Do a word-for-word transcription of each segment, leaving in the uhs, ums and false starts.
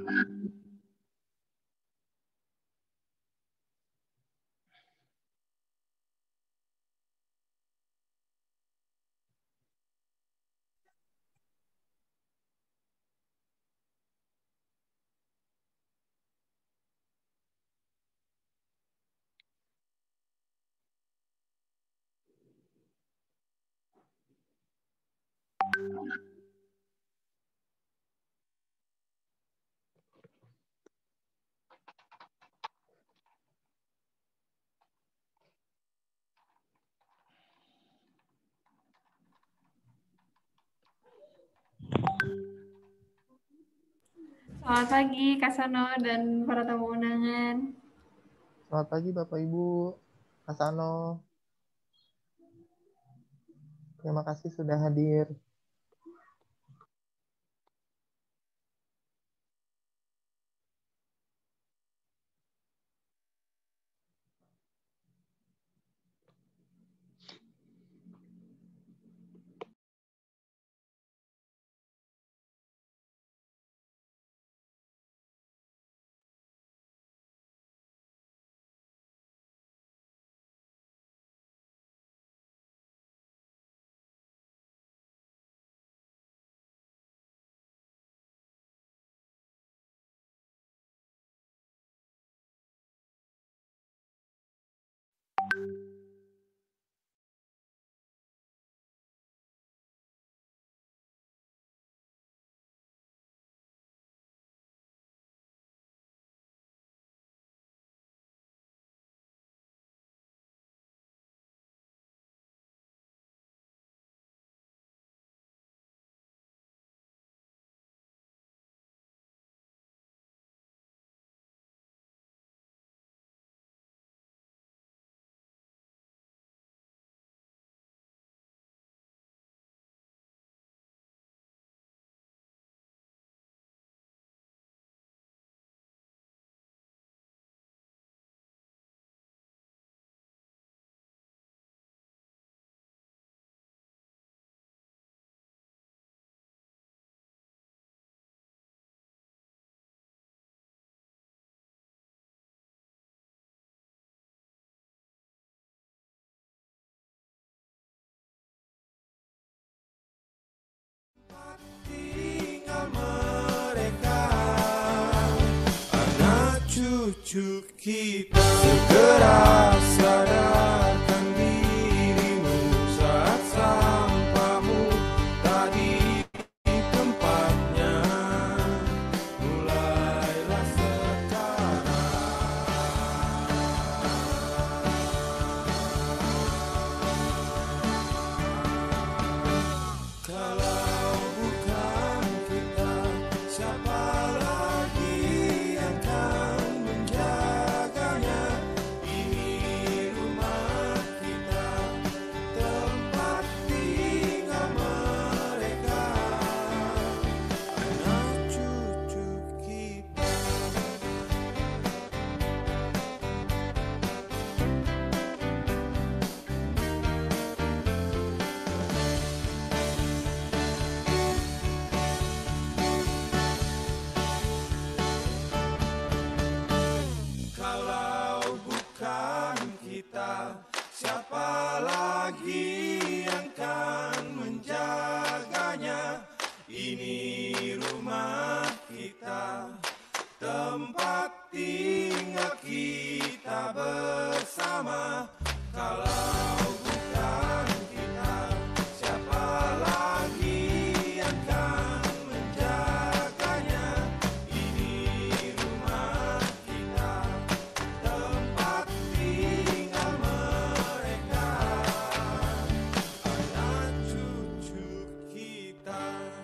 Selamat pagi, Kak Sano dan para tamu undangan. Selamat pagi Bapak Ibu, Kak Sano. Terima kasih sudah hadir. Tinggal mereka, anak cucu kita, segera sadarkan dirimu saat sampahmu tadi di tempatnya. Mulailah sekarang. Kalau bukan kita, siapa lagi yang akan menjaganya? Ini rumah kita, tempat tinggal mereka, anak cucu kita. Kalau bukan kita, siapa lagi yang akan menjaganya? Ini rumah kita, tempat tinggal kita bersama. Kalau bukan kita, siapa lagi yang akan menjaganya? Ini rumah kita, tempat tinggal mereka, anak cucu kita.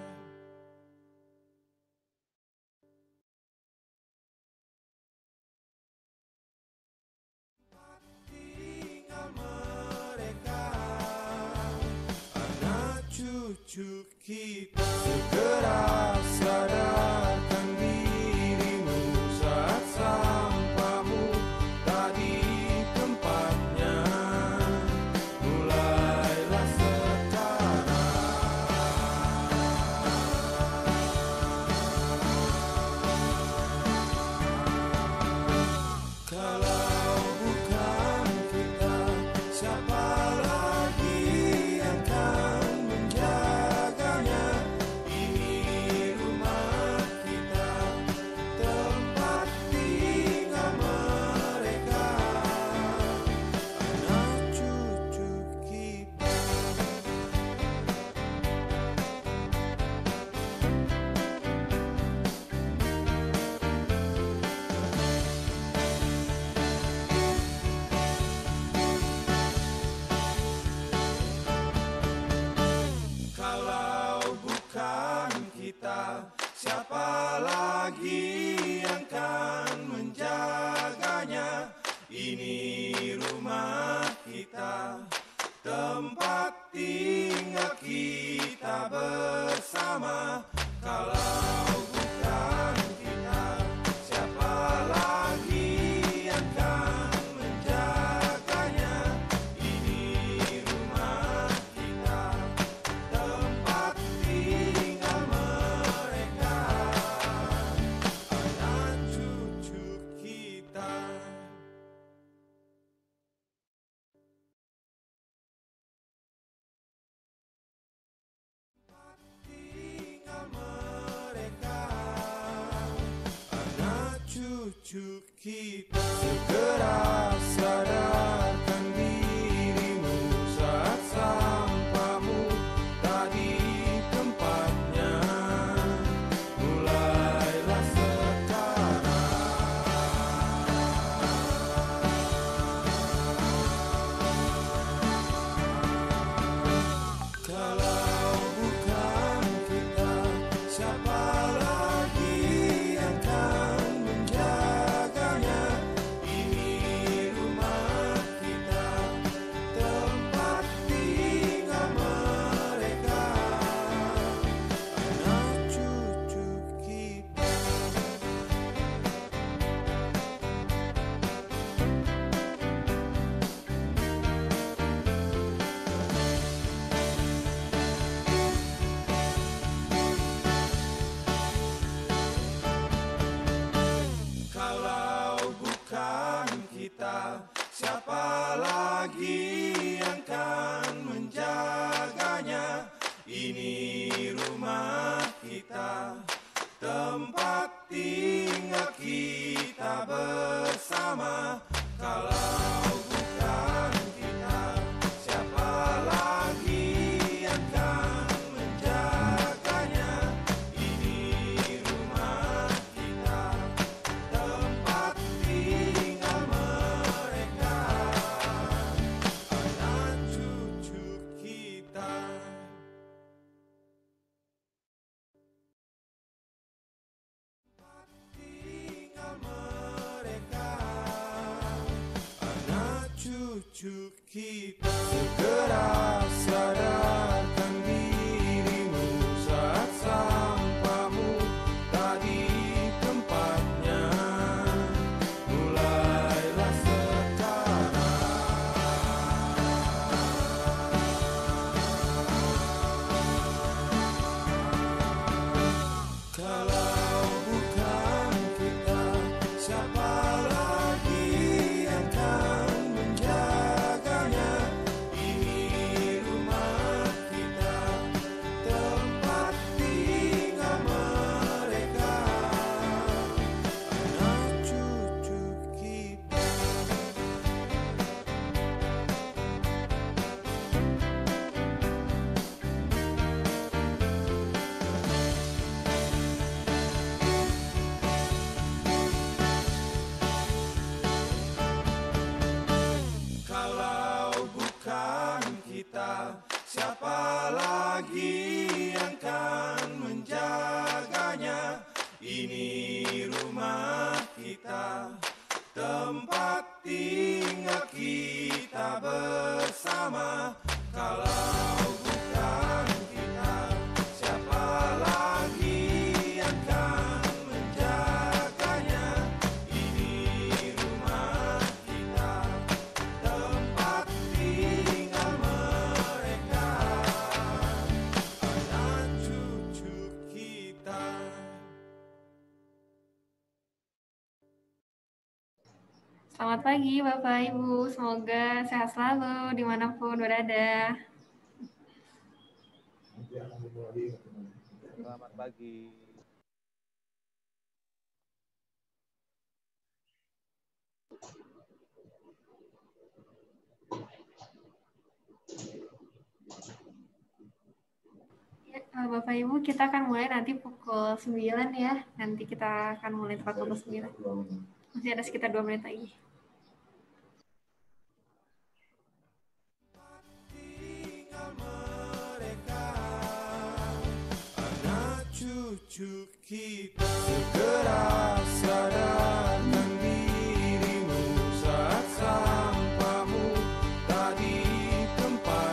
Tinggal mereka, anak cucu kita, segera sadarkan dirimu saat sampahmu tadi tempatnya. Mulailah sekarang. tempat tinggal kita bersama. Kalau bukan kita, siapa lagi yang akan menjaganya? Ini rumah kita, tempat tinggal mereka, anak cucu kita. Tinggal mereka, anak cucu kita. Segera sadarkan dirimu saat sampahmu tak di tempatnya. Mulailah sekarang. Kalau bukan kita, siapa lagi yang akan menjaganya? Ini rumah kita, tempat tinggal mereka, anak cucu kita. Kalau bukan kita, siapa lagi yang akan menjaganya? Ini rumah kita, tempat tinggal kita bersama. Kalau bukan kita, siapa lagi yang akan menjaganya? Ini rumah kita, tempat tinggal mereka, anak cucu kita. Tinggal mereka, anak cucu kita. Segera sadarkan dirimu saat sampahmu tak di tempatnya. Mulailah sekarang. Kalau bukan kita, siapa lagi yang akan menjaganya? Ini rumah kita, tempat tinggal mereka, anak cucu kita. Kalau bukan kita, siapa lagi yang akan menjaganya? Ini rumah kita, tempat tinggal kita bersama. Kalau bukan kita, siapa lagi yang akan menjaganya? Ini rumah kita, tempat tinggal mereka, anak cucu kita. Selamat pagi Bapak Ibu, semoga sehat selalu dimanapun berada. Selamat pagi. Ya, eh, Bapak Ibu, kita akan mulai nanti pukul sembilan ya. Nanti kita akan mulai tepat pukul sembilan. Masih ada sekitar dua menit lagi. Tinggal mereka, anak cucu kita. Segera sadarkan dirimu saat sampahmu tak di tempat.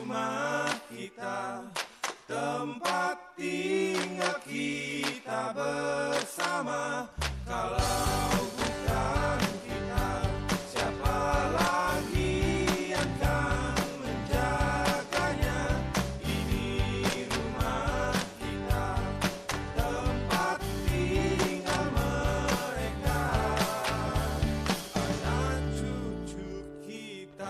rumah kita, tempat tinggal kita bersama. Kalau bukan kita, siapa lagi yang akan menjaganya? Ini rumah kita, tempat tinggal mereka, anak cucu kita.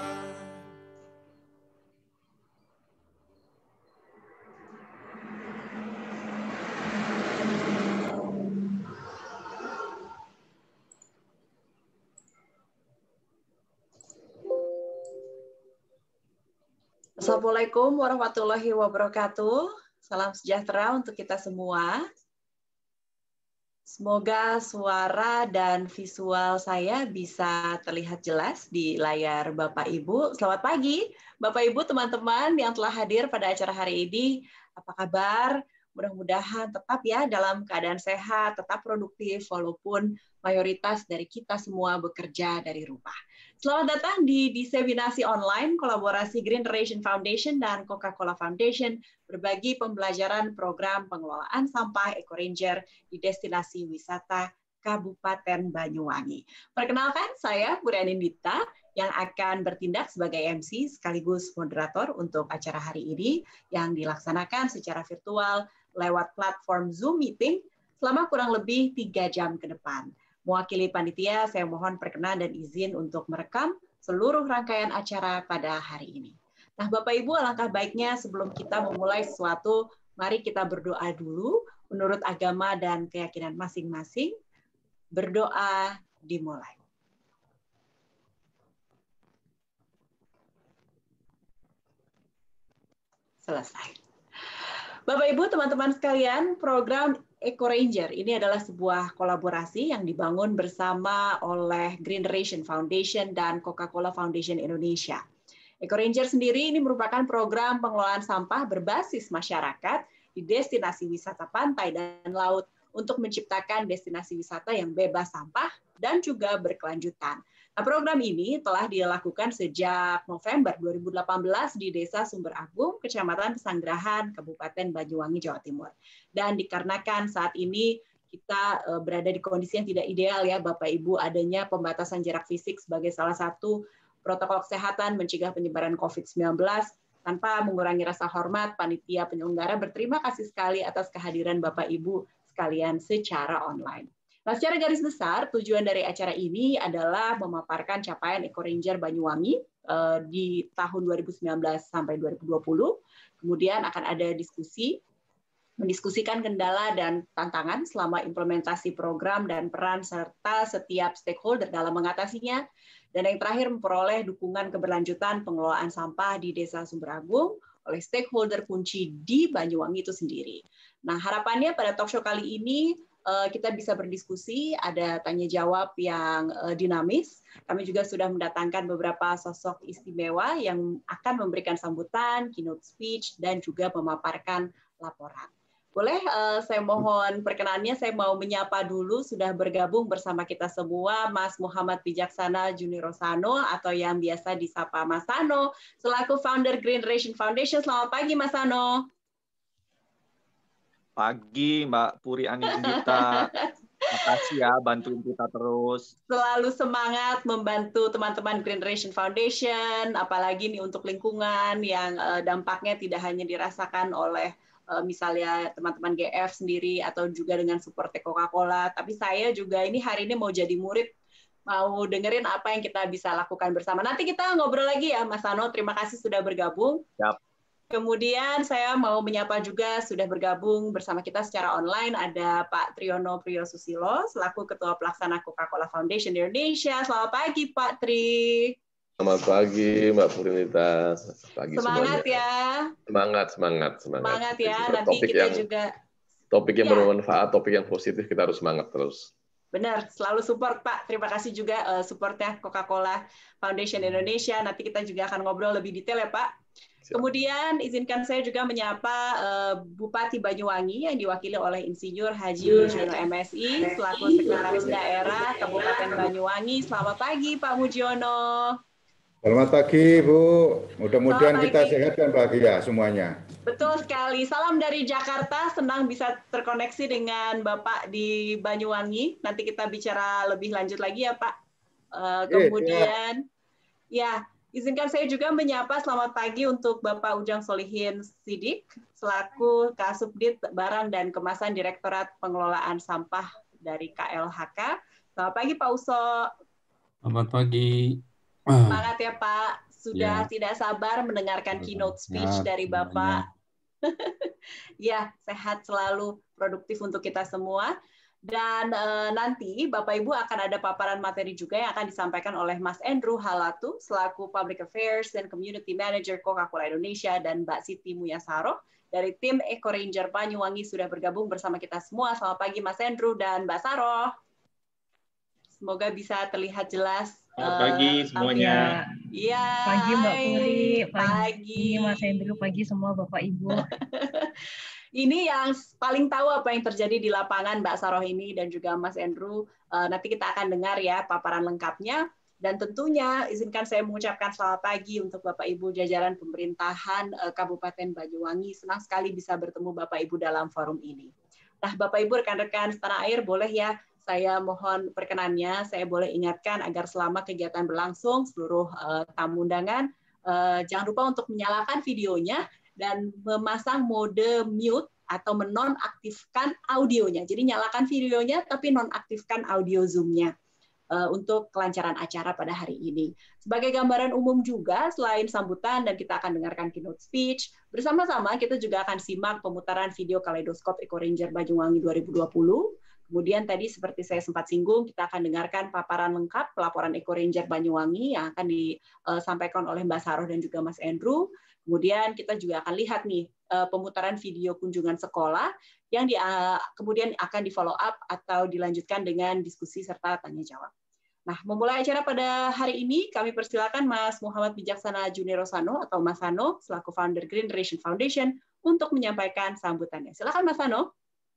Assalamualaikum warahmatullahi wabarakatuh. Salam sejahtera untuk kita semua. Semoga suara dan visual saya bisa terlihat jelas di layar Bapak Ibu. Selamat pagi, Bapak Ibu, teman-teman yang telah hadir pada acara hari ini. Apa kabar? Mudah-mudahan tetap ya dalam keadaan sehat, tetap produktif, walaupun mayoritas dari kita semua bekerja dari rumah. Selamat datang di diseminasi online kolaborasi Green Generation Foundation dan Coca-Cola Foundation berbagi pembelajaran program pengelolaan sampah EcoRanger di destinasi wisata Kabupaten Banyuwangi. Perkenalkan, saya Bu Rianindita yang akan bertindak sebagai M C sekaligus moderator untuk acara hari ini yang dilaksanakan secara virtual lewat platform Zoom Meeting selama kurang lebih tiga jam ke depan. Mewakili panitia, saya mohon perkenan dan izin untuk merekam seluruh rangkaian acara pada hari ini. Nah, Bapak Ibu, alangkah baiknya sebelum kita memulai sesuatu, mari kita berdoa dulu menurut agama dan keyakinan masing-masing. Berdoa dimulai. Selesai. Bapak Ibu, teman-teman sekalian, program EcoRanger ini adalah sebuah kolaborasi yang dibangun bersama oleh Green Generation Foundation dan Coca-Cola Foundation Indonesia. EcoRanger sendiri ini merupakan program pengelolaan sampah berbasis masyarakat di destinasi wisata pantai dan laut untuk menciptakan destinasi wisata yang bebas sampah dan juga berkelanjutan. Nah, program ini telah dilakukan sejak November dua ribu delapan belas di Desa Sumber Agung, Kecamatan Pesanggerahan, Kabupaten Banyuwangi, Jawa Timur. Dan dikarenakan saat ini kita berada di kondisi yang tidak ideal ya Bapak Ibu, adanya pembatasan jarak fisik sebagai salah satu protokol kesehatan mencegah penyebaran COVID sembilan belas, tanpa mengurangi rasa hormat, panitia penyelenggara berterima kasih sekali atas kehadiran Bapak Ibu sekalian secara online. Nah, secara garis besar, tujuan dari acara ini adalah memaparkan capaian EcoRanger Banyuwangi eh, di tahun dua ribu sembilan belas sampai dua ribu dua puluh. Kemudian akan ada diskusi, mendiskusikan kendala dan tantangan selama implementasi program dan peran serta setiap stakeholder dalam mengatasinya. Dan yang terakhir, memperoleh dukungan keberlanjutan pengelolaan sampah di Desa Sumber Agung oleh stakeholder kunci di Banyuwangi itu sendiri. Nah, harapannya pada talkshow kali ini kita bisa berdiskusi, ada tanya jawab yang dinamis. Kami juga sudah mendatangkan beberapa sosok istimewa yang akan memberikan sambutan, keynote speech, dan juga memaparkan laporan. Boleh saya mohon perkenannya, saya mau menyapa dulu, sudah bergabung bersama kita semua, Mas Muhammad Wijaksana Junirosano, atau yang biasa disapa Mas Sano, selaku founder Green Generation Foundation. Selamat pagi, Mas Sano. Pagi, Mbak Puri Anindita. Makasih ya, bantuin kita terus. Selalu semangat membantu teman-teman Green Generation Foundation, apalagi nih untuk lingkungan yang dampaknya tidak hanya dirasakan oleh misalnya teman-teman G F sendiri atau juga dengan support Coca-Cola, tapi saya juga ini hari ini mau jadi murid, mau dengerin apa yang kita bisa lakukan bersama. Nanti kita ngobrol lagi ya, Mas Sano. Terima kasih sudah bergabung. Yap. Kemudian saya mau menyapa juga sudah bergabung bersama kita secara online ada Pak Triyono Priyosusilo selaku Ketua Pelaksana Coca-Cola Foundation Indonesia. Selamat pagi Pak Tri. Selamat pagi Mbak Purinita. Pagi semangat semuanya. ya. Semangat, semangat, semangat. Semangat ya. Nanti topik kita yang, juga topik yang ya. bermanfaat, topik yang positif, kita harus semangat terus. Benar, selalu support Pak. Terima kasih juga uh, supportnya Coca-Cola Foundation Indonesia. Nanti kita juga akan ngobrol lebih detail ya Pak. Kemudian izinkan saya juga menyapa uh, Bupati Banyuwangi yang diwakili oleh Insinyur Haji Mujiono M Si selaku Sekretaris Daerah Kabupaten Banyuwangi. Selamat pagi Pak Mujiono. Selamat pagi, Bu. Mudah-mudahan Selamat kita pagi. sehat dan bahagia semuanya. Betul sekali. Salam dari Jakarta. Senang bisa terkoneksi dengan Bapak di Banyuwangi. Nanti kita bicara lebih lanjut lagi ya, Pak. Uh, kemudian, ya, izinkan saya juga menyapa selamat pagi untuk Bapak Ujang Solihin Sidik, selaku Kasubdit Barang dan Kemasan Direktorat Pengelolaan Sampah dari K L H K. Selamat pagi, Pak Uso. Selamat pagi. Semangat ya, Pak. Sudah Ya. tidak sabar mendengarkan keynote speech ya, dari Bapak. Ya, sehat selalu, produktif untuk kita semua. Dan e, nanti Bapak Ibu akan ada paparan materi juga yang akan disampaikan oleh Mas Andrew Halatu selaku Public Affairs dan Community Manager Coca-Cola Indonesia dan Mbak Siti Muyasaro dari tim Eco Ranger Banyuwangi sudah bergabung bersama kita semua. Selamat pagi Mas Andrew dan Mbak Saro. Semoga bisa terlihat jelas. Selamat pagi uh, semuanya. Iya. Pagi Mbak Puri, pagi, pagi Mas Andrew, pagi semua Bapak Ibu. Ini yang paling tahu apa yang terjadi di lapangan Mbak Saroh ini dan juga Mas Andrew. Uh, nanti kita akan dengar ya paparan lengkapnya. Dan tentunya izinkan saya mengucapkan selamat pagi untuk Bapak Ibu jajaran pemerintahan uh, Kabupaten Banyuwangi. Senang sekali bisa bertemu Bapak Ibu dalam forum ini. Nah, Bapak Ibu rekan-rekan setanah air boleh ya saya mohon perkenannya, saya boleh ingatkan agar selama kegiatan berlangsung seluruh uh, tamu undangan uh, jangan lupa untuk menyalakan videonya dan memasang mode mute atau menonaktifkan audionya. Jadi nyalakan videonya tapi nonaktifkan audio Zoom-nya uh, untuk kelancaran acara pada hari ini. Sebagai gambaran umum juga, selain sambutan dan kita akan dengarkan keynote speech, bersama-sama kita juga akan simak pemutaran video kaleidoskop Eco Ranger Banyuwangi dua ribu dua puluh. Kemudian tadi seperti saya sempat singgung, kita akan dengarkan paparan lengkap pelaporan Eco Ranger Banyuwangi yang akan disampaikan oleh Mbak Saroh dan juga Mas Andrew. Kemudian kita juga akan lihat nih pemutaran video kunjungan sekolah yang di, kemudian akan di follow up atau dilanjutkan dengan diskusi serta tanya jawab. Nah, memulai acara pada hari ini kami persilakan Mas Muhammad Bijaksana Junirosano atau Mas Sano selaku founder Green Generation Foundation untuk menyampaikan sambutannya. Silakan Mas Sano.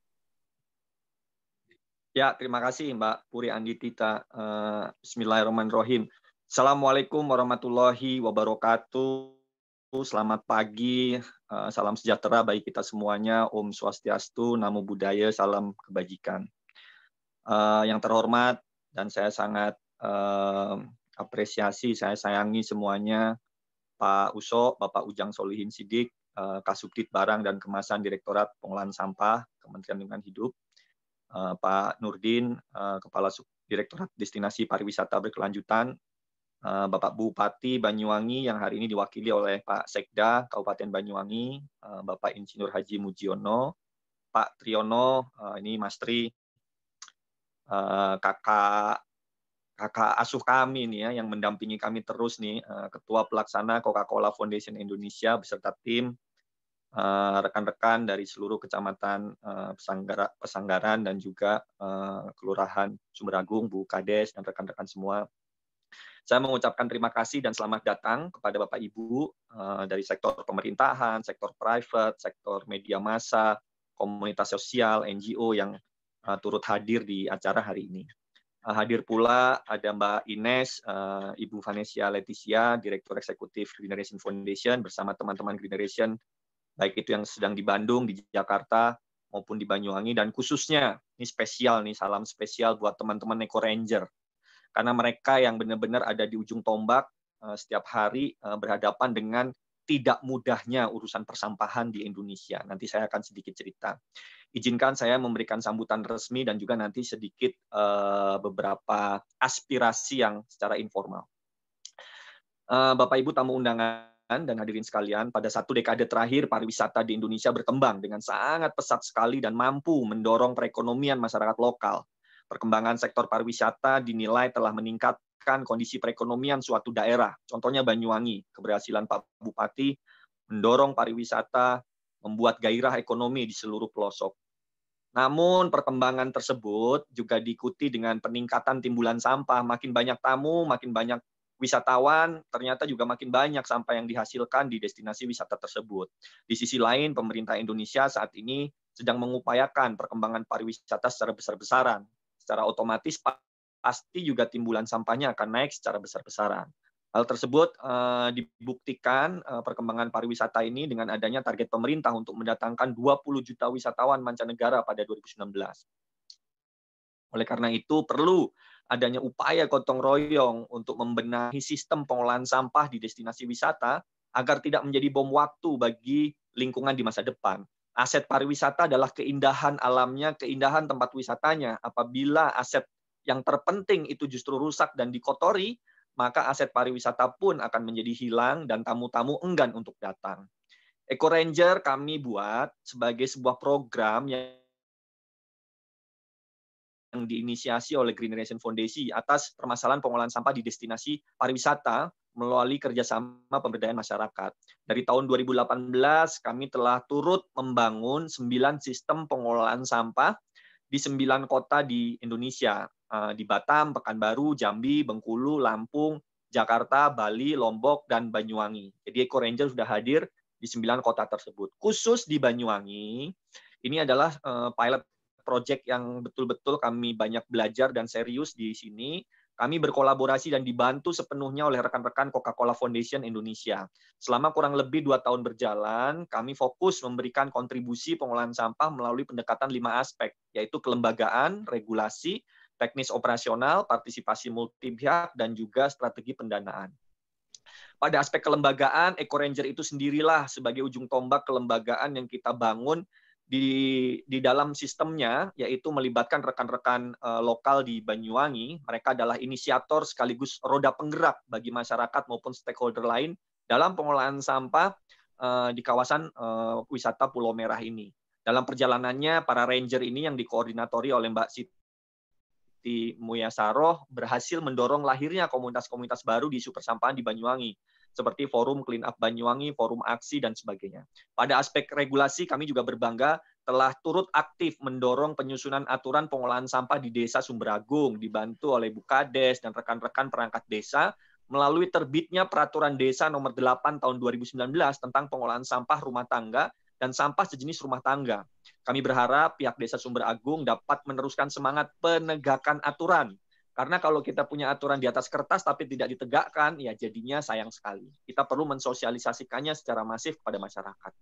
Ya, terima kasih Mbak Puri Anditita. Uh, Bismillahirrahmanirrahim. Assalamualaikum warahmatullahi wabarakatuh. Selamat pagi, uh, salam sejahtera bagi kita semuanya. Om Swastiastu, Namo Buddhaya, salam kebajikan. Uh, yang terhormat dan saya sangat uh, apresiasi, saya sayangi semuanya, Pak Uso, Bapak Ujang Solihin Sidik, uh, Kasubdit Barang dan Kemasan Direktorat Pengelolaan Sampah, Kementerian Lingkungan Hidup. Uh, Pak Nurdin, uh, Kepala Subdirektorat Destinasi Pariwisata Berkelanjutan, uh, Bapak Bupati Banyuwangi yang hari ini diwakili oleh Pak Sekda Kabupaten Banyuwangi, uh, Bapak Insinyur Haji Mujiono, Pak Triyono, uh, ini Mas Tri, uh, kakak kakak asuh kami nih ya, yang mendampingi kami terus nih, uh, Ketua Pelaksana Coca-Cola Foundation Indonesia beserta tim, rekan-rekan uh, dari seluruh kecamatan uh, Pesanggara, Pesanggaran dan juga uh, Kelurahan Sumber-Agung, Bu Kades dan rekan-rekan semua. Saya mengucapkan terima kasih dan selamat datang kepada Bapak Ibu uh, dari sektor pemerintahan, sektor private, sektor media massa, komunitas sosial, N G O yang uh, turut hadir di acara hari ini. Uh, hadir pula ada Mbak Ines, uh, Ibu Vanessa Leticia, Direktur Eksekutif Green Generation Foundation bersama teman-teman Green Generation baik itu yang sedang di Bandung, di Jakarta, maupun di Banyuwangi, dan khususnya, ini spesial nih, salam spesial buat teman-teman Eco Ranger, karena mereka yang benar-benar ada di ujung tombak, setiap hari berhadapan dengan tidak mudahnya urusan persampahan di Indonesia. Nanti saya akan sedikit cerita. Izinkan saya memberikan sambutan resmi dan juga nanti sedikit beberapa aspirasi yang secara informal. Bapak Ibu tamu undangan, dan hadirin sekalian, pada satu dekade terakhir pariwisata di Indonesia berkembang dengan sangat pesat sekali dan mampu mendorong perekonomian masyarakat lokal. Perkembangan sektor pariwisata dinilai telah meningkatkan kondisi perekonomian suatu daerah. Contohnya Banyuwangi, keberhasilan Pak Bupati mendorong pariwisata, membuat gairah ekonomi di seluruh pelosok. Namun perkembangan tersebut juga diikuti dengan peningkatan timbulan sampah, makin banyak tamu, makin banyak wisatawan, ternyata juga makin banyak sampah yang dihasilkan di destinasi wisata tersebut. Di sisi lain, pemerintah Indonesia saat ini sedang mengupayakan perkembangan pariwisata secara besar-besaran. Secara otomatis pasti juga timbulan sampahnya akan naik secara besar-besaran. Hal tersebut uh, dibuktikan uh, perkembangan pariwisata ini dengan adanya target pemerintah untuk mendatangkan dua puluh juta wisatawan mancanegara pada dua ribu sembilan belas. Oleh karena itu perlu adanya upaya gotong royong untuk membenahi sistem pengolahan sampah di destinasi wisata agar tidak menjadi bom waktu bagi lingkungan di masa depan. Aset pariwisata adalah keindahan alamnya, keindahan tempat wisatanya. Apabila aset yang terpenting itu justru rusak dan dikotori, maka aset pariwisata pun akan menjadi hilang dan tamu-tamu enggan untuk datang. Eco Ranger kami buat sebagai sebuah program yang yang diinisiasi oleh Green Generation Foundation atas permasalahan pengolahan sampah di destinasi pariwisata melalui kerjasama pemberdayaan masyarakat. Dari tahun dua ribu delapan belas, kami telah turut membangun sembilan sistem pengolahan sampah di sembilan kota di Indonesia, di Batam, Pekanbaru, Jambi, Bengkulu, Lampung, Jakarta, Bali, Lombok, dan Banyuwangi. Jadi Eco Ranger sudah hadir di sembilan kota tersebut. Khusus di Banyuwangi, ini adalah pilot project yang betul-betul kami banyak belajar dan serius di sini. Kami berkolaborasi dan dibantu sepenuhnya oleh rekan-rekan Coca-Cola Foundation Indonesia. Selama kurang lebih dua tahun berjalan, kami fokus memberikan kontribusi pengolahan sampah melalui pendekatan lima aspek, yaitu kelembagaan, regulasi, teknis operasional, partisipasi multi pihak, dan juga strategi pendanaan. Pada aspek kelembagaan, Eco Ranger itu sendirilah sebagai ujung tombak kelembagaan yang kita bangun di di dalam sistemnya, yaitu melibatkan rekan-rekan uh, lokal di Banyuwangi. Mereka adalah inisiator sekaligus roda penggerak bagi masyarakat maupun stakeholder lain dalam pengolahan sampah uh, di kawasan uh, wisata Pulau Merah ini. Dalam perjalanannya, para ranger ini yang dikoordinatori oleh Mbak Siti Muyasaroh berhasil mendorong lahirnya komunitas-komunitas baru di isu persampahan di Banyuwangi, seperti Forum Clean Up Banyuwangi, Forum Aksi, dan sebagainya. Pada aspek regulasi, kami juga berbangga telah turut aktif mendorong penyusunan aturan pengolahan sampah di Desa Sumberagung, dibantu oleh Bukades dan rekan-rekan perangkat desa, melalui terbitnya Peraturan Desa Nomor delapan Tahun dua ribu sembilan belas tentang pengolahan sampah rumah tangga dan sampah sejenis rumah tangga. Kami berharap pihak Desa Sumberagung dapat meneruskan semangat penegakan aturan. Karena kalau kita punya aturan di atas kertas tapi tidak ditegakkan, ya jadinya sayang sekali. Kita perlu mensosialisasikannya secara masif kepada masyarakat.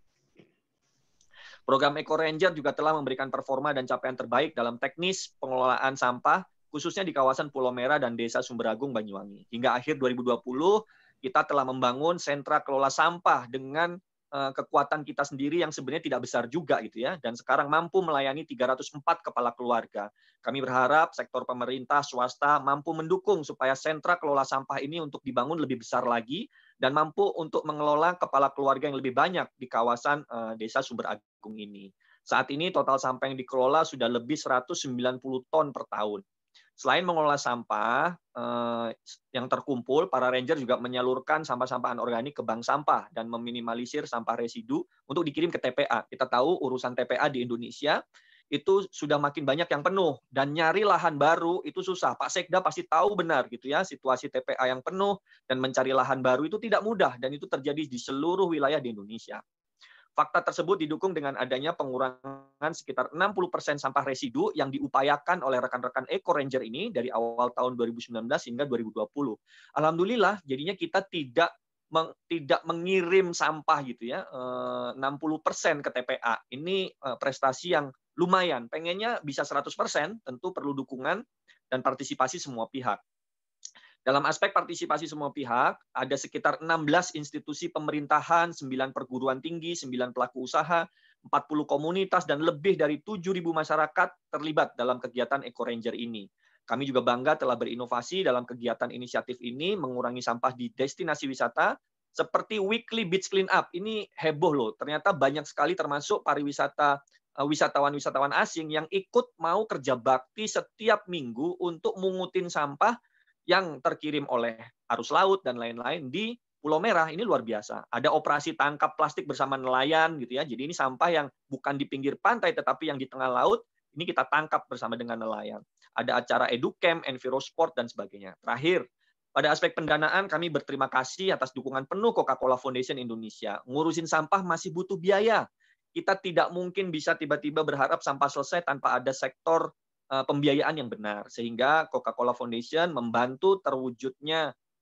Program Eco Ranger juga telah memberikan performa dan capaian terbaik dalam teknis pengelolaan sampah, khususnya di kawasan Pulau Merah dan Desa Sumberagung, Banyuwangi. Hingga akhir dua ribu dua puluh, kita telah membangun sentra kelola sampah dengan kekuatan kita sendiri yang sebenarnya tidak besar juga gitu ya, dan sekarang mampu melayani tiga ratus empat kepala keluarga. Kami berharap sektor pemerintah, swasta mampu mendukung supaya sentra kelola sampah ini untuk dibangun lebih besar lagi dan mampu untuk mengelola kepala keluarga yang lebih banyak di kawasan uh, Desa Sumberagung ini. Saat ini total sampah yang dikelola sudah lebih seratus sembilan puluh ton per tahun. Selain mengelola sampah eh, yang terkumpul, para ranger juga menyalurkan sampah-sampah anorganik ke bank sampah dan meminimalisir sampah residu untuk dikirim ke T P A. Kita tahu urusan T P A di Indonesia itu sudah makin banyak yang penuh dan nyari lahan baru itu susah. Pak Sekda pasti tahu benar gitu ya, situasi T P A yang penuh dan mencari lahan baru itu tidak mudah dan itu terjadi di seluruh wilayah di Indonesia. Fakta tersebut didukung dengan adanya pengurangan sekitar enam puluh persen sampah residu yang diupayakan oleh rekan-rekan Eco Ranger ini dari awal tahun dua ribu sembilan belas hingga dua ribu dua puluh. Alhamdulillah, jadinya kita tidak meng, tidak mengirim sampah gitu ya, enam puluh persen ke T P A. Ini prestasi yang lumayan. Pengennya bisa seratus persen, tentu perlu dukungan dan partisipasi semua pihak. Dalam aspek partisipasi semua pihak, ada sekitar enam belas institusi pemerintahan, sembilan perguruan tinggi, sembilan pelaku usaha, empat puluh komunitas, dan lebih dari tujuh ribu masyarakat terlibat dalam kegiatan Eco Ranger ini. Kami juga bangga telah berinovasi dalam kegiatan inisiatif ini, mengurangi sampah di destinasi wisata, seperti Weekly Beach Clean Up. Ini heboh loh, ternyata banyak sekali termasuk pariwisata wisatawan-wisatawan asing yang ikut mau kerja bakti setiap minggu untuk mungutin sampah yang terkirim oleh arus laut dan lain-lain di Pulau Merah. Ini luar biasa. Ada operasi tangkap plastik bersama nelayan gitu ya. Jadi ini sampah yang bukan di pinggir pantai tetapi yang di tengah laut, ini kita tangkap bersama dengan nelayan. Ada acara EduCamp, Envirosport dan sebagainya. Terakhir, pada aspek pendanaan kami berterima kasih atas dukungan penuh Coca-Cola Foundation Indonesia. Ngurusin sampah masih butuh biaya. Kita tidak mungkin bisa tiba-tiba berharap sampah selesai tanpa ada sektor pembiayaan yang benar, sehingga Coca-Cola Foundation membantu terwujudnya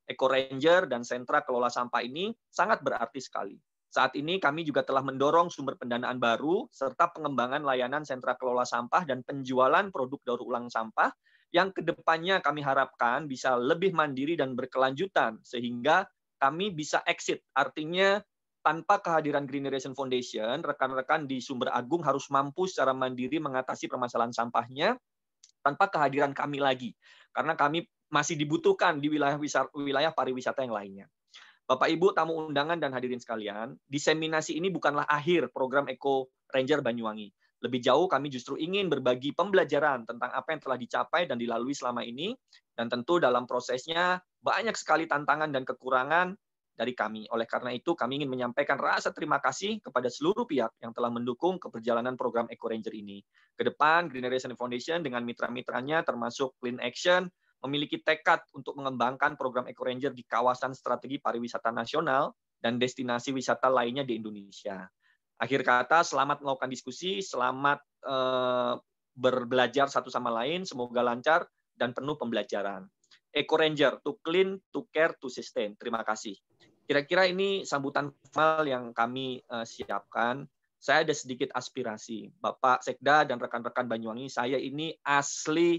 Eco Ranger dan sentra kelola sampah ini sangat berarti sekali. Saat ini kami juga telah mendorong sumber pendanaan baru serta pengembangan layanan sentra kelola sampah dan penjualan produk daur ulang sampah yang kedepannya kami harapkan bisa lebih mandiri dan berkelanjutan sehingga kami bisa exit. Artinya tanpa kehadiran Green Generation Foundation, rekan-rekan di Sumber Agung harus mampu secara mandiri mengatasi permasalahan sampahnya tanpa kehadiran kami lagi. Karena kami masih dibutuhkan di wilayah wisata, wilayah pariwisata yang lainnya. Bapak, Ibu, tamu undangan, dan hadirin sekalian, diseminasi ini bukanlah akhir program Eco Ranger Banyuwangi. Lebih jauh, kami justru ingin berbagi pembelajaran tentang apa yang telah dicapai dan dilalui selama ini, dan tentu dalam prosesnya banyak sekali tantangan dan kekurangan dari kami. Oleh karena itu, kami ingin menyampaikan rasa terima kasih kepada seluruh pihak yang telah mendukung keberjalanan program Eco Ranger ini. Ke depan, Green Generation Foundation dengan mitra-mitranya termasuk Clean Action memiliki tekad untuk mengembangkan program Eco Ranger di kawasan strategi pariwisata nasional dan destinasi wisata lainnya di Indonesia. Akhir kata, selamat melakukan diskusi, selamat eh, berbelajar satu sama lain, semoga lancar dan penuh pembelajaran. Eco Ranger, to clean, to care, to sustain. Terima kasih. Kira-kira ini sambutan formal yang kami uh, siapkan. Saya ada sedikit aspirasi. Bapak Sekda dan rekan-rekan Banyuwangi, saya ini asli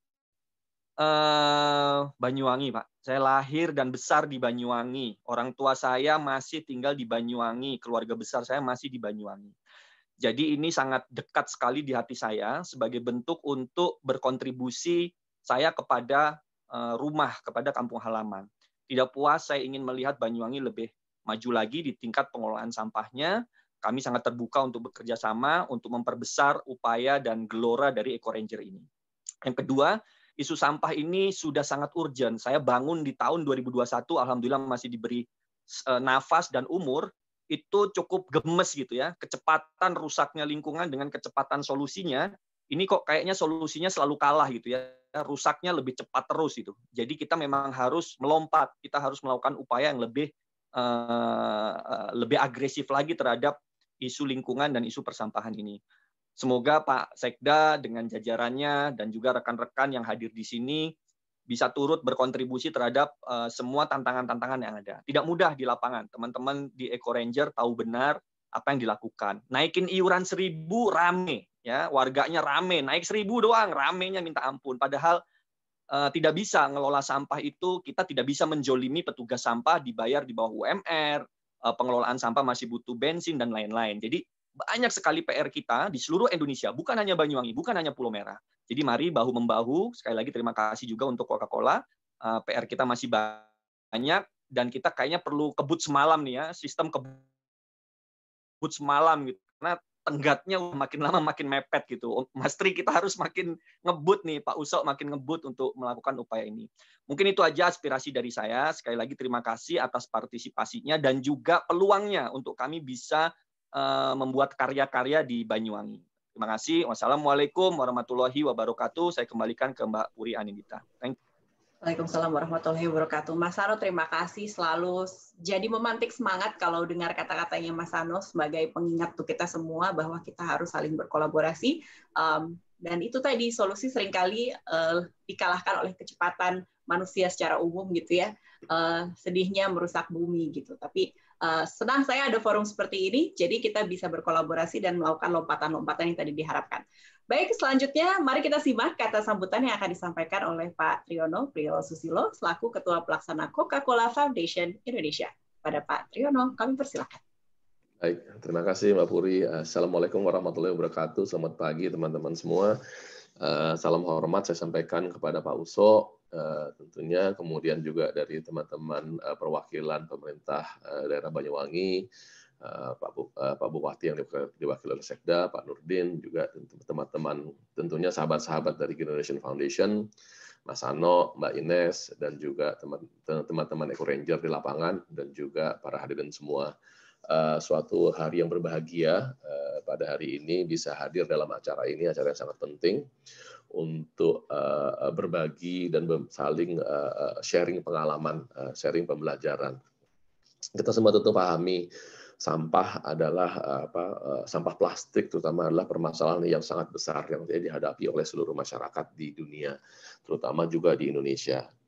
uh, Banyuwangi, Pak. Saya lahir dan besar di Banyuwangi. Orang tua saya masih tinggal di Banyuwangi. Keluarga besar saya masih di Banyuwangi. Jadi ini sangat dekat sekali di hati saya sebagai bentuk untuk berkontribusi saya kepada uh, rumah, kepada kampung halaman. Tidak puas, saya ingin melihat Banyuwangi lebih maju lagi di tingkat pengelolaan sampahnya. Kami sangat terbuka untuk bekerja sama untuk memperbesar upaya dan gelora dari Eco Ranger ini. Yang kedua, isu sampah ini sudah sangat urgent. Saya bangun di tahun dua ribu dua puluh satu, alhamdulillah masih diberi nafas dan umur, itu cukup gemes gitu ya. Kecepatan rusaknya lingkungan dengan kecepatan solusinya, ini kok kayaknya solusinya selalu kalah gitu ya. Rusaknya lebih cepat terus itu. Jadi kita memang harus melompat, kita harus melakukan upaya yang lebih uh, lebih agresif lagi terhadap isu lingkungan dan isu persampahan ini. Semoga Pak Sekda dengan jajarannya dan juga rekan-rekan yang hadir di sini bisa turut berkontribusi terhadap uh, semua tantangan-tantangan yang ada. Tidak mudah di lapangan. Teman-teman di Eco Ranger tahu benar apa yang dilakukan. Naikin iuran seribu rame. Ya, warganya rame, naik seribu doang, ramenya minta ampun. Padahal uh, tidak bisa ngelola sampah itu, kita tidak bisa menjolimi petugas sampah dibayar di bawah U M R, uh, pengelolaan sampah masih butuh bensin, dan lain-lain. Jadi banyak sekali P R kita di seluruh Indonesia, bukan hanya Banyuwangi, bukan hanya Pulau Merah. Jadi mari bahu-membahu, sekali lagi terima kasih juga untuk Coca-Cola, uh, P R kita masih banyak, dan kita kayaknya perlu kebut semalam nih ya, sistem kebut semalam gitu. Karena tenggatnya makin lama makin mepet gitu. Mas Tri, kita harus makin ngebut nih, Pak Uso makin ngebut untuk melakukan upaya ini. Mungkin itu aja aspirasi dari saya. Sekali lagi terima kasih atas partisipasinya dan juga peluangnya untuk kami bisa uh, membuat karya-karya di Banyuwangi. Terima kasih. Wassalamualaikum warahmatullahi wabarakatuh. Saya kembalikan ke Mbak Puri Anindita. Thank you. Waalaikumsalam warahmatullahi wabarakatuh. Mas Sano, terima kasih selalu jadi memantik semangat kalau dengar kata-katanya Mas Sano sebagai pengingat untuk kita semua bahwa kita harus saling berkolaborasi. Um, dan itu tadi solusi seringkali uh, dikalahkan oleh kecepatan manusia secara umum gitu ya. Uh, sedihnya merusak bumi gitu. Tapi uh, senang saya ada forum seperti ini, jadi kita bisa berkolaborasi dan melakukan lompatan-lompatan yang tadi diharapkan. Baik, selanjutnya mari kita simak kata sambutan yang akan disampaikan oleh Pak Triyono Priyo Susilo selaku Ketua Pelaksana Coca-Cola Foundation Indonesia. Pada Pak Triyono, kami persilakan. Baik, terima kasih Mbak Puri. Assalamualaikum warahmatullahi wabarakatuh. Selamat pagi teman-teman semua. Salam hormat saya sampaikan kepada Pak Uso, tentunya kemudian juga dari teman-teman perwakilan pemerintah daerah Banyuwangi, Pak, Pak Bupati yang diwakili oleh Sekda, Pak Nurdin, juga teman-teman, tentunya sahabat-sahabat dari Generation Foundation, Mas Sano, Mbak Ines, dan juga teman-teman Eco Ranger di lapangan, dan juga para hadirin semua. Suatu hari yang berbahagia pada hari ini bisa hadir dalam acara ini, acara yang sangat penting untuk berbagi dan saling sharing pengalaman, sharing pembelajaran. Kita semua tentu pahami sampah adalah apa, sampah plastik terutama adalah permasalahan yang sangat besar yang dihadapi oleh seluruh masyarakat di dunia, terutama juga di Indonesia.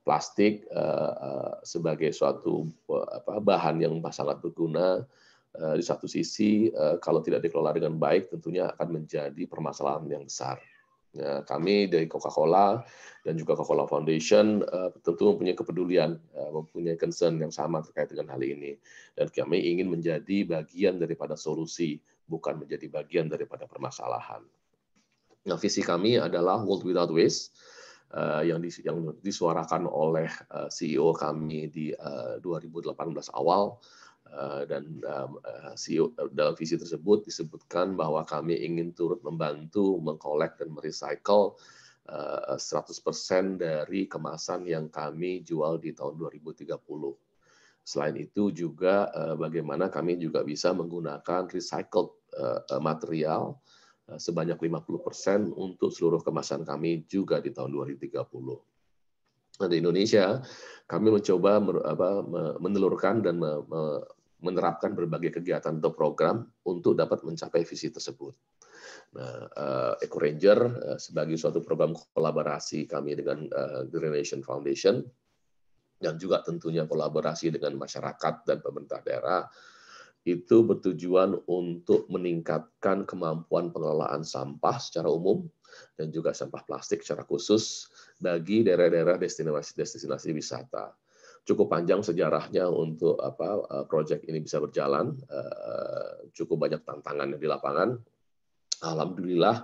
plastik uh, uh, sebagai suatu uh, apa, bahan yang sangat berguna. Uh, di satu sisi, uh, kalau tidak dikelola dengan baik, tentunya akan menjadi permasalahan yang besar. Nah, kami dari Coca-Cola dan juga Coca-Cola Foundation uh, tentu mempunyai kepedulian, uh, mempunyai concern yang sama terkait dengan hal ini. Dan kami ingin menjadi bagian daripada solusi, bukan menjadi bagian daripada permasalahan. Nah, visi kami adalah World Without Waste, uh, yang, dis yang disuarakan oleh uh, C E O kami di uh, dua ribu delapan belas awal. Uh, dan um, uh, C E O, uh, dalam visi tersebut disebutkan bahwa kami ingin turut membantu mengkolek dan merecycle uh, seratus persen dari kemasan yang kami jual di tahun dua ribu tiga puluh. Selain itu juga uh, bagaimana kami juga bisa menggunakan recycled uh, material uh, sebanyak lima puluh persen untuk seluruh kemasan kami juga di tahun dua ribu tiga puluh. Nah, di Indonesia kami mencoba apa, menelurkan dan menerapkan berbagai kegiatan atau program untuk dapat mencapai visi tersebut. Nah, uh, Eco Ranger uh, sebagai suatu program kolaborasi kami dengan uh, Green Nation Foundation dan juga tentunya kolaborasi dengan masyarakat dan pemerintah daerah itu bertujuan untuk meningkatkan kemampuan pengelolaan sampah secara umum dan juga sampah plastik secara khusus bagi daerah-daerah destinasi-destinasi wisata. Cukup panjang sejarahnya untuk apa proyek ini bisa berjalan, cukup banyak tantangan di lapangan. Alhamdulillah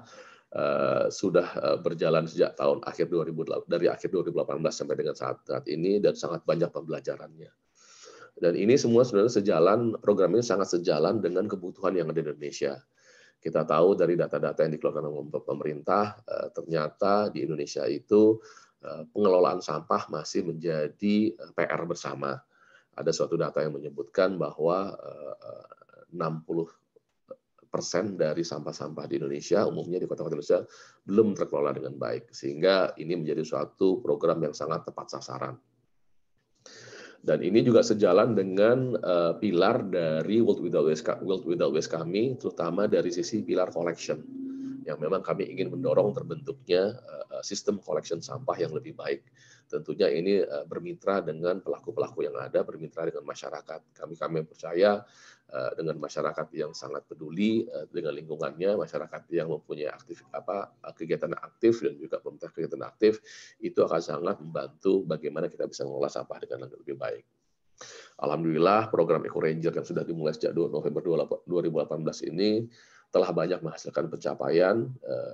sudah berjalan sejak tahun akhir dua ribu dari akhir dua ribu delapan belas sampai dengan saat, saat ini dan sangat banyak pembelajarannya. Dan ini semua sebenarnya sejalan, program ini sangat sejalan dengan kebutuhan yang ada di Indonesia. Kita tahu dari data-data yang dikeluarkan oleh pemerintah, ternyata di Indonesia itu pengelolaan sampah masih menjadi P R bersama. Ada suatu data yang menyebutkan bahwa enam puluh persen dari sampah-sampah di Indonesia, umumnya di kota-kota Indonesia, belum terkelola dengan baik. Sehingga ini menjadi suatu program yang sangat tepat sasaran. Dan ini juga sejalan dengan uh, pilar dari World Without Waste, World Without Waste kami, terutama dari sisi pilar collection, yang memang kami ingin mendorong terbentuknya uh, sistem collection sampah yang lebih baik. Tentunya ini uh, bermitra dengan pelaku-pelaku yang ada, bermitra dengan masyarakat. Kami kami percaya uh, dengan masyarakat yang sangat peduli uh, dengan lingkungannya, masyarakat yang mempunyai aktif apa kegiatan aktif dan juga pemerintah kegiatan aktif, itu akan sangat membantu bagaimana kita bisa mengelola sampah dengan lebih baik. Alhamdulillah program Eco Ranger yang sudah dimulai sejak November dua ribu delapan belas ini telah banyak menghasilkan pencapaian,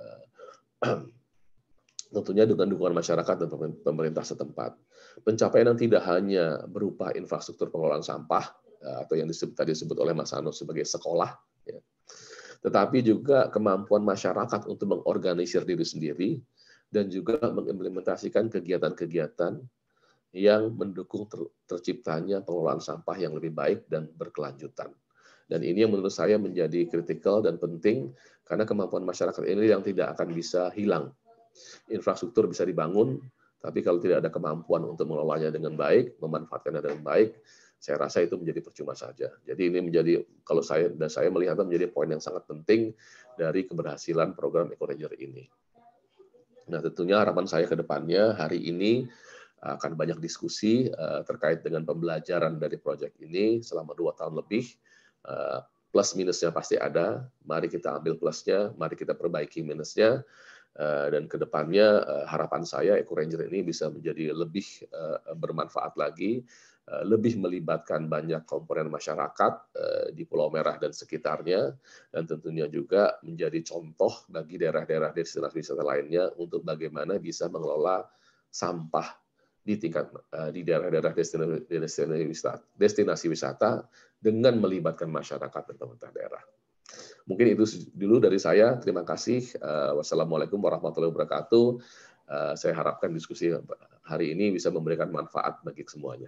uh, tentunya dengan dukungan masyarakat dan pemerintah setempat. Pencapaian yang tidak hanya berupa infrastruktur pengelolaan sampah, atau yang disebut, tadi disebut oleh Mas Ano sebagai sekolah, ya. Tetapi juga kemampuan masyarakat untuk mengorganisir diri sendiri, dan juga mengimplementasikan kegiatan-kegiatan yang mendukung ter, terciptanya pengelolaan sampah yang lebih baik dan berkelanjutan. Dan ini yang menurut saya menjadi kritikal dan penting, karena kemampuan masyarakat ini yang tidak akan bisa hilang. Infrastruktur bisa dibangun, tapi kalau tidak ada kemampuan untuk mengelolanya dengan baik, memanfaatkannya dengan baik, saya rasa itu menjadi percuma saja. Jadi ini menjadi, kalau saya dan saya melihatnya menjadi poin yang sangat penting dari keberhasilan program Eco Ranger ini. Nah, tentunya harapan saya ke depannya hari ini akan banyak diskusi uh, terkait dengan pembelajaran dari proyek ini selama dua tahun lebih. Uh, plus minusnya pasti ada. Mari kita ambil plusnya, mari kita perbaiki minusnya. Uh, dan ke depannya uh, harapan saya Eco Ranger ini bisa menjadi lebih uh, bermanfaat lagi, uh, lebih melibatkan banyak komponen masyarakat uh, di Pulau Merah dan sekitarnya, dan tentunya juga menjadi contoh bagi daerah-daerah destinasi wisata lainnya untuk bagaimana bisa mengelola sampah di tingkat uh, di daerah-daerah destinasi, destinasi wisata, destinasi wisata dengan melibatkan masyarakat dan pemerintah daerah. Mungkin itu dulu dari saya. Terima kasih. Wassalamualaikum warahmatullahi wabarakatuh. Saya harapkan diskusi hari ini bisa memberikan manfaat bagi semuanya.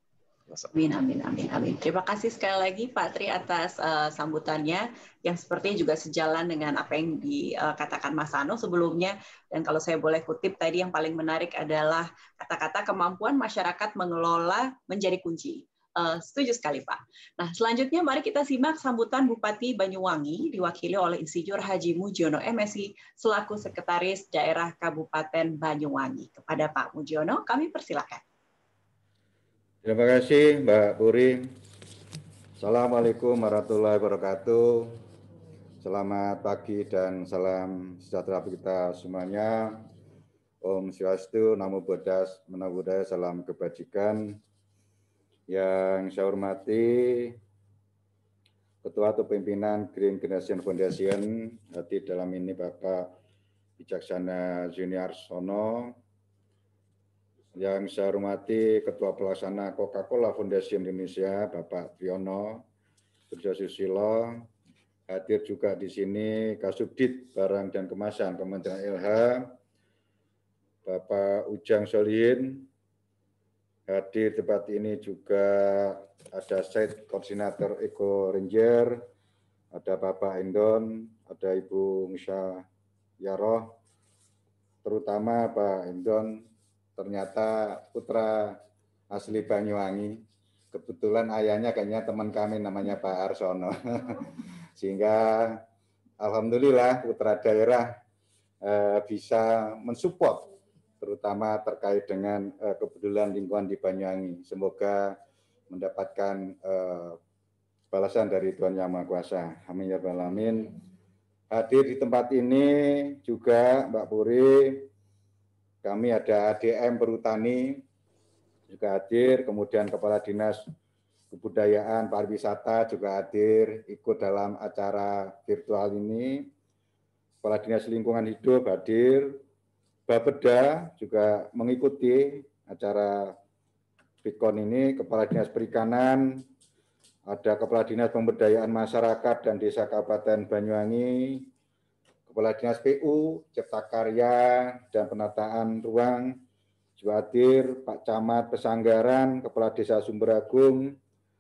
Amin, amin, amin, amin. Terima kasih sekali lagi Pak Tri atas uh, sambutannya yang sepertinya juga sejalan dengan apa yang dikatakan Mas Ano sebelumnya. Dan kalau saya boleh kutip tadi yang paling menarik adalah kata-kata kemampuan masyarakat mengelola menjadi kunci. Uh, setuju sekali, Pak. Nah, selanjutnya mari kita simak sambutan Bupati Banyuwangi diwakili oleh Insinyur Haji Mujiono M Si selaku Sekretaris Daerah Kabupaten Banyuwangi. Kepada Pak Mujiono, kami persilakan. Terima kasih Mbak Puri. Assalamualaikum warahmatullahi wabarakatuh. Selamat pagi dan salam sejahtera kita semuanya. Om Swastiastu, Namo Buddhaya, Namo Buddhaya, salam kebajikan. Yang saya hormati Ketua atau Pimpinan Green Generation Foundation, hadir dalam ini Bapak Wicaksana Juniarsono. Yang saya hormati Ketua Pelaksana Coca-Cola Foundation Indonesia, Bapak Triyono Susilo. Hadir juga di sini Kasubdit Barang dan Kemasan Kementerian L H, Bapak Ujang Solihin. Hadir tempat ini juga ada Site Koordinator Eco Ranger, ada Bapak Endon, ada Ibu Musya Yaroh, terutama Pak Endon ternyata putra asli Banyuwangi. Kebetulan ayahnya kayaknya teman kami namanya Pak Arsono. Sehingga alhamdulillah putra daerah eh, bisa mensupport terutama terkait dengan uh, kepedulian lingkungan di Banyuwangi. Semoga mendapatkan uh, balasan dari Tuhan Yang Maha Kuasa. Amin ya rabbal alamin. Hadir di tempat ini juga Mbak Puri, kami ada A D M Perhutani juga hadir, kemudian Kepala Dinas Kebudayaan Pariwisata juga hadir ikut dalam acara virtual ini. Kepala Dinas Lingkungan Hidup hadir. Bapeda juga mengikuti acara Bitcoin ini, Kepala Dinas Perikanan, ada Kepala Dinas Pemberdayaan Masyarakat dan Desa Kabupaten Banyuwangi, Kepala Dinas P U, Cipta Karya dan Penataan Ruang, juga hadir Pak Camat Pesanggaran, Kepala Desa Sumberagung,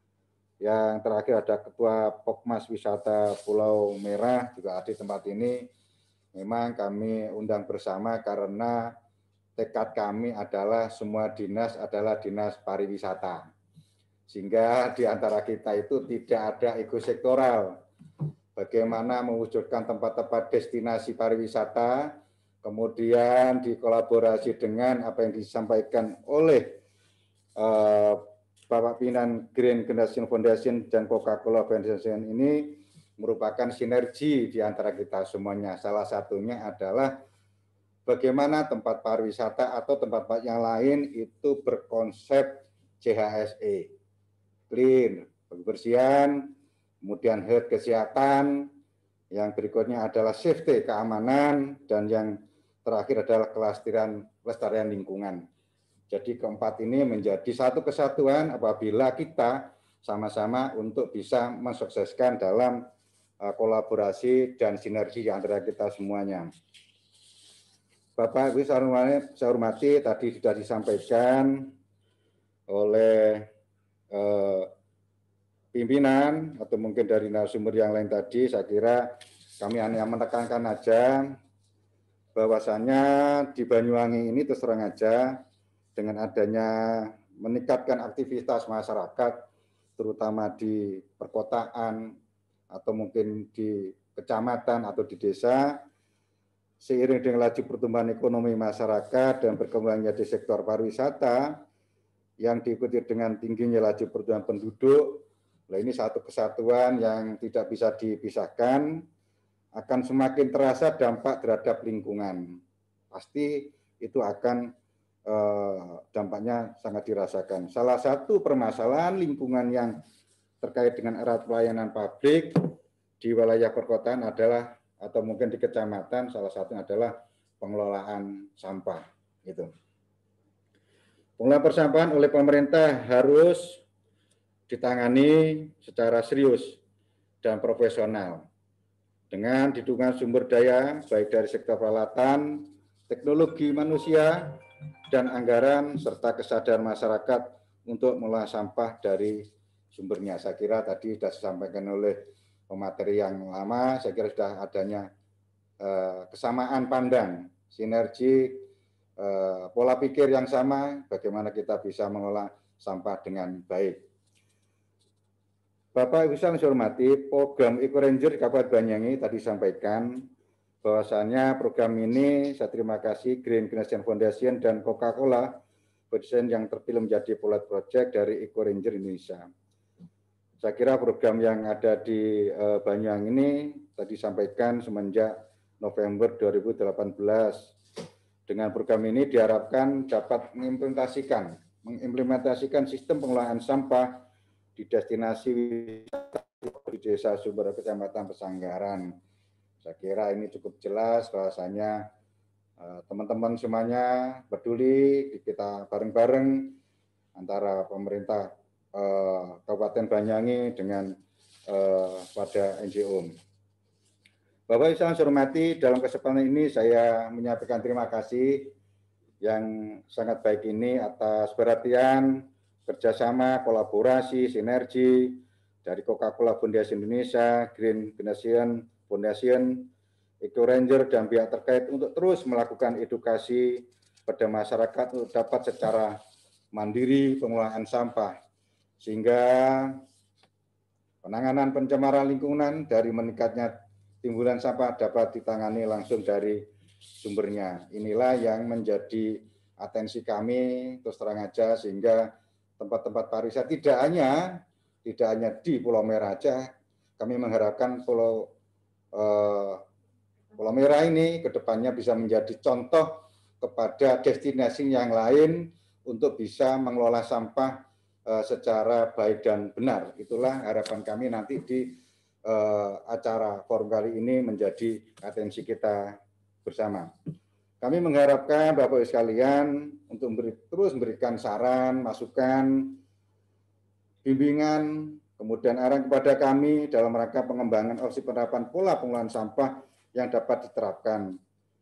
yang terakhir ada Ketua Pokmas Wisata Pulau Merah juga hadir tempat ini. Memang kami undang bersama karena tekad kami adalah semua dinas adalah dinas pariwisata. Sehingga di antara kita itu tidak ada ego sektoral. Bagaimana mewujudkan tempat-tempat destinasi pariwisata, kemudian dikolaborasi dengan apa yang disampaikan oleh uh, Bapak Pimpinan Green Generation Foundation dan Coca-Cola Foundation ini merupakan sinergi di antara kita semuanya. Salah satunya adalah bagaimana tempat pariwisata atau tempat-tempat yang lain itu berkonsep C H S E, clean, kebersihan, kemudian health kesehatan, yang berikutnya adalah safety, keamanan, dan yang terakhir adalah kelestarian, kelestarian lingkungan. Jadi keempat ini menjadi satu kesatuan apabila kita sama-sama untuk bisa mensukseskan dalam kolaborasi dan sinergi antara kita semuanya. Bapak Ibu saya hormati, tadi sudah disampaikan oleh eh, pimpinan atau mungkin dari narasumber yang lain tadi, saya kira kami hanya menekankan aja bahwasannya di Banyuwangi ini terus terang aja dengan adanya meningkatkan aktivitas masyarakat, terutama di perkotaan, atau mungkin di kecamatan atau di desa, seiring dengan laju pertumbuhan ekonomi masyarakat dan berkembangnya di sektor pariwisata, yang diikuti dengan tingginya laju pertumbuhan penduduk, nah ini satu kesatuan yang tidak bisa dipisahkan, akan semakin terasa dampak terhadap lingkungan. Pasti itu akan eh, dampaknya sangat dirasakan. Salah satu permasalahan lingkungan yang terkait dengan erat pelayanan publik di wilayah perkotaan adalah atau mungkin di kecamatan salah satunya adalah pengelolaan sampah gitu. Pengelolaan persampahan oleh pemerintah harus ditangani secara serius dan profesional dengan dukungan sumber daya baik dari sektor peralatan, teknologi manusia dan anggaran serta kesadaran masyarakat untuk mengolah sampah dari sumbernya. Saya kira tadi sudah disampaikan oleh pemateri yang lama, saya kira sudah adanya eh, kesamaan pandang, sinergi, eh, pola pikir yang sama, bagaimana kita bisa mengelola sampah dengan baik. Bapak Ibu yang saya hormati, program Eco Ranger di Kabupaten Banyuwangi tadi sampaikan bahwasannya program ini saya terima kasih Green Generation Foundation dan Coca-Cola Foundation yang terpilih menjadi pilot project dari Eco Ranger Indonesia. Saya kira program yang ada di uh, Banyuwangi ini tadi sampaikan semenjak November dua ribu delapan belas. Dengan program ini diharapkan dapat mengimplementasikan, mengimplementasikan sistem pengelolaan sampah di destinasi wisata di Desa Sumber Kecamatan Pesanggaran. Saya kira ini cukup jelas bahwasanya teman-teman uh, semuanya peduli, kita bareng-bareng antara pemerintah uh, Kabupaten Banyuwangi dengan uh, pada N G O. Bapak Ibu yang saya hormati, dalam kesempatan ini saya menyampaikan terima kasih yang sangat baik ini atas perhatian, kerjasama, kolaborasi, sinergi dari Coca-Cola Foundation Indonesia, Green Generation Foundation, Eco Ranger, dan pihak terkait untuk terus melakukan edukasi pada masyarakat untuk dapat secara mandiri pengelolaan sampah, sehingga penanganan pencemaran lingkungan dari meningkatnya timbulan sampah dapat ditangani langsung dari sumbernya. Inilah yang menjadi atensi kami terus terang aja, sehingga tempat-tempat pariwisata tidak hanya tidak hanya di Pulau Merah aja, kami mengharapkan Pulau eh, Pulau Merah ini kedepannya bisa menjadi contoh kepada destinasi yang lain untuk bisa mengelola sampah eh, secara baik dan benar. Itulah harapan kami nanti di Uh, acara forum kali ini menjadi atensi kita bersama. Kami mengharapkan Bapak Ibu sekalian untuk beri, terus memberikan saran, masukan, bimbingan, kemudian arahan kepada kami dalam rangka pengembangan opsi penerapan pola pengelolaan sampah yang dapat diterapkan.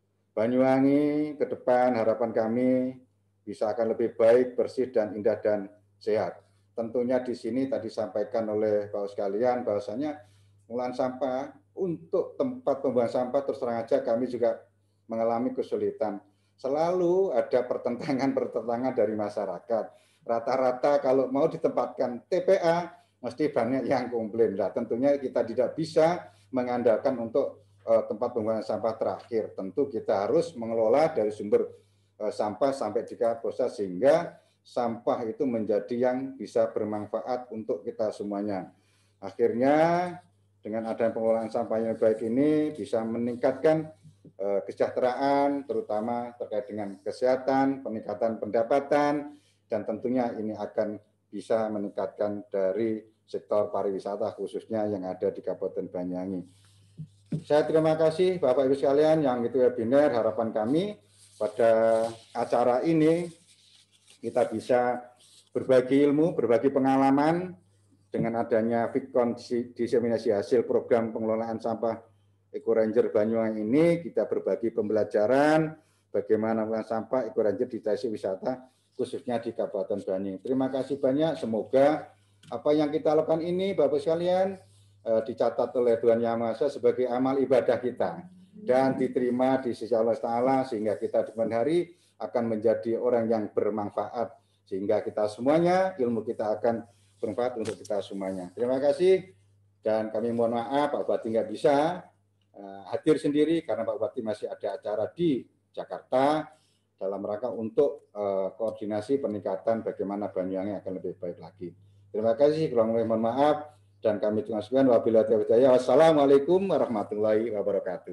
Banyuwangi ke depan harapan kami bisa akan lebih baik, bersih, dan indah dan sehat. Tentunya di sini tadi sampaikan oleh Bapak sekalian bahwasanya pengelolaan sampah untuk tempat pembuangan sampah terus terang aja kami juga mengalami kesulitan. Selalu ada pertentangan-pertentangan dari masyarakat. Rata-rata kalau mau ditempatkan T P A mesti banyak yang komplain. Nah, tentunya kita tidak bisa mengandalkan untuk uh, tempat pembuangan sampah terakhir. Tentu kita harus mengelola dari sumber uh, sampah sampai di proses sehingga sampah itu menjadi yang bisa bermanfaat untuk kita semuanya. Akhirnya dengan adanya pengelolaan sampah yang baik ini bisa meningkatkan eh, kesejahteraan, terutama terkait dengan kesehatan, peningkatan pendapatan, dan tentunya ini akan bisa meningkatkan dari sektor pariwisata khususnya yang ada di Kabupaten Banyuwangi. Saya terima kasih Bapak Ibu sekalian yang itu webinar, harapan kami pada acara ini kita bisa berbagi ilmu, berbagi pengalaman. Dengan adanya Vicon diseminasi hasil program pengelolaan sampah Eco Ranger Banyuwangi ini, kita berbagi pembelajaran bagaimana mengelola sampah Eco Ranger di destinasi wisata khususnya di Kabupaten Banyuwangi. Terima kasih banyak. Semoga apa yang kita lakukan ini, Bapak sekalian, eh, dicatat oleh Tuhan Yang Maha Esa sebagai amal ibadah kita dan diterima di sisi Allah Taala, sehingga kita di kemudian hari akan menjadi orang yang bermanfaat, sehingga kita semuanya ilmu kita akan bermanfaat untuk kita semuanya. Terima kasih, dan kami mohon maaf Pak Bupati nggak bisa uh, hadir sendiri karena Pak Bupati masih ada acara di Jakarta dalam rangka untuk uh, koordinasi peningkatan bagaimana Banyuwangi akan lebih baik lagi. Terima kasih, kurang lebih mohon maaf, dan kami tugaskan wabillahi taufiq wal hidayah. Wassalamualaikum warahmatullahi wabarakatuh.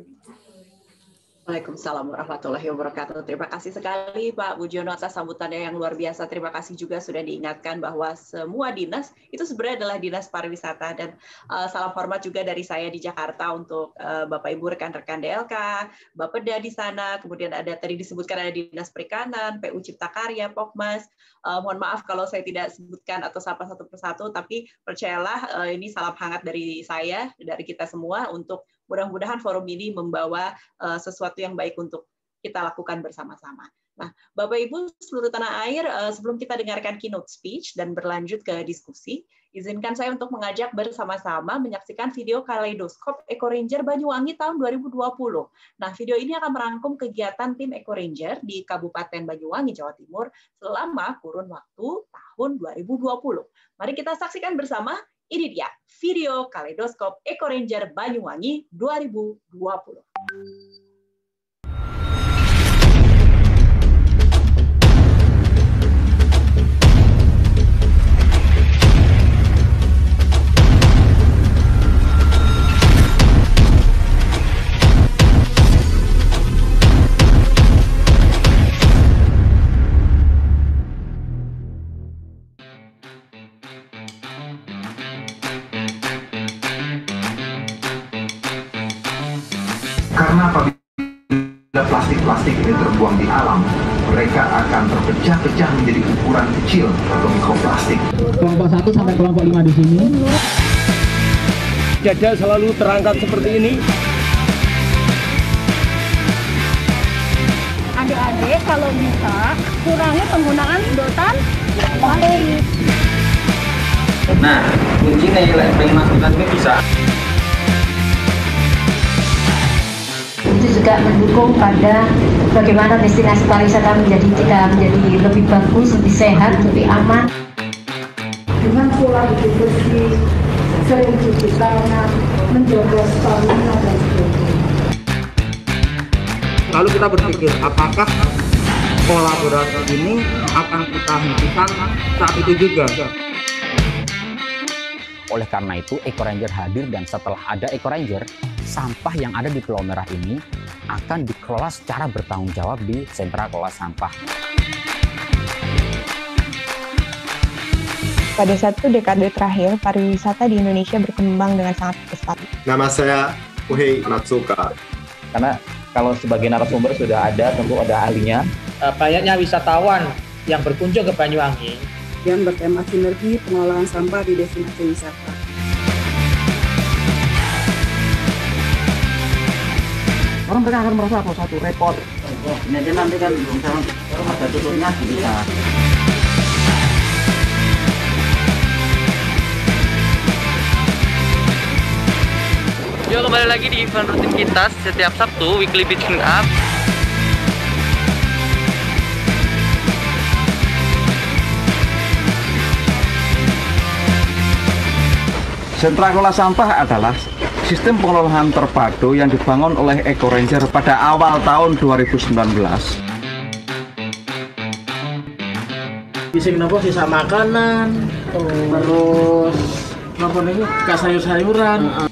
Waalaikumsalam warahmatullahi wabarakatuh. Terima kasih sekali Pak Budiono atas sambutannya yang luar biasa. Terima kasih juga sudah diingatkan bahwa semua dinas itu sebenarnya adalah dinas pariwisata, dan uh, salam hormat juga dari saya di Jakarta untuk uh, Bapak Ibu rekan-rekan D L K, Bapeda di sana, kemudian ada tadi disebutkan ada Dinas Perikanan, P U Cipta Karya, Pokmas. Uh, mohon maaf kalau saya tidak sebutkan atau sapa satu persatu, tapi percayalah uh, ini salam hangat dari saya, dari kita semua, untuk mudah-mudahan forum ini membawa uh, sesuatu yang baik untuk kita lakukan bersama-sama. Nah, Bapak Ibu seluruh tanah air, uh, sebelum kita dengarkan keynote speech dan berlanjut ke diskusi, izinkan saya untuk mengajak bersama-sama menyaksikan video Kaleidoskop Eco Ranger Banyuwangi tahun dua ribu dua puluh. Nah, video ini akan merangkum kegiatan tim Eco Ranger di Kabupaten Banyuwangi, Jawa Timur selama kurun waktu tahun dua ribu dua puluh. Mari kita saksikan bersama Ini dia video Kaleidoskop Eco Ranger Banyuwangi dua ribu dua puluh. Karena apabila plastik-plastik ini terbuang di alam, mereka akan terpecah-pecah menjadi ukuran kecil atau mikroplastik. Kelompok satu sampai kelompok lima di sini. Dada selalu terangkat seperti ini. Adik-adik kalau bisa kurangi penggunaan sedotan baterai. Nah, kuncinya yang pengen masukkan ini bisa. Itu juga mendukung pada bagaimana destinasi pariwisata menjadi kita menjadi lebih bagus, lebih sehat, lebih aman. Dengan pola hidup bersih, sering cuci tangan, menjaga stamina dan sebagainya. Lalu kita berpikir, apakah kolaborasi ini akan kita hentikan saat itu juga? Oleh karena itu, Eco Ranger hadir, dan setelah ada Eco Ranger, sampah yang ada di Pulau Merah ini akan dikelola secara bertanggung jawab di sentra kelola sampah. Pada satu dekade terakhir, pariwisata di Indonesia berkembang dengan sangat pesat. Nama saya Uhei Natsuka. Karena kalau sebagai narasumber sudah ada, tentu ada ahlinya. Banyaknya wisatawan yang berkunjung ke Banyuwangi yang bertema sinergi pengelolaan sampah di destinasi wisata. Orang mereka akan merasa apa satu repot. Ini aja nanti kan misalnya ada tutupnya bisa. Yuk kembali lagi di event rutin kita setiap Sabtu, Weekly Beach Cleanup. Sentra kelola sampah adalah sistem pengelolaan terpadu yang dibangun oleh Eco Ranger pada awal tahun dua ribu sembilan belas. Bisa kenapa sisa makanan, terus apa nih, kayak sayur-sayuran.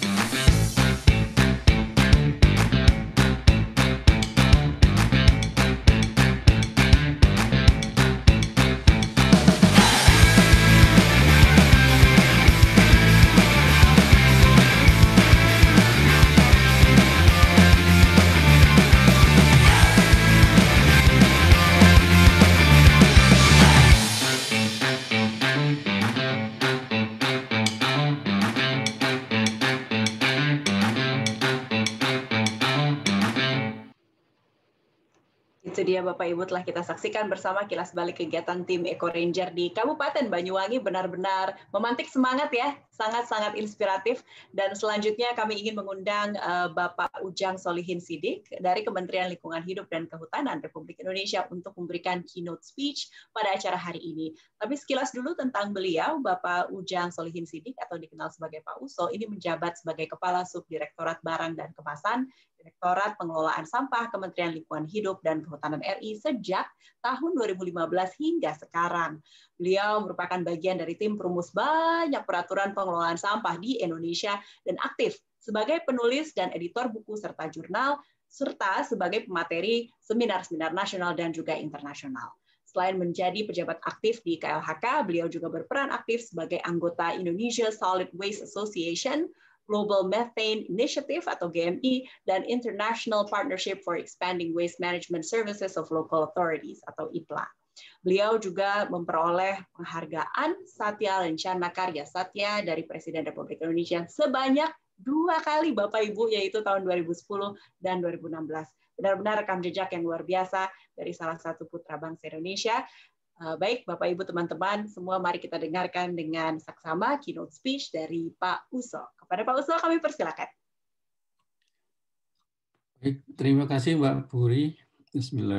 Itu dia Bapak Ibu, telah kita saksikan bersama kilas balik kegiatan tim Eco Ranger di Kabupaten Banyuwangi. Benar-benar memantik semangat ya, sangat-sangat inspiratif. Dan selanjutnya kami ingin mengundang uh, Bapak Ujang Solihin Sidik dari Kementerian Lingkungan Hidup dan Kehutanan Republik Indonesia untuk memberikan keynote speech pada acara hari ini. Tapi sekilas dulu tentang beliau, Bapak Ujang Solihin Sidik atau dikenal sebagai Pak Uso, ini menjabat sebagai Kepala Subdirektorat Barang dan Kemasan, Direktorat Pengelolaan Sampah Kementerian Lingkungan Hidup dan Kehutanan R I sejak tahun dua ribu lima belas hingga sekarang. Beliau merupakan bagian dari tim perumus banyak peraturan pengelolaan sampah di Indonesia dan aktif sebagai penulis dan editor buku serta jurnal, serta sebagai pemateri seminar-seminar nasional dan juga internasional. Selain menjadi pejabat aktif di K L H K, beliau juga berperan aktif sebagai anggota Indonesia Solid Waste Association, Global Methane Initiative atau G M I, dan International Partnership for Expanding Waste Management Services of Local Authorities atau I P L A. Beliau juga memperoleh penghargaan Satya Lencana Karya Satya dari Presiden Republik Indonesia sebanyak dua kali Bapak Ibu, yaitu tahun dua ribu sepuluh dan dua ribu enam belas. Benar-benar rekam jejak yang luar biasa dari salah satu putra bangsa Indonesia. Baik, Bapak Ibu teman-teman, semua mari kita dengarkan dengan saksama keynote speech dari Pak Uso. Kepada Pak Uso kami persilakan. Baik, terima kasih Mbak Puri.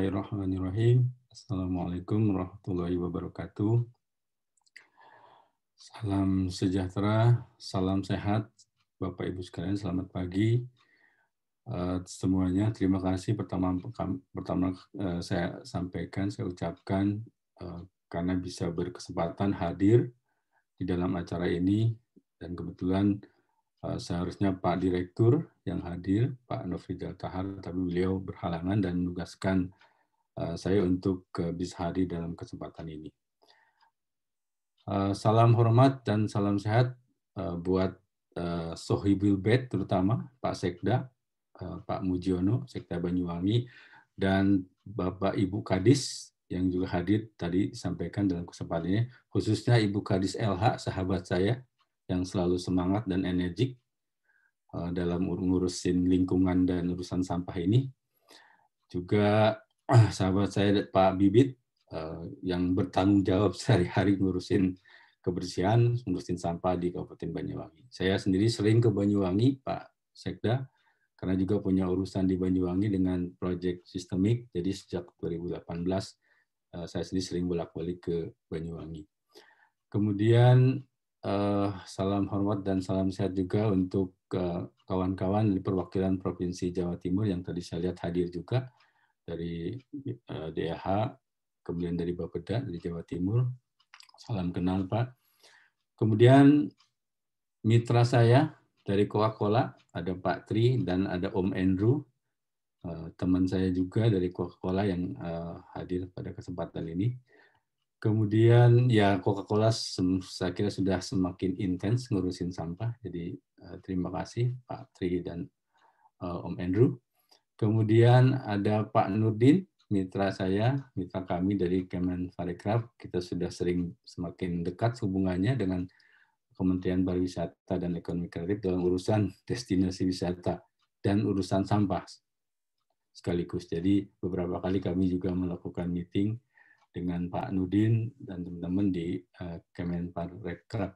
Bismillahirrahmanirrahim. Assalamualaikum warahmatullahi wabarakatuh. Salam sejahtera, salam sehat, Bapak Ibu sekalian, selamat pagi. Uh, semuanya, terima kasih pertama pertama uh, saya sampaikan, saya ucapkan uh, karena bisa berkesempatan hadir di dalam acara ini, dan kebetulan uh, seharusnya Pak Direktur yang hadir, Pak Nofridal Tahar, tapi beliau berhalangan dan menugaskan uh, saya untuk uh, bisa hadir dalam kesempatan ini. Uh, salam hormat dan salam sehat uh, buat uh, Sohibul Bed, terutama Pak Sekda, uh, Pak Mujiono, Sekda Banyuwangi, dan Bapak Ibu Kadis yang juga hadir tadi disampaikan dalam kesempatannya, khususnya Ibu Kadis L H, sahabat saya yang selalu semangat dan energik uh, dalam ngurusin lingkungan dan urusan sampah ini. Juga uh, sahabat saya Pak Bibit, Uh, yang bertanggung jawab sehari-hari ngurusin kebersihan, ngurusin sampah di Kabupaten Banyuwangi. Saya sendiri sering ke Banyuwangi, Pak Sekda, karena juga punya urusan di Banyuwangi dengan proyek sistemik, jadi sejak dua ribu delapan belas uh, saya sendiri sering bolak-balik ke Banyuwangi. Kemudian uh, salam hormat dan salam sehat juga untuk kawan-kawan uh, di perwakilan Provinsi Jawa Timur yang tadi saya lihat hadir juga dari uh, D H, kemudian dari Bapeda, dari Jawa Timur. Salam kenal, Pak. Kemudian mitra saya dari Coca-Cola, ada Pak Tri dan ada Om Andrew, teman saya juga dari Coca-Cola yang hadir pada kesempatan ini. Kemudian ya Coca-Cola saya kira sudah semakin intens ngurusin sampah, jadi terima kasih Pak Tri dan Om Andrew. Kemudian ada Pak Nurdin, mitra saya, mitra kami dari Kemenparekraf. Kita sudah sering semakin dekat hubungannya dengan Kementerian Pariwisata dan Ekonomi Kreatif dalam urusan destinasi wisata dan urusan sampah sekaligus. Jadi beberapa kali kami juga melakukan meeting dengan Pak Nurdin dan teman-teman di uh, Kemenparekraf.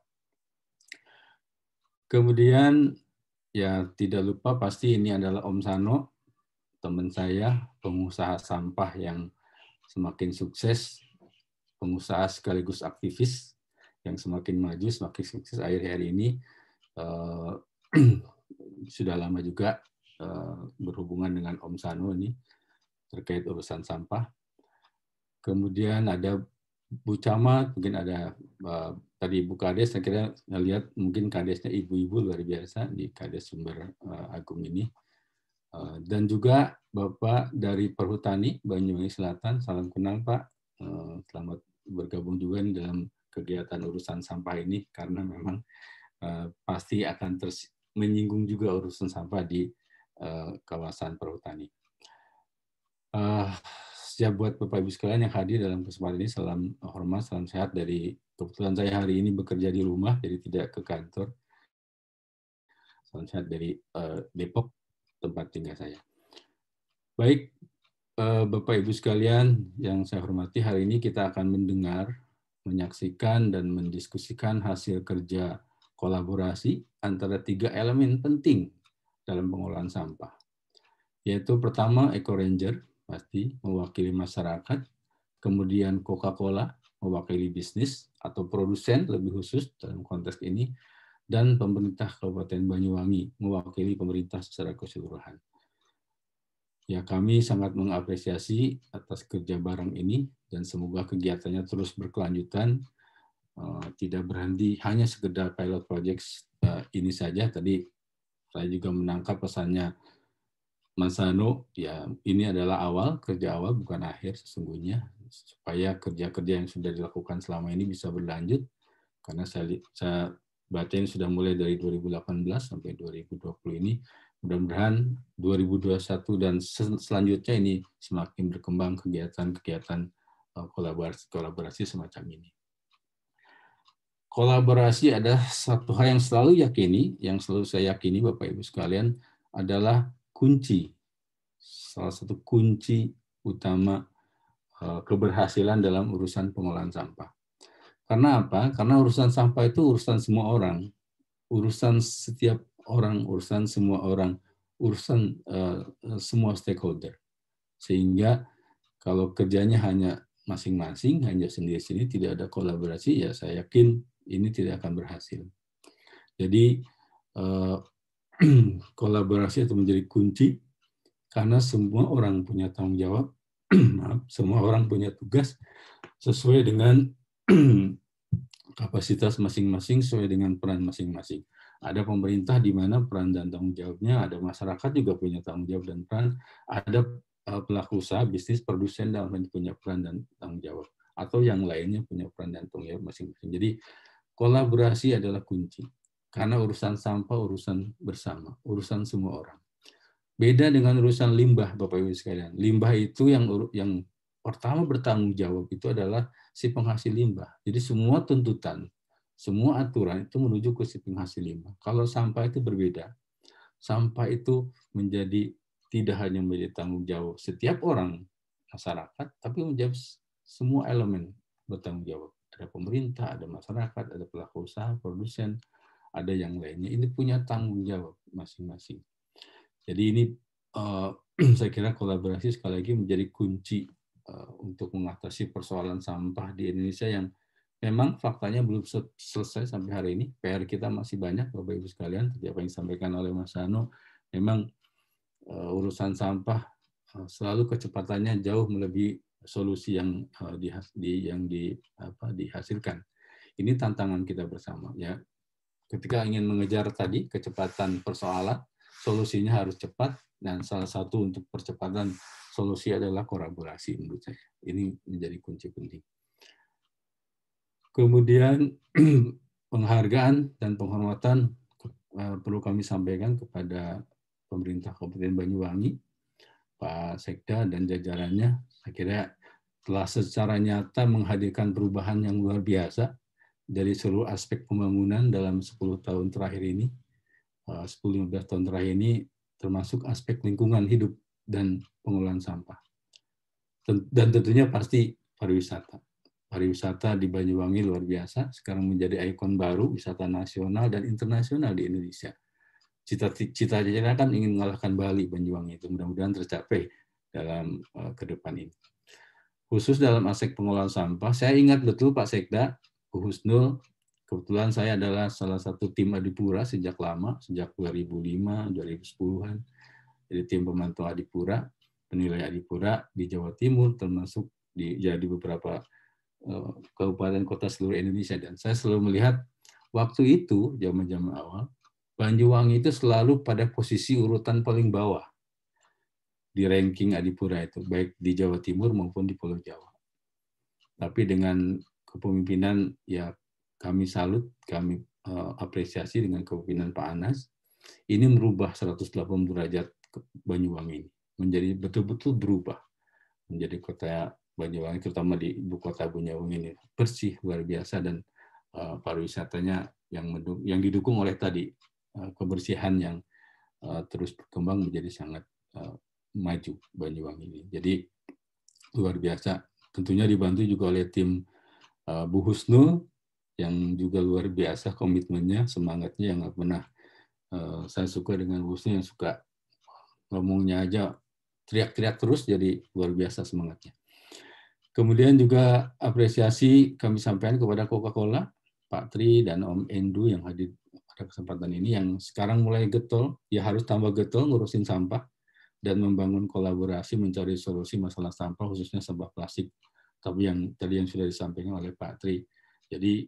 Kemudian ya tidak lupa pasti ini adalah Om Sano, teman saya, pengusaha sampah yang semakin sukses, pengusaha sekaligus aktivis yang semakin maju, semakin sukses akhir-akhir ini. Uh, sudah lama juga uh, berhubungan dengan Om Sano ini terkait urusan sampah. Kemudian ada Bu Camat, mungkin ada uh, tadi Ibu Kades, saya kira lihat mungkin kadesnya ibu-ibu luar biasa di Kades Sumber uh, Agung ini. Dan juga Bapak dari Perhutani Banyuwangi Selatan, salam kenal Pak, selamat bergabung juga dalam kegiatan urusan sampah ini, karena memang pasti akan terus menyinggung juga urusan sampah di kawasan Perhutani. Siap buat Bapak Ibu sekalian yang hadir dalam kesempatan ini, salam hormat, salam sehat. Dari kebetulan saya hari ini bekerja di rumah, jadi tidak ke kantor. Salam sehat dari Depok, tempat tinggal saya. Baik, Bapak Ibu sekalian yang saya hormati, hari ini kita akan mendengar, menyaksikan, dan mendiskusikan hasil kerja kolaborasi antara tiga elemen penting dalam pengelolaan sampah. Yaitu pertama, Eco Ranger, pasti mewakili masyarakat, kemudian Coca-Cola, mewakili bisnis atau produsen lebih khusus dalam konteks ini, dan pemerintah Kabupaten Banyuwangi mewakili pemerintah secara keseluruhan. Ya, kami sangat mengapresiasi atas kerja bareng ini dan semoga kegiatannya terus berkelanjutan, uh, tidak berhenti hanya sekedar pilot project uh, ini saja. Tadi saya juga menangkap pesannya Mas Sano, ya ini adalah awal, kerja awal bukan akhir sesungguhnya, supaya kerja-kerja yang sudah dilakukan selama ini bisa berlanjut, karena saya, saya baca ini sudah mulai dari dua ribu delapan belas sampai dua ribu dua puluh ini. Mudah-mudahan dua ribu dua puluh satu dan selanjutnya ini semakin berkembang kegiatan-kegiatan kolaborasi-kolaborasi semacam ini. Kolaborasi adalah satu hal yang selalu yakini, yang selalu saya yakini Bapak Ibu sekalian, adalah kunci, salah satu kunci utama keberhasilan dalam urusan pengelolaan sampah. Karena apa? Karena urusan sampah itu urusan semua orang, urusan setiap orang, urusan semua orang, urusan uh, semua stakeholder. Sehingga kalau kerjanya hanya masing-masing, hanya sendiri-sendiri, tidak ada kolaborasi, ya saya yakin ini tidak akan berhasil. Jadi eh, kolaborasi itu menjadi kunci karena semua orang punya tanggung jawab, maaf, semua orang punya tugas sesuai dengan kapasitas masing-masing, sesuai dengan peran masing-masing. Ada pemerintah di mana peran dan tanggung jawabnya, ada masyarakat juga punya tanggung jawab dan peran, ada pelaku usaha, bisnis, produsen dan punya peran dan tanggung jawab, atau yang lainnya punya peran dan tanggung jawab masing-masing. Jadi kolaborasi adalah kunci, karena urusan sampah urusan bersama, urusan semua orang. Beda dengan urusan limbah, Bapak Ibu sekalian. Limbah itu yang yang pertama bertanggung jawab itu adalah si penghasil limbah. Jadi semua tuntutan, semua aturan itu menuju ke si penghasil limbah. Kalau sampah itu berbeda. Sampah itu menjadi tidak hanya menjadi tanggung jawab setiap orang masyarakat, tapi menjadi semua elemen bertanggung jawab. Ada pemerintah, ada masyarakat, ada pelaku usaha, produsen, ada yang lainnya. Ini punya tanggung jawab masing-masing. Jadi ini uh, saya kira kolaborasi sekali lagi menjadi kunci uh, untuk mengatasi persoalan sampah di Indonesia yang memang faktanya belum selesai sampai hari ini. P R kita masih banyak, Bapak Ibu sekalian. Seperti apa yang disampaikan oleh Mas Hano, memang uh, urusan sampah uh, selalu kecepatannya jauh melebihi solusi yang uh, di, di yang di apa dihasilkan. Ini tantangan kita bersama ya. Ketika ingin mengejar tadi kecepatan persoalan, solusinya harus cepat, dan salah satu untuk percepatan solusi adalah kolaborasi menurut saya. Ini menjadi kunci penting. Kemudian penghargaan dan penghormatan uh, perlu kami sampaikan kepada pemerintah Kabupaten Banyuwangi, Pak Sekda dan jajarannya. Saya kira telah secara nyata menghadirkan perubahan yang luar biasa dari seluruh aspek pembangunan dalam sepuluh tahun terakhir ini. sepuluh sampai lima belas tahun terakhir ini, termasuk aspek lingkungan hidup dan pengelolaan sampah. Dan tentunya pasti pariwisata. Pariwisata di Banyuwangi luar biasa, sekarang menjadi ikon baru, wisata nasional dan internasional di Indonesia. Cita-cita kan ingin mengalahkan Bali, Banyuwangi itu mudah-mudahan tercapai dalam uh, ke depan ini. Khusus dalam aspek pengelolaan sampah, saya ingat betul Pak Sekda, Bu Husnul, kebetulan saya adalah salah satu tim Adipura sejak lama, sejak dua ribu lima, dua ribu sepuluhan. Jadi tim pemantau Adipura, penilai Adipura di Jawa Timur, termasuk di, ya, di beberapa uh, kabupaten kota seluruh Indonesia. Dan saya selalu melihat waktu itu, zaman-zaman awal, Banyuwangi itu selalu pada posisi urutan paling bawah di ranking Adipura itu, baik di Jawa Timur maupun di Pulau Jawa. Tapi dengan kepemimpinan ya kami salut, kami uh, apresiasi dengan kepemimpinan Pak Anas, ini merubah seratus delapan puluh derajat Banyuwangi ini, menjadi betul-betul berubah, menjadi kota Banyuwangi, terutama di ibu kota Banyuwangi ini bersih luar biasa, dan uh, pariwisatanya yang menduk, yang didukung oleh tadi uh, kebersihan yang uh, terus berkembang menjadi sangat uh, maju Banyuwangi ini. Jadi luar biasa. Tentunya dibantu juga oleh tim uh, Bu Husnul yang juga luar biasa komitmennya, semangatnya yang nggak pernah. Uh, saya suka dengan Bu Husnul yang suka ngomongnya aja teriak-teriak terus, jadi luar biasa semangatnya. Kemudian juga apresiasi kami sampaikan kepada Coca-Cola, Pak Tri dan Om Endu yang hadir pada kesempatan ini, yang sekarang mulai getol, ya harus tambah getol ngurusin sampah dan membangun kolaborasi mencari solusi masalah sampah, khususnya sampah plastik. Tapi yang tadi yang sudah disampaikan oleh Pak Tri. Jadi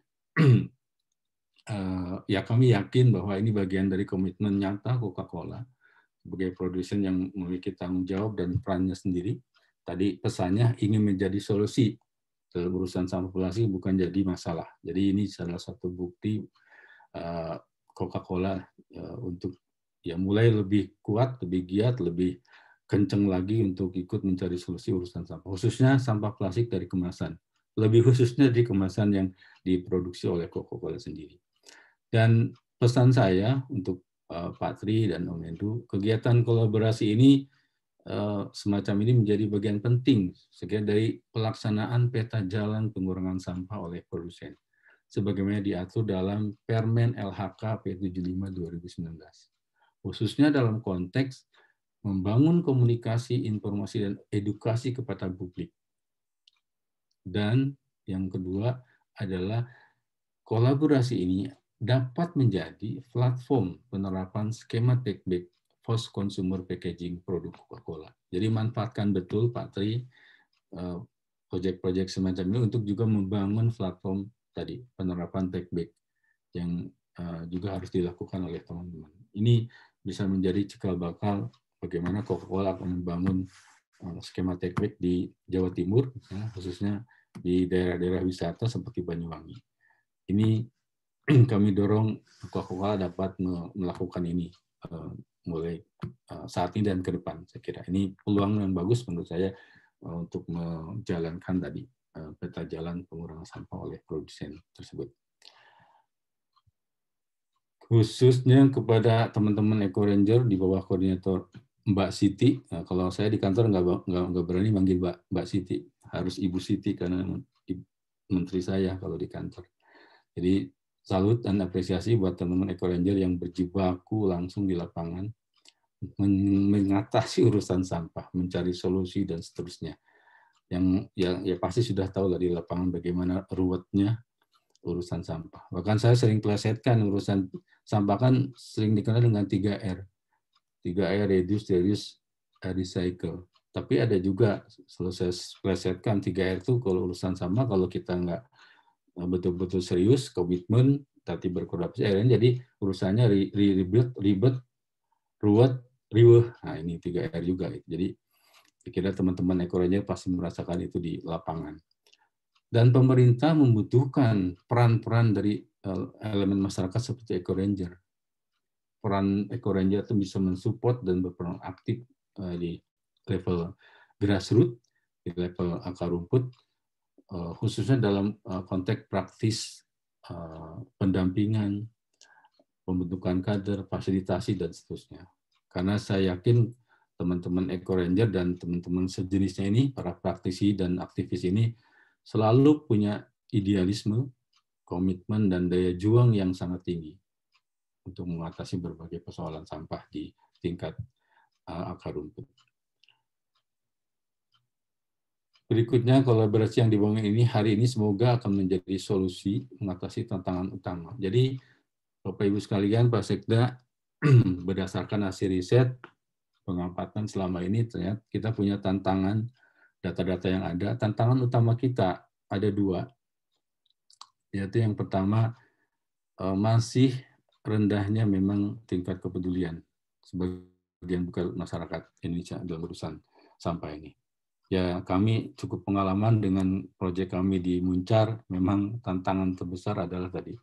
uh, ya kami yakin bahwa ini bagian dari komitmen nyata Coca-Cola sebagai produsen yang memiliki tanggung jawab dan perannya sendiri. Tadi pesannya ingin menjadi solusi dalam urusan sampah plastik, bukan jadi masalah. Jadi ini salah satu bukti uh, Coca-Cola uh, untuk ya mulai lebih kuat, lebih giat, lebih kenceng lagi untuk ikut mencari solusi urusan sampah, khususnya sampah plastik dari kemasan, lebih khususnya di kemasan yang diproduksi oleh Coca-Cola sendiri. Dan pesan saya untuk uh, Pak Tri dan Om Endu, kegiatan kolaborasi ini uh, semacam ini menjadi bagian penting sekian dari pelaksanaan peta jalan pengurangan sampah oleh produsen, sebagaimana diatur dalam Permen L H K P tujuh puluh lima dua ribu sembilan belas. Khususnya dalam konteks membangun komunikasi, informasi, dan edukasi kepada publik. Dan yang kedua adalah kolaborasi ini dapat menjadi platform penerapan skema take-back post-consumer packaging produk Coca-Cola. Jadi manfaatkan betul Pak Tri proyek-proyek semacam ini untuk juga membangun platform tadi penerapan take-back yang juga harus dilakukan oleh teman-teman. Ini bisa menjadi cikal bakal bagaimana Coca-Cola akan membangun skema take-back di Jawa Timur, ya, khususnya di daerah-daerah wisata seperti Banyuwangi. Ini kami dorong Coca-Cola dapat melakukan ini mulai saat ini dan ke depan. Saya kira ini peluang yang bagus menurut saya untuk menjalankan tadi peta jalan pengurangan sampah oleh produsen tersebut. Khususnya kepada teman-teman Eco Ranger di bawah koordinator Mbak Siti. Nah, kalau saya di kantor nggak, nggak, nggak berani manggil Mbak, Mbak Siti, harus Ibu Siti karena menteri saya kalau di kantor. Jadi salut dan apresiasi buat teman-teman Eco Ranger yang berjibaku langsung di lapangan mengatasi urusan sampah, mencari solusi dan seterusnya. Yang ya, ya pasti sudah tahu dari lapangan bagaimana ruwetnya urusan sampah. Bahkan saya sering plesetkan urusan sampah kan sering dikenal dengan tiga R. tiga R, reduce, reduce, recycle. Tapi ada juga, selalu saya plesetkan tiga R itu kalau urusan sampah, kalau kita nggak betul-betul serius, komitmen, tapi berkolaborasi, akhirnya jadi urusannya ribet, ribet, ruwet, riweh. Nah ini tiga R juga. Jadi kira teman-teman Eco Ranger pasti merasakan itu di lapangan. Dan pemerintah membutuhkan peran-peran dari elemen masyarakat seperti Eco Ranger. Peran Eco Ranger itu bisa mensupport dan berperan aktif di level grassroots, di level akar rumput, khususnya dalam konteks praktis pendampingan, pembentukan kader, fasilitasi, dan seterusnya. Karena saya yakin teman-teman Eco Ranger dan teman-teman sejenisnya ini, para praktisi dan aktivis ini, selalu punya idealisme, komitmen, dan daya juang yang sangat tinggi untuk mengatasi berbagai persoalan sampah di tingkat akar rumput. Berikutnya, kolaborasi yang dibangun ini hari ini semoga akan menjadi solusi mengatasi tantangan utama. Jadi, Bapak Ibu sekalian, Pak Sekda, berdasarkan hasil riset pengamatan selama ini, ternyata kita punya tantangan, data-data yang ada. Tantangan utama kita ada dua, yaitu yang pertama, masih rendahnya memang tingkat kepedulian sebagian besar masyarakat Indonesia dalam urusan sampah ini. Ya, kami cukup pengalaman dengan proyek kami di Muncar, memang tantangan terbesar adalah tadi,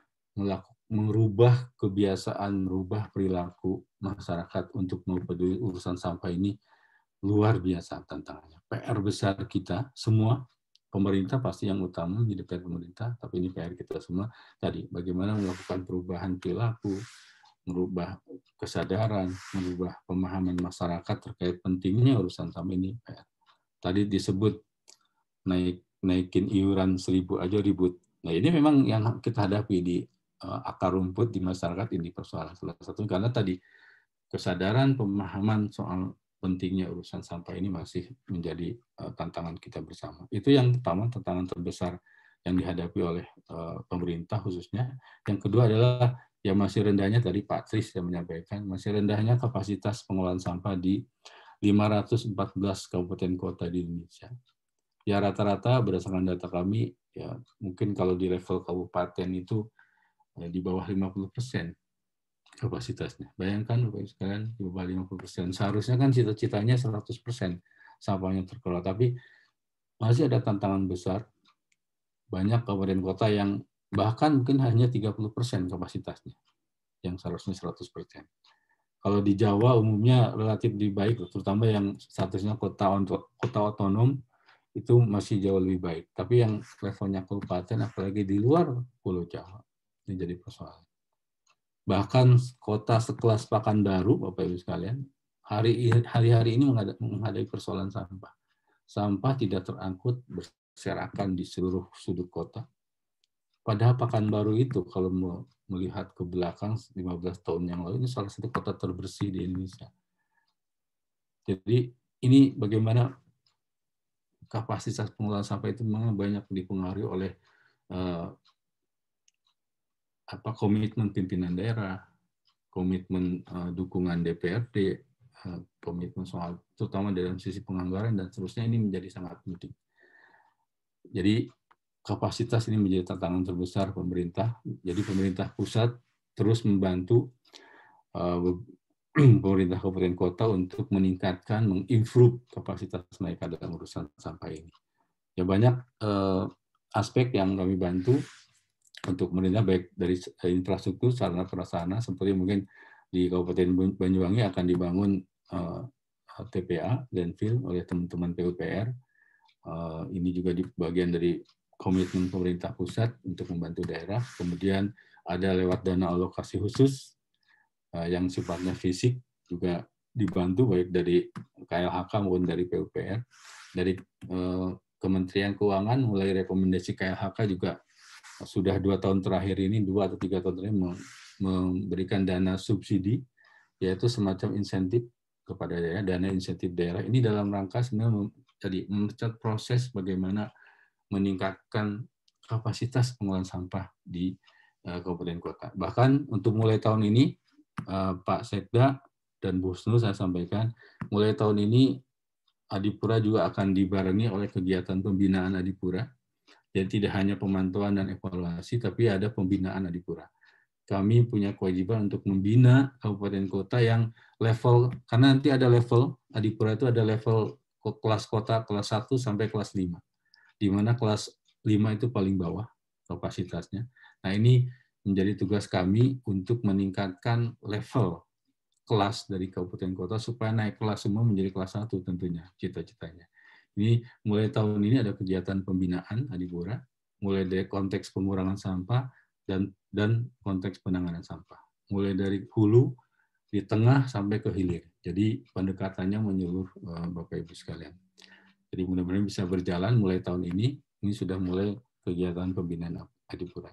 merubah kebiasaan, merubah perilaku masyarakat untuk mempeduli urusan sampah ini luar biasa tantangannya. P R besar kita semua, pemerintah pasti yang utama menjadi P R pemerintah, tapi ini P R kita semua tadi, bagaimana melakukan perubahan perilaku, merubah kesadaran, merubah pemahaman masyarakat terkait pentingnya urusan sampah ini P R. Tadi disebut naik naikin iuran seribu aja ribut. Nah ini memang yang kita hadapi di uh, akar rumput di masyarakat ini persoalan salah satu karena tadi kesadaran pemahaman soal pentingnya urusan sampah ini masih menjadi uh, tantangan kita bersama. Itu yang pertama, tantangan terbesar yang dihadapi oleh uh, pemerintah khususnya. Yang kedua adalah yang masih rendahnya tadi Pak Tris yang menyampaikan masih rendahnya kapasitas pengelolaan sampah di lima ratus empat belas kabupaten kota di Indonesia. Ya rata-rata berdasarkan data kami, ya mungkin kalau di level kabupaten itu ya, di bawah lima puluh persen kapasitasnya. Bayangkan Bapak sekalian, di bawah lima puluh persen. Seharusnya kan cita-citanya seratus persen sampahnya terkelola, tapi masih ada tantangan besar. Banyak kabupaten kota yang bahkan mungkin hanya tiga puluh persen kapasitasnya, yang seharusnya seratus persen. Kalau di Jawa umumnya relatif lebih baik, terutama yang statusnya kota kota otonom itu masih jauh lebih baik. Tapi yang levelnya kabupaten, apalagi di luar Pulau Jawa, ini jadi persoalan. Bahkan kota sekelas Pekanbaru, Bapak Ibu sekalian, hari-hari ini menghadapi persoalan sampah. Sampah tidak terangkut berserakan di seluruh sudut kota. Padahal Pekanbaru itu kalau mau melihat ke belakang lima belas tahun yang lalu, ini salah satu kota terbersih di Indonesia. Jadi ini bagaimana kapasitas pengelolaan sampah itu memang banyak dipengaruhi oleh uh, apa komitmen pimpinan daerah, komitmen uh, dukungan D P R D, uh, komitmen soal terutama dalam sisi penganggaran dan seterusnya ini menjadi sangat penting. Jadi kapasitas ini menjadi tantangan terbesar pemerintah. Jadi pemerintah pusat terus membantu uh, pemerintah kabupaten kota untuk meningkatkan, mengimprove kapasitas mereka dalam urusan sampah ini. Ya banyak uh, aspek yang kami bantu untuk pemerintah, baik dari infrastruktur, sarana prasarana, seperti mungkin di Kabupaten Banyuwangi akan dibangun uh, T P A, landfill oleh teman-teman P U P R. Uh, ini juga di bagian dari komitmen pemerintah pusat untuk membantu daerah. Kemudian ada lewat dana alokasi khusus uh, yang sifatnya fisik juga dibantu baik dari K L H K maupun dari P U P R. Dari uh, Kementerian Keuangan mulai rekomendasi K L H K juga sudah dua tahun terakhir ini, dua atau tiga tahun terakhir memberikan dana subsidi, yaitu semacam insentif kepada daerah, dana insentif daerah. Ini dalam rangka sebenarnya tadi memecah proses bagaimana meningkatkan kapasitas pengolahan sampah di uh, kabupaten kota. Bahkan untuk mulai tahun ini, uh, Pak Sekda dan Bu Husnul saya sampaikan, mulai tahun ini Adipura juga akan dibarengi oleh kegiatan pembinaan Adipura. Jadi tidak hanya pemantauan dan evaluasi, tapi ada pembinaan Adipura. Kami punya kewajiban untuk membina kabupaten kota yang level, karena nanti ada level, Adipura itu ada level kelas kota kelas satu sampai kelas lima. Di mana kelas lima itu paling bawah kapasitasnya. Nah ini menjadi tugas kami untuk meningkatkan level kelas dari kabupaten kota supaya naik kelas semua menjadi kelas satu tentunya, cita-citanya. Ini mulai tahun ini ada kegiatan pembinaan Adipura, mulai dari konteks pengurangan sampah dan dan konteks penanganan sampah. Mulai dari hulu, di tengah sampai ke hilir. Jadi pendekatannya menyeluruh Bapak Ibu sekalian. Jadi mudah-mudahan bisa berjalan mulai tahun ini. Ini sudah mulai kegiatan pembinaan Adipura.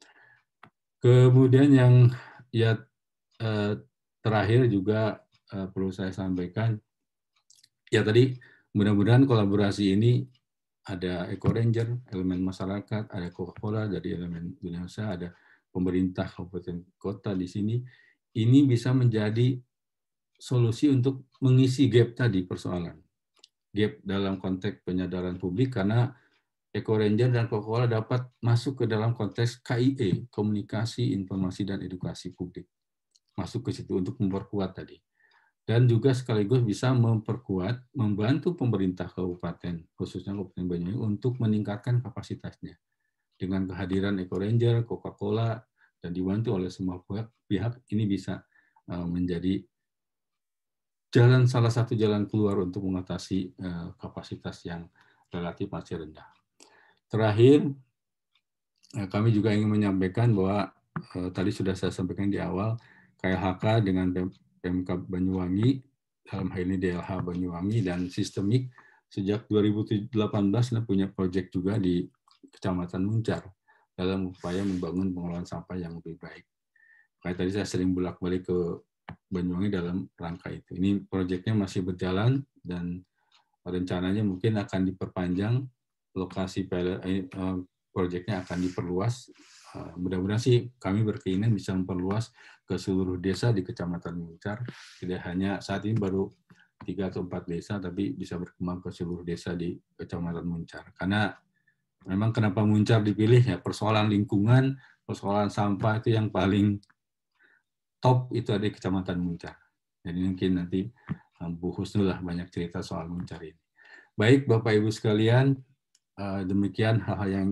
Kemudian yang ya eh, terakhir juga eh, perlu saya sampaikan, ya tadi mudah-mudahan kolaborasi ini ada Eco Ranger, elemen masyarakat, ada Coca-Cola dari elemen dunia usaha, ada pemerintah kabupaten kota di sini. Ini bisa menjadi solusi untuk mengisi gap tadi persoalan. Gap dalam konteks penyadaran publik karena Eco Ranger dan Coca-Cola dapat masuk ke dalam konteks K I E, komunikasi, informasi, dan edukasi publik. Masuk ke situ untuk memperkuat tadi. Dan juga sekaligus bisa memperkuat, membantu pemerintah kabupaten, khususnya Kabupaten Banyuwangi, untuk meningkatkan kapasitasnya. Dengan kehadiran Eco Ranger, Coca-Cola, dan dibantu oleh semua pihak, ini bisa menjadi jalan salah satu jalan keluar untuk mengatasi kapasitas yang relatif masih rendah. Terakhir, kami juga ingin menyampaikan bahwa tadi sudah saya sampaikan di awal, K L H K dengan Pemkab Banyuwangi, dalam hal ini D L H Banyuwangi dan Sistemik, sejak dua ribu delapan belas punya proyek juga di Kecamatan Muncar dalam upaya membangun pengelolaan sampah yang lebih baik. Kayak tadi saya sering bolak-balik ke Banyuwangi dalam rangka itu. Ini proyeknya masih berjalan dan rencananya mungkin akan diperpanjang, lokasi proyeknya akan diperluas. Mudah-mudahan sih kami berkeinginan bisa memperluas ke seluruh desa di Kecamatan Muncar. Tidak hanya saat ini baru tiga atau empat desa, tapi bisa berkembang ke seluruh desa di Kecamatan Muncar. Karena memang kenapa Muncar dipilih, ya persoalan lingkungan, persoalan sampah itu yang paling top itu ada di Kecamatan Muncar. Jadi mungkin nanti Bu Husnul lah banyak cerita soal Muncar ini. Baik Bapak Ibu sekalian, demikian hal-hal yang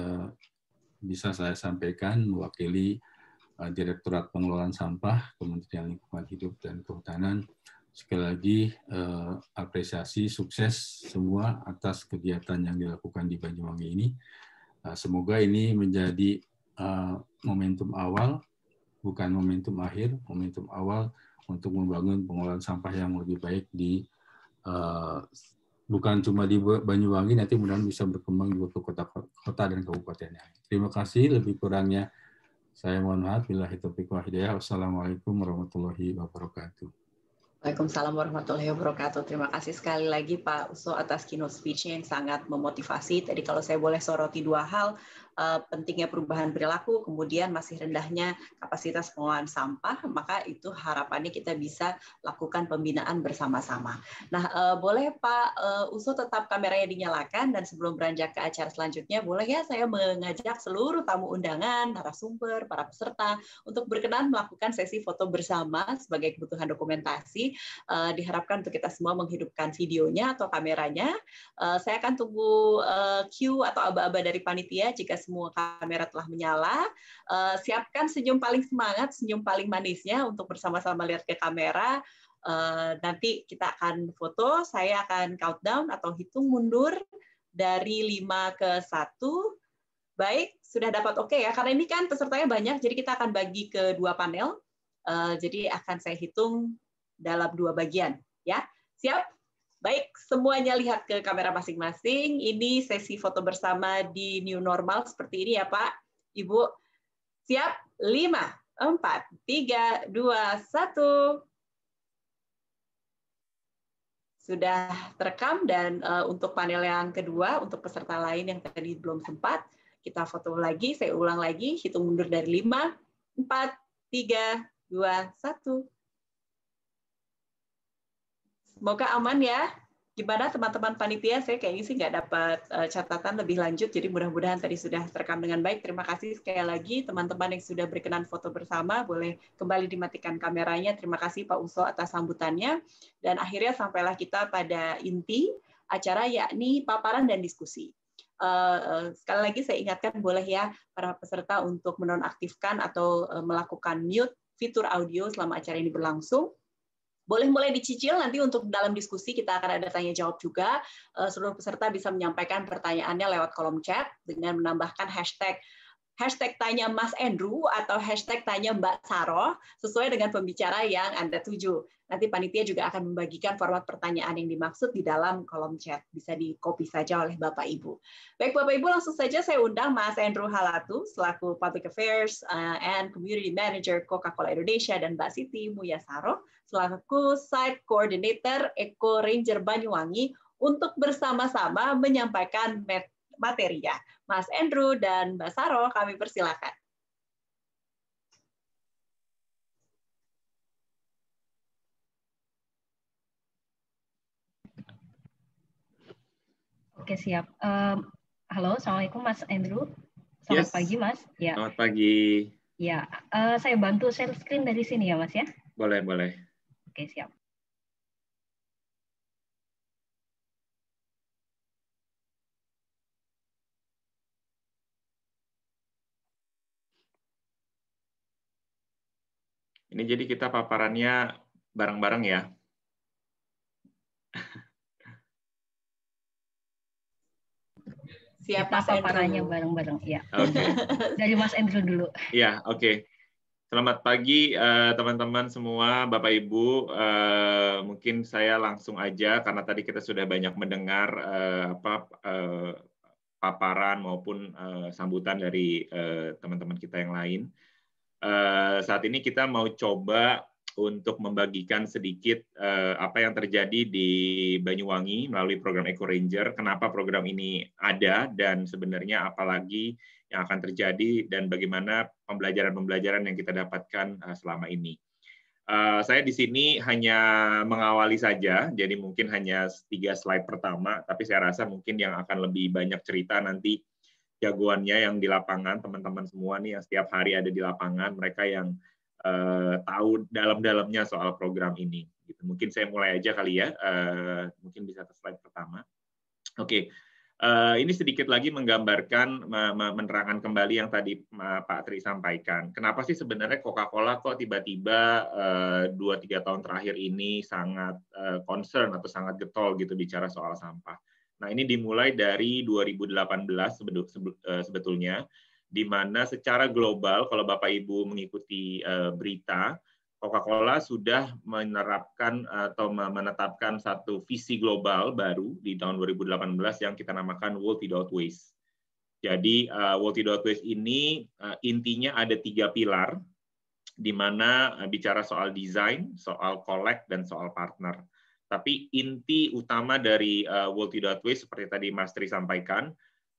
bisa saya sampaikan mewakili uh, Direktorat Pengelolaan Sampah Kementerian Lingkungan Hidup dan Kehutanan. Sekali lagi uh, apresiasi sukses semua atas kegiatan yang dilakukan di Banyuwangi ini. Uh, semoga ini menjadi uh, momentum awal, bukan momentum akhir, momentum awal untuk membangun pengelolaan sampah yang lebih baik di uh, bukan cuma di Banyuwangi, nanti mudah-mudahan bisa berkembang juga ke kota-kota dan kabupatennya. Terima kasih, lebih kurangnya saya mohon maaf. Billahi taufiq wal hidayah. Wassalamualaikum warahmatullahi wabarakatuh. Waalaikumsalam warahmatullahi wabarakatuh. Terima kasih sekali lagi Pak Uso atas keynote speech-nya yang sangat memotivasi. Tadi kalau saya boleh soroti dua hal, uh, pentingnya perubahan perilaku, kemudian masih rendahnya kapasitas pengelolaan sampah, maka itu harapannya kita bisa lakukan pembinaan bersama-sama. Nah, uh, boleh Pak uh, Uso tetap kameranya dinyalakan, dan sebelum beranjak ke acara selanjutnya, boleh ya saya mengajak seluruh tamu undangan, narasumber, para peserta untuk berkenan melakukan sesi foto bersama sebagai kebutuhan dokumentasi. Uh, diharapkan untuk kita semua menghidupkan videonya atau kameranya. Uh, saya akan tunggu uh, cue atau aba-aba dari panitia jika semua kamera telah menyala. Uh, siapkan senyum paling semangat, senyum paling manisnya untuk bersama-sama lihat ke kamera. Uh, nanti kita akan foto, saya akan countdown atau hitung mundur dari lima ke satu. Baik, sudah dapat oke ya, karena ini kan pesertanya banyak, jadi kita akan bagi ke dua panel. Uh, jadi akan saya hitung dalam dua bagian. Ya, siap? Baik, semuanya lihat ke kamera masing-masing. Ini sesi foto bersama di new normal seperti ini ya Pak, Ibu. Siap? lima, empat, tiga, dua, satu. Sudah terekam, dan uh, untuk panel yang kedua, untuk peserta lain yang tadi belum sempat, kita foto lagi, saya ulang lagi, hitung mundur dari lima, empat, tiga, dua, satu. Semoga aman ya. Gimana teman-teman panitia? Saya kayaknya sih nggak dapat uh, catatan lebih lanjut, jadi mudah-mudahan tadi sudah terekam dengan baik. Terima kasih sekali lagi teman-teman yang sudah berkenan foto bersama. Boleh kembali dimatikan kameranya. Terima kasih Pak Uso atas sambutannya. Dan akhirnya sampailah kita pada inti acara, yakni paparan dan diskusi. Uh, uh, sekali lagi saya ingatkan, boleh ya para peserta untuk menonaktifkan atau uh, melakukan mute fitur audio selama acara ini berlangsung. Boleh mulai dicicil, nanti untuk dalam diskusi kita akan ada tanya jawab juga. Seluruh peserta bisa menyampaikan pertanyaannya lewat kolom chat dengan menambahkan hashtag hashtag tanya Mas Andrew atau hashtag tanya Mbak Saroh sesuai dengan pembicara yang Anda tuju. Nanti panitia juga akan membagikan format pertanyaan yang dimaksud di dalam kolom chat. Bisa di-copy saja oleh Bapak Ibu. Baik Bapak Ibu, langsung saja saya undang Mas Andrew Halatu selaku Public Affairs and Community Manager Coca-Cola Indonesia, dan Mbak Siti Mulyasaro selaku Site Coordinator Eco Ranger Banyuwangi untuk bersama-sama menyampaikan materi ya. Mas Andrew dan Mbak Saro, kami persilakan. Oke, siap. Um, halo, Assalamualaikum Mas Andrew. Selamat yes. pagi Mas. Ya. Selamat pagi. Ya, uh, saya bantu share screen dari sini ya Mas ya. Boleh, boleh. Oke, siap. Ini jadi kita paparannya bareng-bareng ya. Siap, Mas paparannya bareng-bareng ya. Okay. Dari Mas Andrew dulu. Ya, oke. Okay. Selamat pagi teman-teman uh, semua, Bapak Ibu. Uh, mungkin saya langsung aja karena tadi kita sudah banyak mendengar uh, apa uh, paparan maupun uh, sambutan dari teman-teman uh, kita yang lain. Uh, saat ini kita mau coba untuk membagikan sedikit uh, apa yang terjadi di Banyuwangi melalui program Eco Ranger, kenapa program ini ada, dan sebenarnya apalagi yang akan terjadi, dan bagaimana pembelajaran-pembelajaran yang kita dapatkan uh, selama ini. Uh, saya di sini hanya mengawali saja, jadi mungkin hanya tiga slide pertama, tapi saya rasa mungkin yang akan lebih banyak cerita nanti jagoannya yang di lapangan, teman-teman semua nih yang setiap hari ada di lapangan, mereka yang uh, tahu dalam-dalamnya soal program ini. Gitu. Mungkin saya mulai aja kali ya, uh, mungkin bisa ke slide pertama. Oke, okay. uh, ini sedikit lagi menggambarkan, menerangkan kembali yang tadi Pak Tri sampaikan. Kenapa sih sebenarnya Coca-Cola kok tiba-tiba dua tiga tahun terakhir ini sangat uh, concern atau sangat getol gitu bicara soal sampah. Nah, ini dimulai dari dua ribu delapan belas sebetulnya, di mana secara global, kalau Bapak Ibu mengikuti berita, Coca-Cola sudah menerapkan atau menetapkan satu visi global baru di tahun dua ribu delapan belas yang kita namakan World Without Waste. Jadi, World Without Waste ini intinya ada tiga pilar, di mana bicara soal desain, soal collect, dan soal partner. Tapi inti utama dari uh, World Without Waste seperti tadi Mas Tri sampaikan,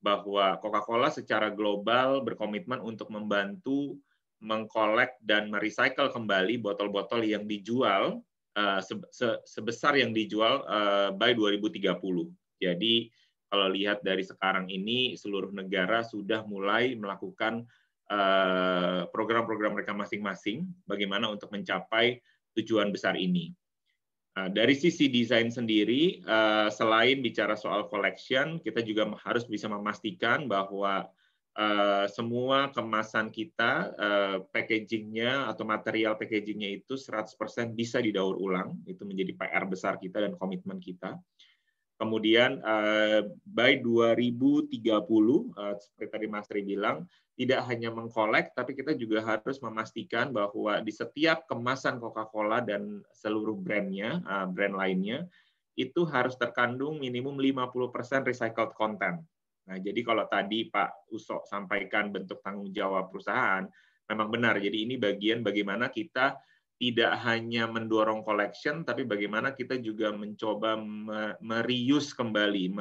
bahwa Coca-Cola secara global berkomitmen untuk membantu mengkolek dan merecycle kembali botol-botol yang dijual uh, sebesar yang dijual uh, by dua ribu tiga puluh. Jadi kalau lihat dari sekarang ini seluruh negara sudah mulai melakukan program-program uh, mereka masing-masing bagaimana untuk mencapai tujuan besar ini. Uh, dari sisi desain sendiri, uh, selain bicara soal collection, kita juga harus bisa memastikan bahwa Uh, semua kemasan kita, uh, packagingnya atau material packagingnya itu seratus persen bisa didaur ulang. Itu menjadi P R besar kita dan komitmen kita. Kemudian uh, by dua ribu tiga puluh, uh, seperti tadi Mas Tri bilang, tidak hanya mengkolek, tapi kita juga harus memastikan bahwa di setiap kemasan Coca-Cola dan seluruh brandnya, uh, brand lainnya, itu harus terkandung minimum lima puluh persen recycled content. Nah, jadi kalau tadi Pak Uso sampaikan bentuk tanggung jawab perusahaan, memang benar. Jadi ini bagian bagaimana kita tidak hanya mendorong collection, tapi bagaimana kita juga mencoba mereuse kembali,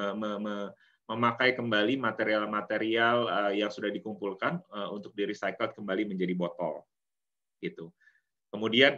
memakai kembali material-material yang sudah dikumpulkan untuk di-recycle kembali menjadi botol. Gitu. Kemudian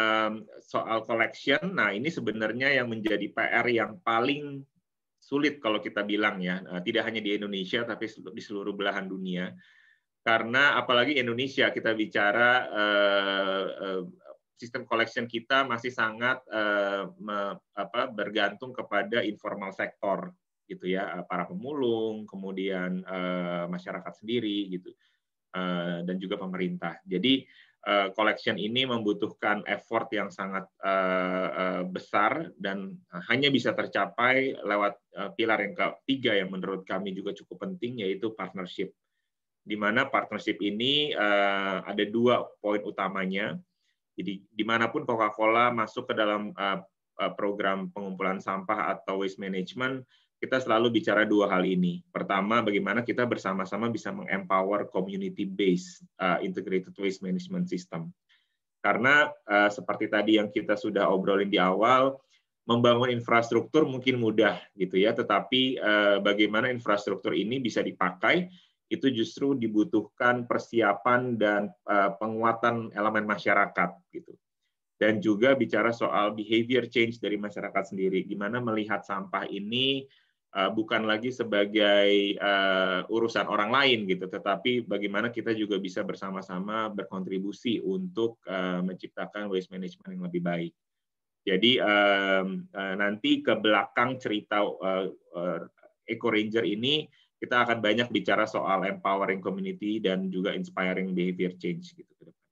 soal collection, nah ini sebenarnya yang menjadi P R yang paling sulit kalau kita bilang ya, tidak hanya di Indonesia tapi di seluruh belahan dunia. Karena apalagi Indonesia, kita bicara uh, uh, sistem collection kita masih sangat uh, me, apa, bergantung kepada informal sektor, gitu ya, para pemulung, kemudian uh, masyarakat sendiri, gitu, uh, dan juga pemerintah. Jadi Uh, collection ini membutuhkan effort yang sangat uh, uh, besar dan uh, hanya bisa tercapai lewat uh, pilar yang ketiga yang menurut kami juga cukup penting, yaitu partnership. Di mana partnership ini uh, ada dua poin utamanya. Jadi dimanapun Coca-Cola masuk ke dalam uh, program pengumpulan sampah atau waste management, kita selalu bicara dua hal ini. Pertama, bagaimana kita bersama-sama bisa meng-empower community-based uh, integrated waste management system. Karena uh, seperti tadi yang kita sudah obrolin di awal, membangun infrastruktur mungkin mudah gitu ya, tetapi uh, bagaimana infrastruktur ini bisa dipakai, itu justru dibutuhkan persiapan dan uh, penguatan elemen masyarakat gitu. Dan juga bicara soal behavior change dari masyarakat sendiri, gimana melihat sampah ini Uh, bukan lagi sebagai uh, urusan orang lain gitu, tetapi bagaimana kita juga bisa bersama-sama berkontribusi untuk uh, menciptakan waste management yang lebih baik. Jadi um, uh, nanti ke belakang cerita uh, uh, Eco Ranger ini kita akan banyak bicara soal empowering community dan juga inspiring behavior change gitu.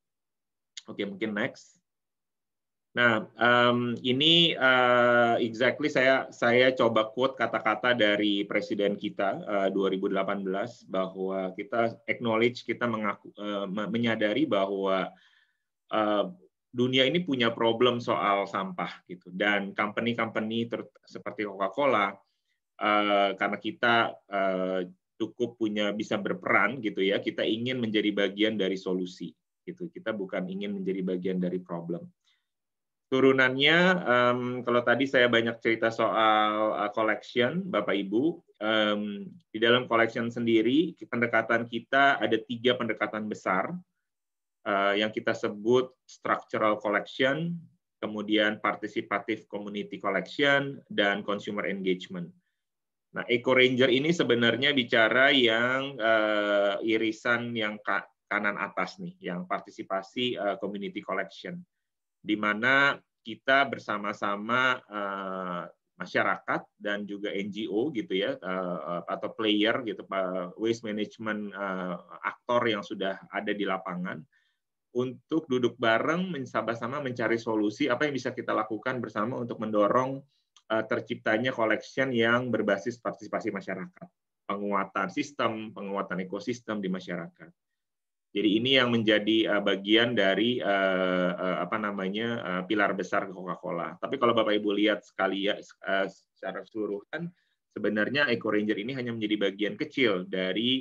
Oke, mungkin next. Nah, um, ini uh, exactly saya saya coba quote kata-kata dari presiden kita uh, dua ribu delapan belas bahwa kita acknowledge, kita mengaku, uh, menyadari bahwa uh, dunia ini punya problem soal sampah gitu, dan company-company seperti Coca-Cola uh, karena kita uh, cukup punya bisa berperan gitu ya, kita ingin menjadi bagian dari solusi gitu, kita bukan ingin menjadi bagian dari problem. Turunannya, um, kalau tadi saya banyak cerita soal uh, collection, Bapak Ibu, um, di dalam collection sendiri, pendekatan kita ada tiga pendekatan besar, uh, yang kita sebut structural collection, kemudian participative community collection, dan consumer engagement. Nah, Eco Ranger ini sebenarnya bicara yang uh, irisan yang kanan atas nih, yang partisipasi uh, community collection, di mana kita bersama-sama uh, masyarakat dan juga N G O gitu ya, uh, atau player gitu, waste management uh, aktor yang sudah ada di lapangan, untuk duduk bareng bersama-sama mencari solusi apa yang bisa kita lakukan bersama untuk mendorong uh, terciptanya collection yang berbasis partisipasi masyarakat, penguatan sistem, penguatan ekosistem di masyarakat. Jadi ini yang menjadi bagian dari apa namanya pilar besar Coca-Cola. Tapi kalau Bapak Ibu lihat sekali ya secara keseluruhan, sebenarnya Eco Ranger ini hanya menjadi bagian kecil dari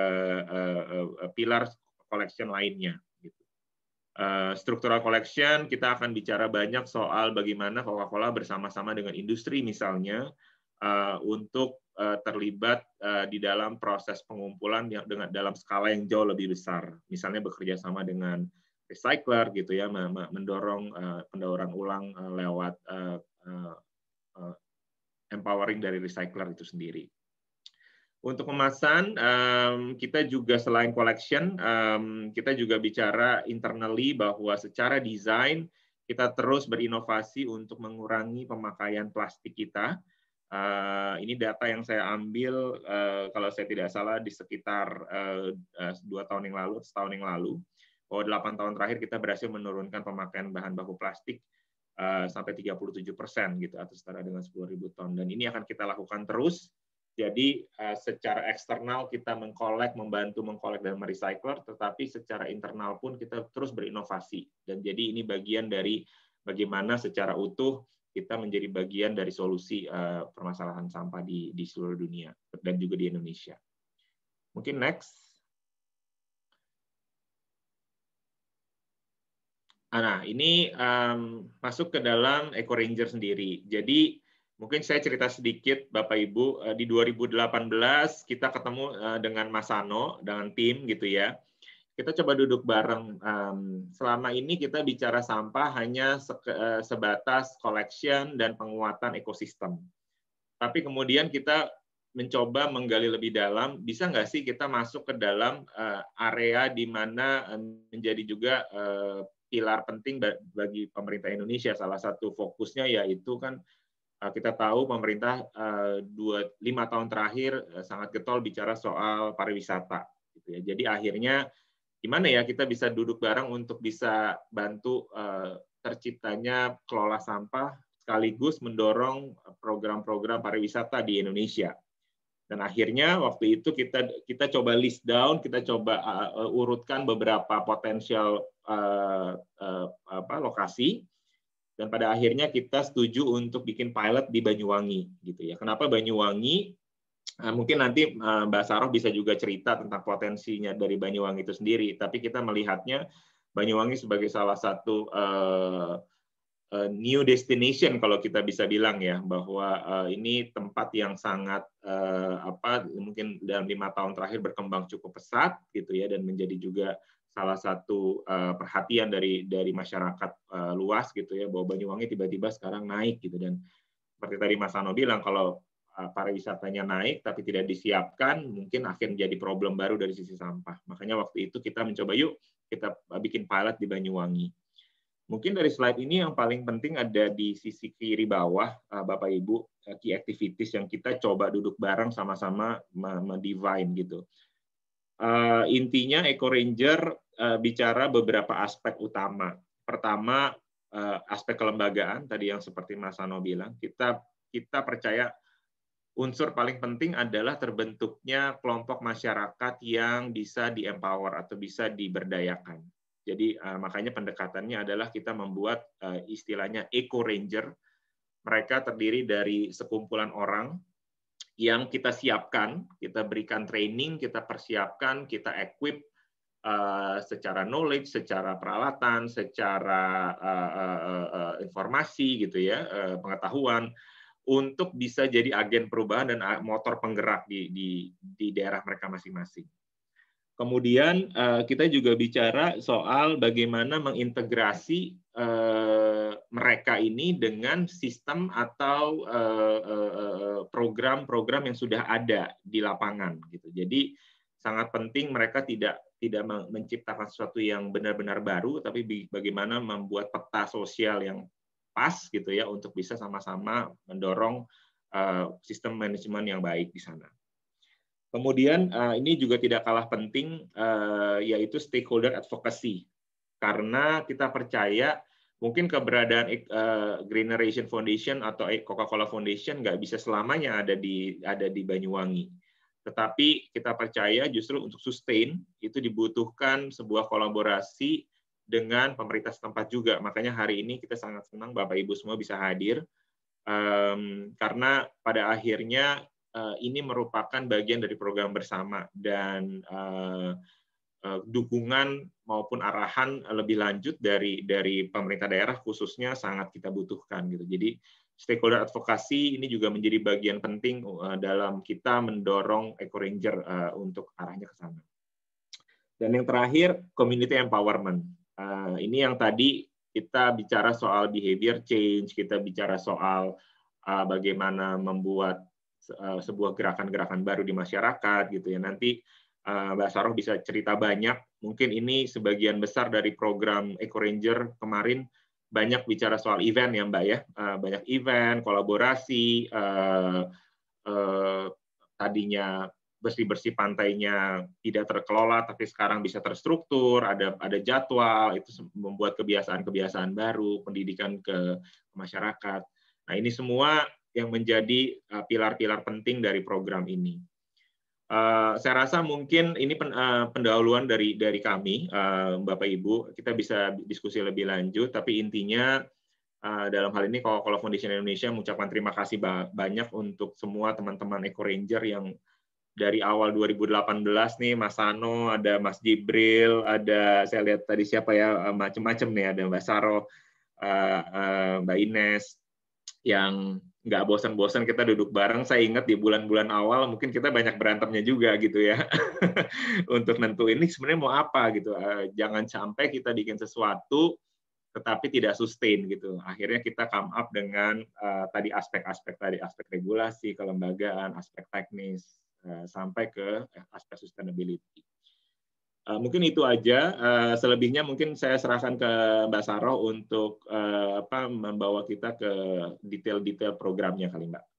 pilar collection lainnya. Structural collection, kita akan bicara banyak soal bagaimana Coca-Cola bersama-sama dengan industri misalnya untuk uh, terlibat uh, di dalam proses pengumpulan yang dengan dalam skala yang jauh lebih besar. Misalnya bekerja sama dengan recycler gitu ya, mendorong uh, pendauran ulang uh, lewat uh, uh, uh, empowering dari recycler itu sendiri. Untuk kemasan, um, kita juga selain collection, um, kita juga bicara internally bahwa secara desain kita terus berinovasi untuk mengurangi pemakaian plastik kita. Uh, ini data yang saya ambil, uh, kalau saya tidak salah, di sekitar uh, uh, dua tahun yang lalu, setahun yang lalu, bahwa delapan tahun terakhir kita berhasil menurunkan pemakaian bahan baku plastik uh, sampai tiga puluh tujuh persen gitu, atau setara dengan sepuluh ribu ton. Dan ini akan kita lakukan terus. Jadi secara eksternal kita mengkolek, membantu mengkolek dan merecycler, tetapi secara internal pun kita terus berinovasi. Dan jadi ini bagian dari bagaimana secara utuh kita menjadi bagian dari solusi permasalahan sampah di, di seluruh dunia dan juga di Indonesia. Mungkin next. Nah, ini um, masuk ke dalam Eco Ranger sendiri. Jadi mungkin saya cerita sedikit, Bapak Ibu, di dua ribu delapan belas kita ketemu dengan Mas Sano, dengan tim gitu ya. Kita coba duduk bareng. Selama ini kita bicara sampah hanya sebatas collection dan penguatan ekosistem. Tapi kemudian kita mencoba menggali lebih dalam, bisa nggak sih kita masuk ke dalam area di mana menjadi juga pilar penting bagi pemerintah Indonesia. Salah satu fokusnya yaitu kan kita tahu pemerintah dua lima tahun terakhir sangat getol bicara soal pariwisata, gitu ya. Jadi akhirnya gimana ya kita bisa duduk bareng untuk bisa bantu terciptanya kelola sampah sekaligus mendorong program-program pariwisata di Indonesia. Dan akhirnya waktu itu kita kita coba list down, kita coba urutkan beberapa potensial apa lokasi. Dan pada akhirnya kita setuju untuk bikin pilot di Banyuwangi, gitu ya. Kenapa Banyuwangi? Mungkin nanti Mbak Saroh bisa juga cerita tentang potensinya dari Banyuwangi itu sendiri. Tapi kita melihatnya Banyuwangi sebagai salah satu uh, uh, new destination kalau kita bisa bilang ya, bahwa uh, ini tempat yang sangat uh, apa? Mungkin dalam lima tahun terakhir berkembang cukup pesat, gitu ya, dan menjadi juga salah satu uh, perhatian dari dari masyarakat uh, luas gitu ya, bahwa Banyuwangi tiba-tiba sekarang naik gitu. Dan seperti tadi Mas Sano bilang, kalau uh, pariwisatanya naik tapi tidak disiapkan, mungkin akan jadi problem baru dari sisi sampah. Makanya waktu itu kita mencoba, yuk kita bikin pilot di Banyuwangi. Mungkin dari slide ini yang paling penting ada di sisi kiri bawah, uh, Bapak Ibu, uh, key activities yang kita coba duduk bareng sama-sama me-define gitu. Uh, intinya Eco Ranger uh, bicara beberapa aspek utama. Pertama, uh, aspek kelembagaan tadi yang seperti Mas Sano bilang, kita kita percaya unsur paling penting adalah terbentuknya kelompok masyarakat yang bisa di-empower atau bisa diberdayakan. Jadi uh, makanya pendekatannya adalah kita membuat uh, istilahnya Eco Ranger. Mereka terdiri dari sekumpulan orang yang kita siapkan, kita berikan training, kita persiapkan, kita equip uh, secara knowledge, secara peralatan, secara uh, uh, uh, informasi gitu ya, uh, pengetahuan, untuk bisa jadi agen perubahan dan motor penggerak di di, di daerah mereka masing-masing. Kemudian uh, kita juga bicara soal bagaimana mengintegrasi uh, mereka ini dengan sistem atau program-program uh, uh, yang sudah ada di lapangan gitu. Jadi sangat penting mereka tidak tidak menciptakan sesuatu yang benar-benar baru, tapi bagaimana membuat peta sosial yang pas gitu ya untuk bisa sama-sama mendorong uh, sistem manajemen yang baik di sana. Kemudian uh, ini juga tidak kalah penting, uh, yaitu stakeholder advocacy. Karena kita percaya mungkin keberadaan uh, Green Generation Foundation atau Coca-Cola Foundation nggak bisa selamanya ada di ada di Banyuwangi. Tetapi kita percaya justru untuk sustain itu dibutuhkan sebuah kolaborasi dengan pemerintah setempat juga. Makanya hari ini kita sangat senang Bapak Ibu semua bisa hadir, um, karena pada akhirnya Uh, ini merupakan bagian dari program bersama dan uh, uh, dukungan maupun arahan lebih lanjut dari dari pemerintah daerah khususnya sangat kita butuhkan gitu. Jadi stakeholder advokasi ini juga menjadi bagian penting dalam kita mendorong EcoRanger untuk arahnya ke sana. Dan yang terakhir, community empowerment. Ini yang tadi kita bicara soal behavior change, kita bicara soal bagaimana membuat sebuah gerakan-gerakan baru di masyarakat gitu ya. Nanti Mbak Saroh bisa cerita banyak. Mungkin ini sebagian besar dari program EcoRanger kemarin banyak bicara soal event ya Mbak ya. Banyak event, kolaborasi, tadinya bersih-bersih pantainya tidak terkelola tapi sekarang bisa terstruktur, ada ada jadwal, itu membuat kebiasaan-kebiasaan baru, pendidikan ke masyarakat. Nah, ini semua yang menjadi pilar-pilar penting dari program ini. Uh, saya rasa mungkin ini pen, uh, pendahuluan dari dari kami, uh, Bapak Ibu. Kita bisa diskusi lebih lanjut, tapi intinya uh, dalam hal ini Coca-Cola Foundation Indonesia mengucapkan terima kasih banyak untuk semua teman-teman EcoRanger yang dari awal dua ribu delapan belas nih, Mas Sano, ada Mas Jibril, ada saya lihat tadi siapa ya, macam-macam nih, ada Mbak Saroh, uh, uh, Mbak Ines, yang nggak bosan-bosan kita duduk bareng. Saya ingat di bulan-bulan awal mungkin kita banyak berantemnya juga gitu ya untuk nentuin ini sebenarnya mau apa gitu. Jangan sampai kita bikin sesuatu tetapi tidak sustain gitu. Akhirnya kita come up dengan uh, tadi aspek-aspek tadi, aspek regulasi, kelembagaan, aspek teknis, uh, sampai ke aspek sustainability. Uh, mungkin itu aja. Uh, selebihnya mungkin saya serahkan ke Mbak Saroh untuk uh, apa, membawa kita ke detail-detail programnya kali Mbak.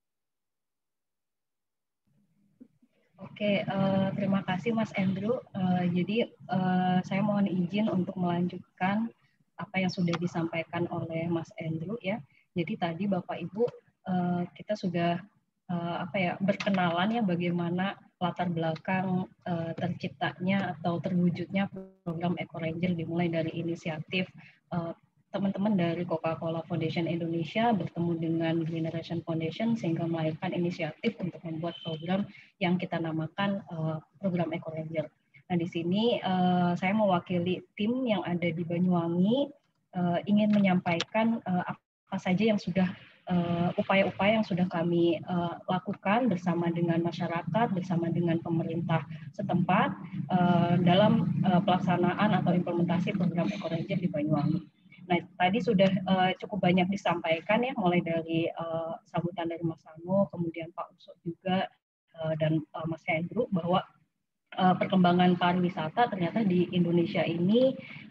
Oke, uh, terima kasih Mas Andrew. Uh, jadi uh, saya mohon izin untuk melanjutkan apa yang sudah disampaikan oleh Mas Andrew ya. Jadi tadi Bapak Ibu uh, kita sudah uh, apa ya berkenalan ya bagaimana latar belakang uh, terciptanya atau terwujudnya program EcoRanger dimulai dari inisiatif uh, teman-teman dari Coca-Cola Foundation Indonesia bertemu dengan Greeneration Foundation sehingga melahirkan inisiatif untuk membuat program yang kita namakan uh, program EcoRanger. Nah di sini uh, saya mewakili tim yang ada di Banyuwangi uh, ingin menyampaikan uh, apa saja yang sudah upaya-upaya uh, yang sudah kami uh, lakukan bersama dengan masyarakat, bersama dengan pemerintah setempat uh, dalam uh, pelaksanaan atau implementasi program EcoRanger di Banyuwangi. Nah, tadi sudah uh, cukup banyak disampaikan ya, mulai dari uh, sambutan dari Mas Sano, kemudian Pak Uso juga, uh, dan uh, Mas Hendru, bahwa uh, perkembangan pariwisata ternyata di Indonesia ini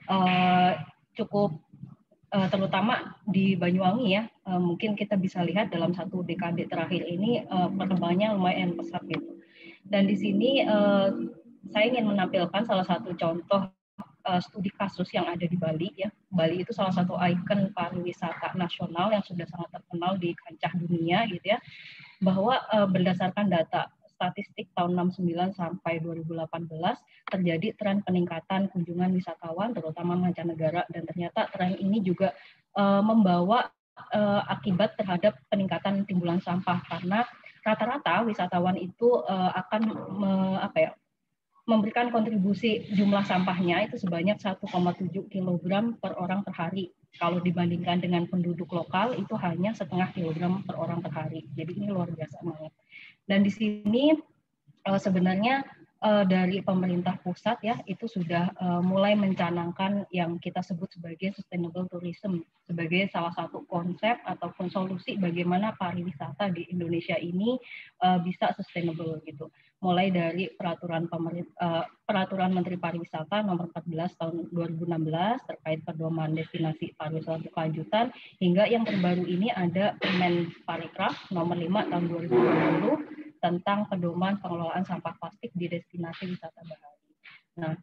uh, cukup Uh, terutama di Banyuwangi ya, uh, mungkin kita bisa lihat dalam satu dekade terakhir ini uh, perkembangannya lumayan pesat gitu. Dan di sini uh, saya ingin menampilkan salah satu contoh uh, studi kasus yang ada di Bali ya. Bali itu salah satu ikon pariwisata nasional yang sudah sangat terkenal di kancah dunia gitu ya. Bahwa uh, berdasarkan data statistik tahun enam puluh sembilan sampai dua ribu delapan belas terjadi tren peningkatan kunjungan wisatawan terutama mancanegara, dan ternyata tren ini juga uh, membawa uh, akibat terhadap peningkatan timbulan sampah karena rata-rata wisatawan itu uh, akan me, apa ya, memberikan kontribusi jumlah sampahnya itu sebanyak satu koma tujuh kilogram per orang per hari. Kalau dibandingkan dengan penduduk lokal itu hanya setengah kilogram per orang per hari. Jadi ini luar biasa banget. Dan di sini uh, sebenarnya uh, dari pemerintah pusat ya itu sudah uh, mulai mencanangkan yang kita sebut sebagai sustainable tourism sebagai salah satu konsep ataupun solusi bagaimana pariwisata di Indonesia ini uh, bisa sustainable gitu. Mulai dari peraturan pemerintah, uh, peraturan Menteri Pariwisata nomor empat belas tahun dua ribu enam belas terkait pedoman destinasi pariwisata berkelanjutan hingga yang terbaru ini ada Permen Parekraf nomor lima tahun dua ribu dua puluh tentang pedoman pengelolaan sampah plastik di destinasi wisata bahari. Nah,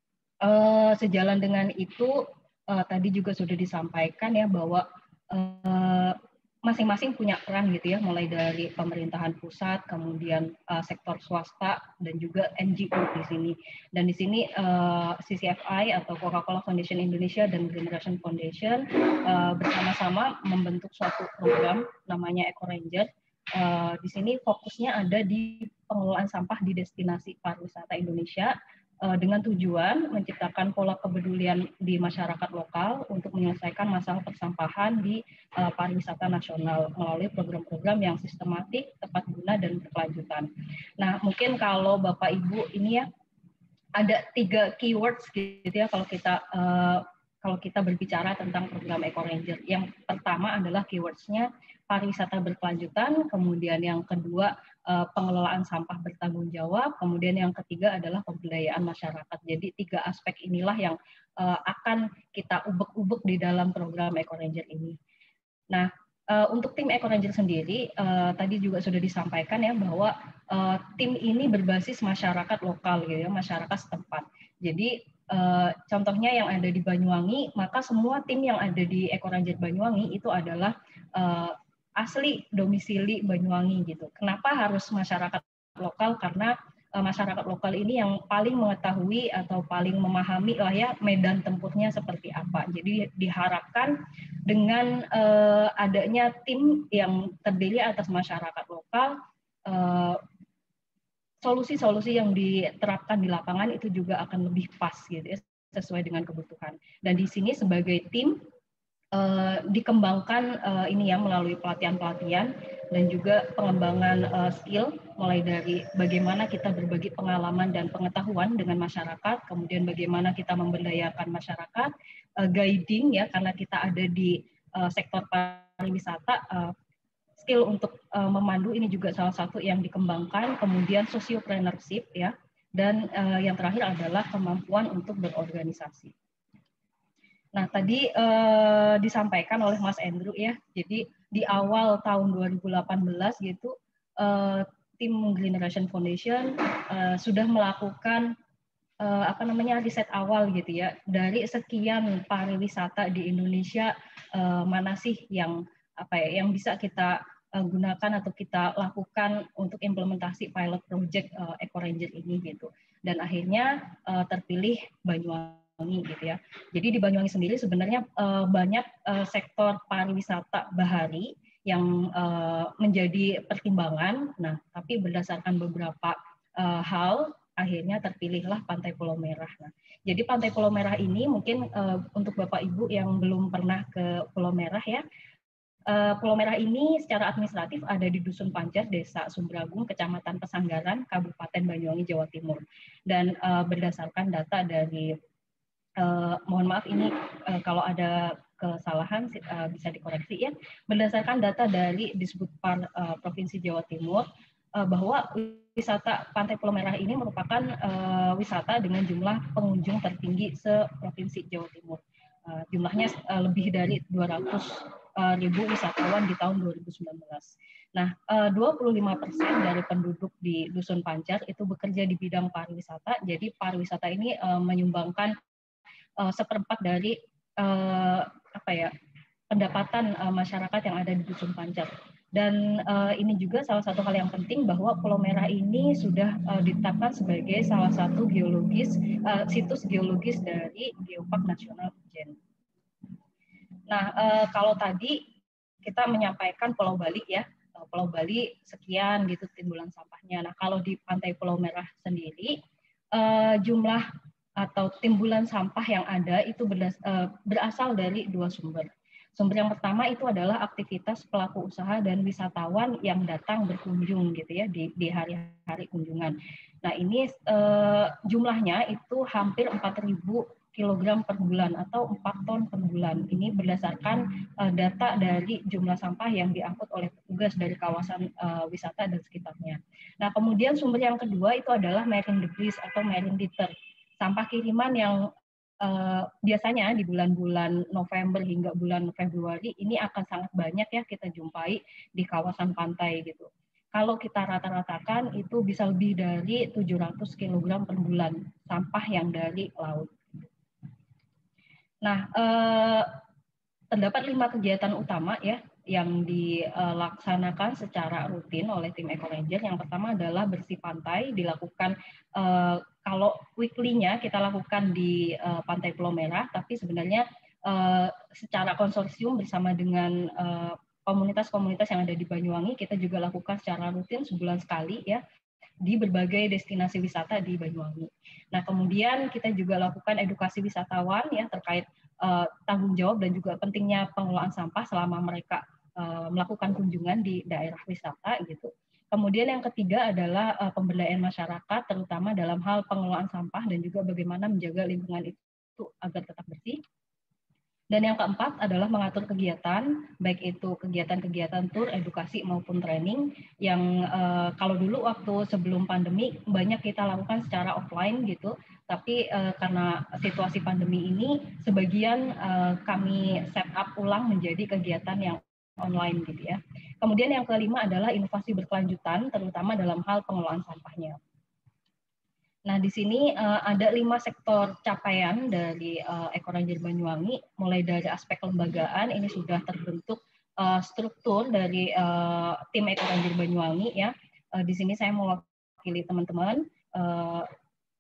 uh, sejalan dengan itu uh, tadi juga sudah disampaikan ya bahwa uh, masing-masing punya peran gitu ya, mulai dari pemerintahan pusat, kemudian uh, sektor swasta dan juga N G O di sini. Dan di sini uh, C C F I atau Coca-Cola Foundation Indonesia dan Greeneration Foundation uh, bersama-sama membentuk suatu program namanya EcoRanger. Uh, di sini fokusnya ada di pengelolaan sampah di destinasi pariwisata Indonesia dengan tujuan menciptakan pola kepedulian di masyarakat lokal untuk menyelesaikan masalah persampahan di uh, pariwisata nasional melalui program-program yang sistematik, tepat guna, dan berkelanjutan. Nah, mungkin kalau Bapak Ibu ini ya ada tiga keywords gitu ya kalau kita uh, kalau kita berbicara tentang program Eco Ranger. Yang pertama adalah keywordsnya pariwisata berkelanjutan, kemudian yang kedua pengelolaan sampah bertanggung jawab, kemudian yang ketiga adalah pemberdayaan masyarakat. Jadi tiga aspek inilah yang akan kita ubek-ubek di dalam program Eco Ranger ini. Nah, untuk tim Eco Ranger sendiri, tadi juga sudah disampaikan ya bahwa tim ini berbasis masyarakat lokal, gitu ya, masyarakat setempat. Jadi contohnya yang ada di Banyuwangi, maka semua tim yang ada di Eco Ranger Banyuwangi itu adalah asli domisili Banyuwangi gitu. Kenapa harus masyarakat lokal? Karena uh, masyarakat lokal ini yang paling mengetahui atau paling memahami lah ya medan tempurnya seperti apa. Jadi diharapkan dengan uh, adanya tim yang terdiri atas masyarakat lokal, solusi-solusi uh, yang diterapkan di lapangan itu juga akan lebih pas gitu ya, sesuai dengan kebutuhan. Dan di sini sebagai tim Uh, dikembangkan uh, ini ya melalui pelatihan-pelatihan dan juga pengembangan uh, skill mulai dari bagaimana kita berbagi pengalaman dan pengetahuan dengan masyarakat, kemudian bagaimana kita memberdayakan masyarakat, uh, guiding ya karena kita ada di uh, sektor pariwisata, uh, skill untuk uh, memandu ini juga salah satu yang dikembangkan, kemudian sociopreneurship ya, dan uh, yang terakhir adalah kemampuan untuk berorganisasi. Nah, tadi eh, disampaikan oleh Mas Andrew ya, jadi di awal tahun dua ribu delapan belas gitu, eh, tim Green Generation Foundation eh, sudah melakukan eh, apa namanya riset awal gitu ya, dari sekian pariwisata di Indonesia eh, mana sih yang apa ya, yang bisa kita eh, gunakan atau kita lakukan untuk implementasi pilot project eh, Eco Ranger ini gitu, dan akhirnya eh, terpilih Banyuwangi gitu ya. Jadi di Banyuwangi sendiri sebenarnya uh, banyak uh, sektor pariwisata bahari yang uh, menjadi pertimbangan. Nah, tapi berdasarkan beberapa uh, hal akhirnya terpilihlah Pantai Pulau Merah. Nah, jadi Pantai Pulau Merah ini mungkin uh, untuk Bapak Ibu yang belum pernah ke Pulau Merah ya. Uh, Pulau Merah ini secara administratif ada di Dusun Pancar, Desa Sumbragung, Kecamatan Pesanggaran, Kabupaten Banyuwangi, Jawa Timur. Dan uh, berdasarkan data dari Uh, mohon maaf ini uh, kalau ada kesalahan uh, bisa dikoreksi ya. Berdasarkan data dari Disbudpar uh, Provinsi Jawa Timur uh, bahwa wisata Pantai Pulau Merah ini merupakan uh, wisata dengan jumlah pengunjung tertinggi se-Provinsi Jawa Timur. Uh, jumlahnya uh, lebih dari dua ratus ribu wisatawan di tahun dua ribu sembilan belas. Nah, uh, dua puluh lima persen dari penduduk di Dusun Pancar itu bekerja di bidang pariwisata. Jadi pariwisata ini uh, menyumbangkan Uh, seperempat dari uh, apa ya pendapatan uh, masyarakat yang ada di Dusun Pancar. Dan uh, ini juga salah satu hal yang penting bahwa Pulau Merah ini sudah uh, ditetapkan sebagai salah satu geologis uh, situs geologis dari Geopark Nasional Ijen. Nah, uh, kalau tadi kita menyampaikan Pulau Bali ya, uh, Pulau Bali sekian gitu timbulan sampahnya. Nah, kalau di Pantai Pulau Merah sendiri uh, jumlah atau timbulan sampah yang ada itu berasal dari dua sumber. Sumber yang pertama itu adalah aktivitas pelaku usaha dan wisatawan yang datang berkunjung gitu ya di, di hari-hari kunjungan. Nah ini eh, jumlahnya itu hampir empat ribu kilogram per bulan atau empat ton per bulan. Ini berdasarkan eh, data dari jumlah sampah yang diangkut oleh petugas dari kawasan eh, wisata dan sekitarnya. Nah kemudian sumber yang kedua itu adalah marine debris atau marine litter. Sampah kiriman yang uh, biasanya di bulan-bulan November hingga bulan Februari ini akan sangat banyak ya kita jumpai di kawasan pantai gitu. Kalau kita rata-ratakan itu bisa lebih dari tujuh ratus kilogram per bulan sampah yang dari laut. Nah, uh, terdapat lima kegiatan utama ya yang dilaksanakan secara rutin oleh tim Eco Ranger. Yang pertama adalah bersih pantai, dilakukan uh, kalau weekly-nya kita lakukan di uh, Pantai Pulau Merah, tapi sebenarnya uh, secara konsorsium bersama dengan komunitas-komunitas uh, yang ada di Banyuwangi, kita juga lakukan secara rutin sebulan sekali ya. di berbagai destinasi wisata di Banyuwangi. Nah, kemudian kita juga lakukan edukasi wisatawan ya terkait uh, tanggung jawab dan juga pentingnya pengelolaan sampah selama mereka uh, melakukan kunjungan di daerah wisata gitu. Kemudian yang ketiga adalah uh, pemberdayaan masyarakat terutama dalam hal pengelolaan sampah dan juga bagaimana menjaga lingkungan itu agar tetap bersih. Dan yang keempat adalah mengatur kegiatan, baik itu kegiatan-kegiatan tur, edukasi maupun training yang uh, kalau dulu waktu sebelum pandemi banyak kita lakukan secara offline gitu, tapi uh, karena situasi pandemi ini sebagian uh, kami set up ulang menjadi kegiatan yang online gitu ya. Kemudian yang kelima adalah inovasi berkelanjutan, terutama dalam hal pengelolaan sampahnya. Nah, di sini uh, ada lima sektor capaian dari uh, Ekoranger Banyuwangi, mulai dari aspek kelembagaan, ini sudah terbentuk uh, struktur dari uh, tim Ekoranger Banyuwangi ya. Uh, di sini saya mewakili teman-teman uh,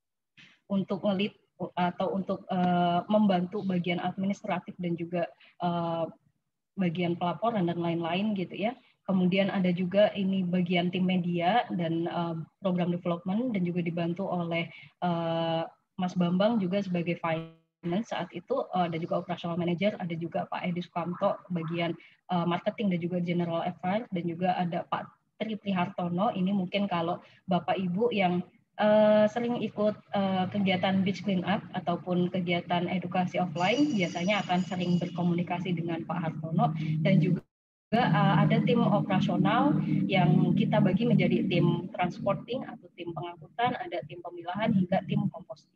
untuk ngelit atau untuk uh, membantu bagian administratif dan juga uh, bagian pelaporan dan lain-lain gitu ya. Kemudian ada juga ini bagian tim media dan uh, program development dan juga dibantu oleh uh, Mas Bambang juga sebagai finance saat itu uh, dan juga operational manager, ada juga Pak Edi Sukamto bagian uh, marketing dan juga general affairs, dan juga ada Pak Tri Prihartono. Ini mungkin kalau Bapak Ibu yang uh, sering ikut uh, kegiatan beach clean up ataupun kegiatan edukasi offline biasanya akan sering berkomunikasi dengan Pak Hartono, dan juga juga uh, ada tim operasional yang kita bagi menjadi tim transporting atau tim pengangkutan, ada tim pemilahan hingga tim composting.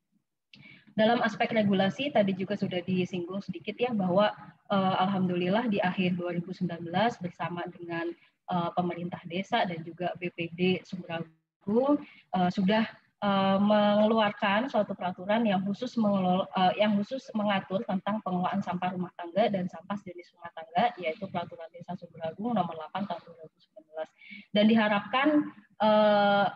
Dalam aspek regulasi tadi juga sudah disinggung sedikit ya bahwa uh, alhamdulillah di akhir dua ribu sembilan belas bersama dengan uh, pemerintah desa dan juga B P D Sumber uh, sudah uh, mengeluarkan suatu peraturan yang khusus mengelola, uh, yang khusus mengatur tentang pengelolaan sampah rumah tangga dan sampah sejenis rumah tangga, yaitu Peraturan Desa Sumber nomor delapan tahun dua ribu sembilan belas. Dan diharapkan uh,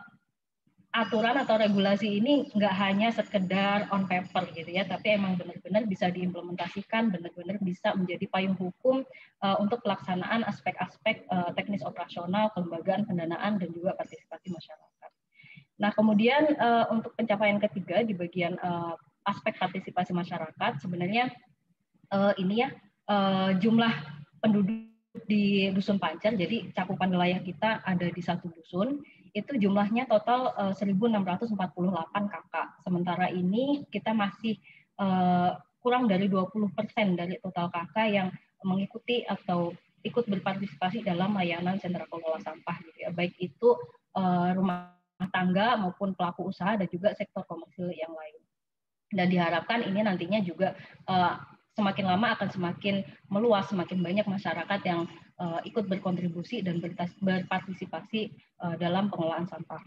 aturan atau regulasi ini nggak hanya sekedar on paper gitu ya, tapi emang benar-benar bisa diimplementasikan, benar-benar bisa menjadi payung hukum uh, untuk pelaksanaan aspek-aspek uh, teknis operasional, kelembagaan, pendanaan, dan juga partisipasi masyarakat. Nah, kemudian uh, untuk pencapaian ketiga di bagian uh, aspek partisipasi masyarakat, sebenarnya uh, ini ya uh, jumlah penduduk di Dusun Pancer, jadi cakupan wilayah kita ada di satu dusun, itu jumlahnya total uh, seribu enam ratus empat puluh delapan kakak. Sementara ini kita masih uh, kurang dari dua puluh persen dari total kakak yang mengikuti atau ikut berpartisipasi dalam layanan sentra kelola sampah, gitu ya. Baik itu uh, rumah tangga maupun pelaku usaha dan juga sektor komersil yang lain. Dan diharapkan ini nantinya juga uh, semakin lama akan semakin meluas, semakin banyak masyarakat yang uh, ikut berkontribusi dan berpartisipasi uh, dalam pengelolaan sampah.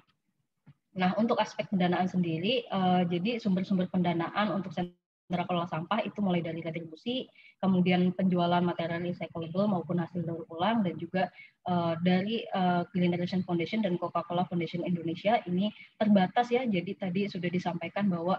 Nah, untuk aspek pendanaan sendiri, uh, jadi sumber-sumber pendanaan untuk sentra kelola sampah itu mulai dari retribusi, kemudian penjualan material recyclable maupun hasil daur ulang, dan juga uh, dari uh, Green Generation Foundation dan Coca-Cola Foundation Indonesia ini terbatas ya. Jadi tadi sudah disampaikan bahwa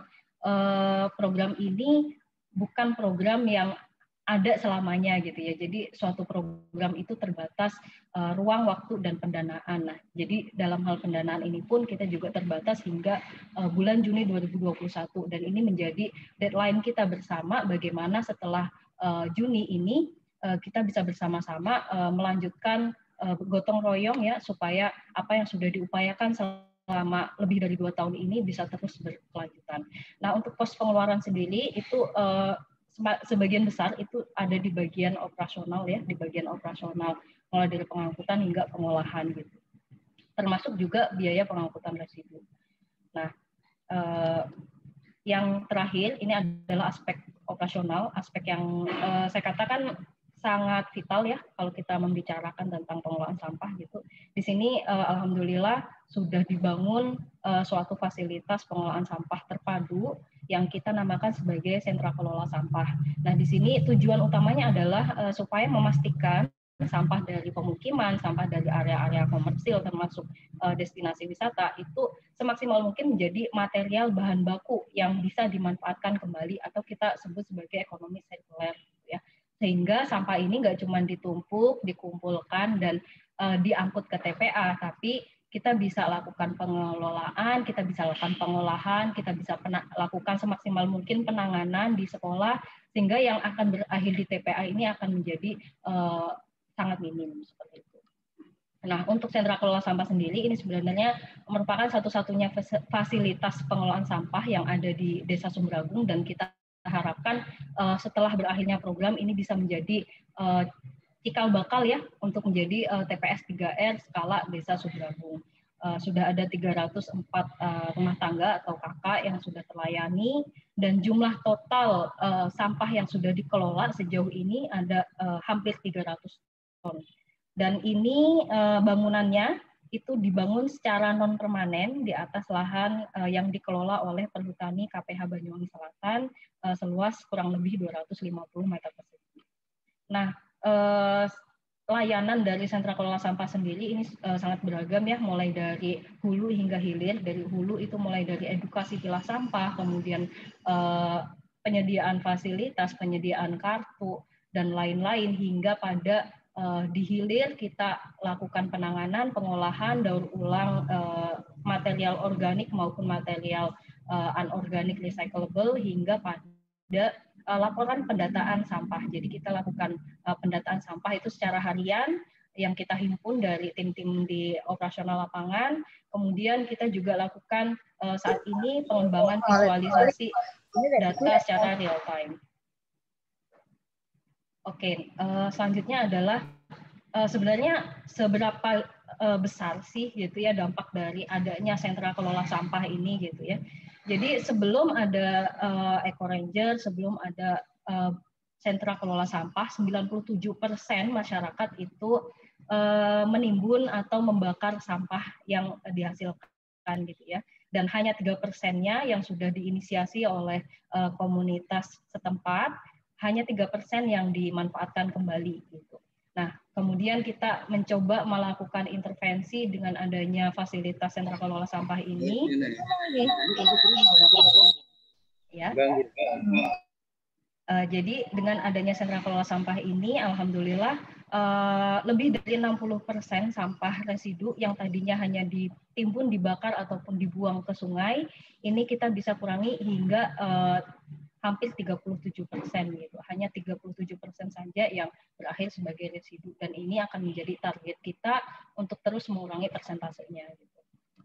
uh, program ini bukan program yang ada selamanya gitu ya. Jadi suatu program itu terbatas uh, ruang, waktu, dan pendanaan. Nah, jadi dalam hal pendanaan ini pun kita juga terbatas hingga uh, bulan Juni dua ribu dua puluh satu, dan ini menjadi deadline kita bersama bagaimana setelah uh, Juni ini uh, kita bisa bersama-sama uh, melanjutkan uh, gotong royong ya supaya apa yang sudah diupayakan selama lebih dari dua tahun ini bisa terus berkelanjutan. Nah, untuk pos pengeluaran sendiri itu eh, sebagian besar itu ada di bagian operasional ya, di bagian operasional mulai dari pengangkutan hingga pengolahan gitu. Termasuk juga biaya pengangkutan residu. Nah, eh, yang terakhir ini adalah aspek operasional, aspek yang eh, saya katakan sangat vital ya kalau kita membicarakan tentang pengelolaan sampah gitu. Di sini eh, alhamdulillah sudah dibangun eh, suatu fasilitas pengelolaan sampah terpadu yang kita namakan sebagai sentra kelola sampah. Nah, di sini tujuan utamanya adalah eh, supaya memastikan sampah dari pemukiman, sampah dari area-area komersil termasuk eh, destinasi wisata itu semaksimal mungkin menjadi material bahan baku yang bisa dimanfaatkan kembali atau kita sebut sebagai ekonomi sirkuler ya. Sehingga sampah ini nggak cuma ditumpuk, dikumpulkan, dan uh, diangkut ke T P A, tapi kita bisa lakukan pengelolaan, kita bisa lakukan pengolahan, kita bisa lakukan semaksimal mungkin penanganan di sekolah, sehingga yang akan berakhir di T P A ini akan menjadi uh, sangat minim seperti itu. Nah, untuk sentra kelola sampah sendiri ini sebenarnya merupakan satu-satunya fasilitas pengelolaan sampah yang ada di Desa Sumberagung, dan kita harapkan uh, setelah berakhirnya program ini bisa menjadi uh, cikal bakal ya untuk menjadi uh, T P S tiga R skala Desa Sumberagung. Uh, sudah ada tiga ratus empat uh, rumah tangga atau K K yang sudah terlayani, dan jumlah total uh, sampah yang sudah dikelola sejauh ini ada uh, hampir tiga ratus ton. Dan ini uh, bangunannya itu dibangun secara non permanen di atas lahan uh, yang dikelola oleh Perhutani K P H Banyuwangi Selatan uh, seluas kurang lebih dua ratus lima puluh meter persegi. Nah, Eh, layanan dari sentra kelola sampah sendiri ini eh, sangat beragam ya, mulai dari hulu hingga hilir. Dari hulu itu mulai dari edukasi pilah sampah, kemudian eh, penyediaan fasilitas, penyediaan kartu, dan lain-lain, hingga pada eh, di hilir kita lakukan penanganan, pengolahan, daur ulang eh, material organik maupun material eh, anorganik recyclable, hingga pada Uh, laporan pendataan sampah. Jadi kita lakukan uh, pendataan sampah itu secara harian yang kita himpun dari tim-tim di operasional lapangan. Kemudian kita juga lakukan uh, saat ini pengembangan visualisasi data secara real time. Oke, okay, uh, selanjutnya adalah uh, sebenarnya seberapa uh, besar sih gitu ya dampak dari adanya sentra kelola sampah ini gitu ya. Jadi sebelum ada uh, Eco Ranger, sebelum ada uh, sentra kelola sampah, sembilan puluh tujuh persen masyarakat itu uh, menimbun atau membakar sampah yang dihasilkan gitu ya. Dan hanya tiga persennya yang sudah diinisiasi oleh uh, komunitas setempat, hanya tiga persen yang dimanfaatkan kembali gitu. Nah, kemudian kita mencoba melakukan intervensi dengan adanya fasilitas sentra kelola sampah ini. Ya. Uh, jadi dengan adanya sentra kelola sampah ini, alhamdulillah uh, lebih dari enam puluh persen sampah residu yang tadinya hanya ditimbun, dibakar ataupun dibuang ke sungai, ini kita bisa kurangi hingga uh, hampir tiga puluh tujuh persen gitu. Hanya tiga puluh tujuh persen saja yang berakhir sebagai residu, dan ini akan menjadi target kita untuk terus mengurangi persentasenya gitu.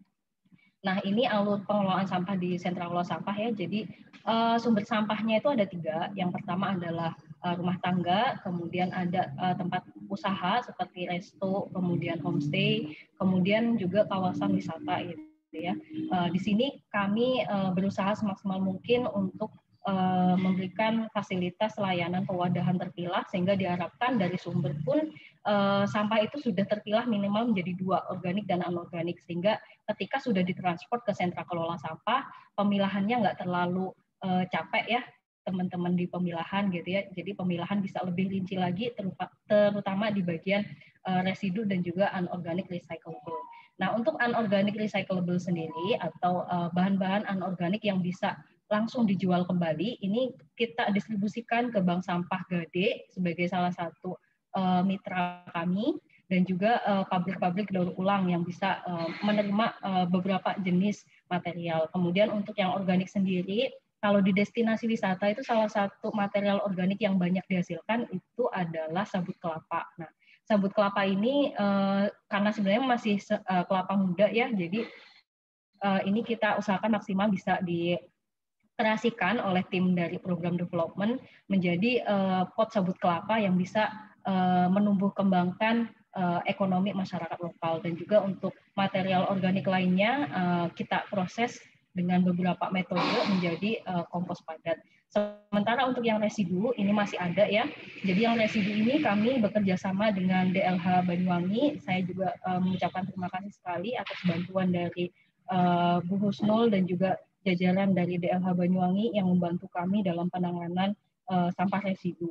Nah, ini alur pengelolaan sampah di sentra kelola sampah ya. Jadi uh, sumber sampahnya itu ada tiga. Yang pertama adalah uh, rumah tangga, kemudian ada uh, tempat usaha seperti resto, kemudian homestay, kemudian juga kawasan wisata gitu ya. Uh, di sini kami uh, berusaha semaksimal mungkin untuk memberikan fasilitas layanan pewadahan terpilah, sehingga diharapkan dari sumber pun uh, sampah itu sudah terpilah minimal menjadi dua, organik dan anorganik, sehingga ketika sudah ditransport ke sentra kelola sampah, pemilahannya nggak terlalu uh, capek ya teman-teman di pemilahan gitu ya. Jadi pemilahan bisa lebih rinci lagi, terutama di bagian uh, residu dan juga anorganik recyclable. Nah, untuk anorganik recyclable sendiri atau uh, bahan-bahan anorganik yang bisa langsung dijual kembali, ini kita distribusikan ke Bank Sampah Gade sebagai salah satu uh, mitra kami, dan juga pabrik-pabrik uh, daur ulang yang bisa uh, menerima uh, beberapa jenis material. Kemudian untuk yang organik sendiri, kalau di destinasi wisata itu salah satu material organik yang banyak dihasilkan itu adalah sabut kelapa. Nah, sabut kelapa ini uh, karena sebenarnya masih uh, kelapa muda ya, jadi uh, ini kita usahakan maksimal bisa di kreasikan oleh tim dari program development menjadi uh, pot sabut kelapa yang bisa uh, menumbuh kembangkan uh, ekonomi masyarakat lokal. Dan juga untuk material organik lainnya uh, kita proses dengan beberapa metode menjadi uh, kompos padat. Sementara untuk yang residu ini masih ada ya. Jadi yang residu ini kami bekerja sama dengan D L H Banyuwangi. Saya juga uh, mengucapkan terima kasih sekali atas bantuan dari uh, Bu Husnul dan juga jajaran dari D L H Banyuwangi yang membantu kami dalam penanganan uh, sampah residu.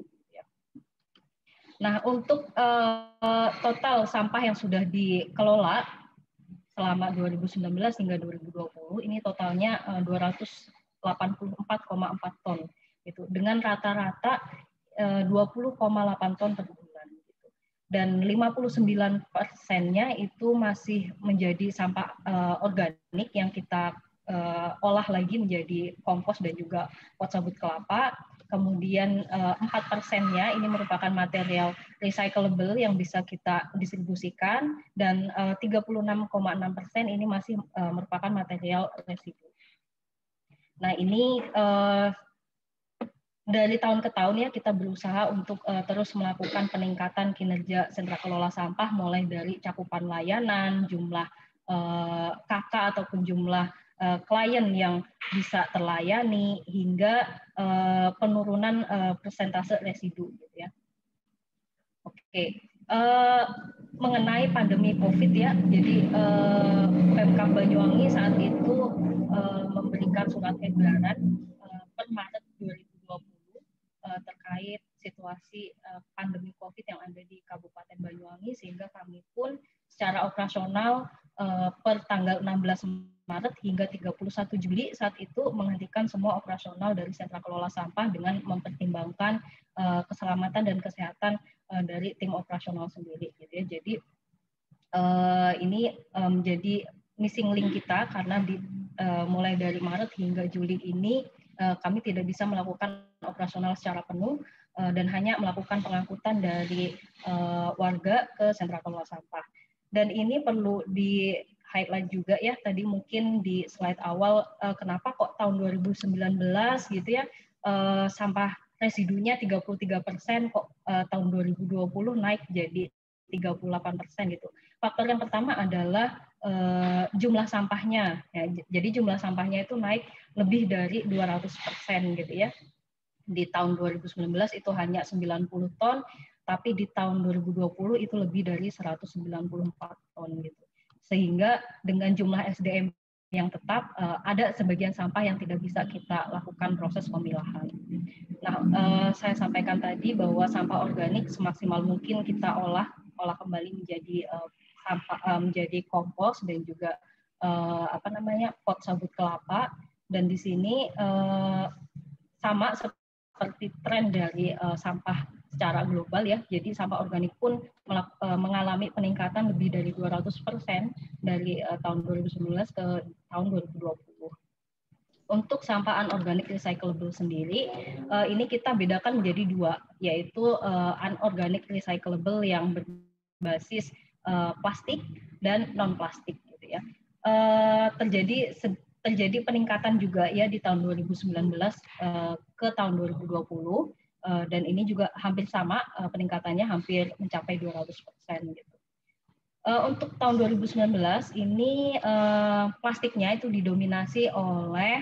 Nah, untuk uh, total sampah yang sudah dikelola selama dua ribu sembilan belas hingga dua ribu dua puluh, ini totalnya uh, dua ratus delapan puluh empat koma empat ton, gitu, dengan rata-rata uh, dua puluh koma delapan ton per bulan. Gitu. dan lima puluh sembilan persennya itu masih menjadi sampah uh, organik yang kita uh, olah lagi menjadi kompos dan juga pot sabut kelapa. Kemudian uh, empat persennya ini merupakan material recyclable yang bisa kita distribusikan, dan uh, tiga puluh enam koma enam persen ini masih uh, merupakan material residu. Nah, ini uh, dari tahun ke tahun ya kita berusaha untuk uh, terus melakukan peningkatan kinerja sentra kelola sampah, mulai dari cakupan layanan, jumlah uh, K K ataupun jumlah uh, klien yang bisa terlayani, hingga uh, penurunan uh, persentase residu gitu ya. Oke, uh, mengenai pandemi COVID ya, jadi uh, Pemkab Banyuwangi saat itu uh, memberikan surat edaran uh, per Maret dua ribu dua puluh terkait situasi pandemi COVID yang ada di Kabupaten Banyuwangi, sehingga kami pun secara operasional per tanggal enam belas Maret hingga tiga puluh satu Juli saat itu menghentikan semua operasional dari sentra kelola sampah dengan mempertimbangkan keselamatan dan kesehatan dari tim operasional sendiri gitu ya. Jadi ini menjadi missing link kita, karena di mulai dari Maret hingga Juli ini kami tidak bisa melakukan operasional secara penuh dan hanya melakukan pengangkutan dari warga ke sentra kelola sampah. Dan ini perlu di highlight juga ya, tadi mungkin di slide awal kenapa kok tahun dua ribu sembilan belas gitu ya sampah residunya tiga puluh tiga persen, kok tahun dua ribu dua puluh naik jadi tiga puluh delapan persen gitu. Faktor yang pertama adalah uh, jumlah sampahnya. Ya, jadi jumlah sampahnya itu naik lebih dari dua ratus persen gitu ya. Di tahun dua ribu sembilan belas itu hanya sembilan puluh ton, tapi di tahun dua ribu dua puluh itu lebih dari seratus sembilan puluh empat ton gitu. Sehingga dengan jumlah S D M yang tetap, uh, ada sebagian sampah yang tidak bisa kita lakukan proses pemilahan. Nah, uh, saya sampaikan tadi bahwa sampah organik semaksimal mungkin kita olah olah kembali menjadi uh, sampah uh, menjadi kompos dan juga uh, apa namanya pot sabut kelapa. Dan di sini uh, sama seperti tren dari uh, sampah secara global ya. Jadi sampah organik pun uh, mengalami peningkatan lebih dari dua ratus persen dari uh, tahun dua ribu sembilan belas ke tahun dua ribu dua puluh. Untuk sampah anorganik recyclable sendiri, uh, ini kita bedakan menjadi dua, yaitu uh, anorganik recyclable yang berbasis uh, plastik dan non plastik gitu ya. Uh, terjadi terjadi peningkatan juga ya di tahun dua ribu sembilan belas uh, ke tahun dua ribu dua puluh, uh, dan ini juga hampir sama, uh, peningkatannya hampir mencapai dua ratus persen gitu. Uh, untuk tahun dua ribu sembilan belas ini uh, plastiknya itu didominasi oleh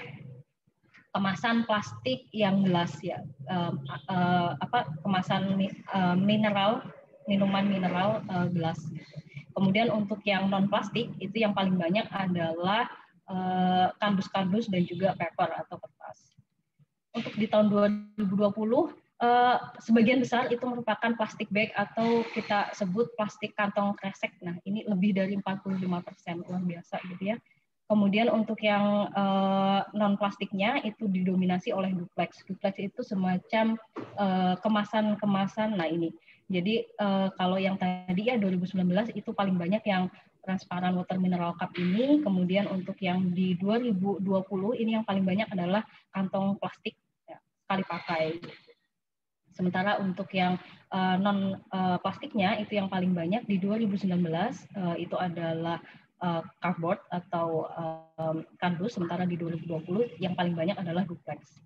kemasan plastik yang gelas ya, uh, uh, apa kemasan uh, mineral, minuman mineral uh, gelas. Kemudian untuk yang non plastik itu yang paling banyak adalah kardus-kardus uh, dan juga paper atau kertas. Untuk di tahun dua ribu dua puluh Uh, sebagian besar itu merupakan plastik bag atau kita sebut plastik kantong kresek. Nah, ini lebih dari empat puluh lima persen, luar biasa gitu ya. Kemudian untuk yang uh, non plastiknya itu didominasi oleh duplex. Duplex itu semacam kemasan-kemasan. Uh, nah ini, jadi uh, kalau yang tadi ya dua ribu sembilan belas itu paling banyak yang transparan water mineral cup ini. Kemudian untuk yang di dua ribu dua puluh ini yang paling banyak adalah kantong plastik ya, sekali pakai. Sementara untuk yang uh, non uh, plastiknya itu yang paling banyak di dua ribu sembilan belas uh, itu adalah uh, cardboard atau um, kardus, sementara di dua ribu dua puluh yang paling banyak adalah duplex.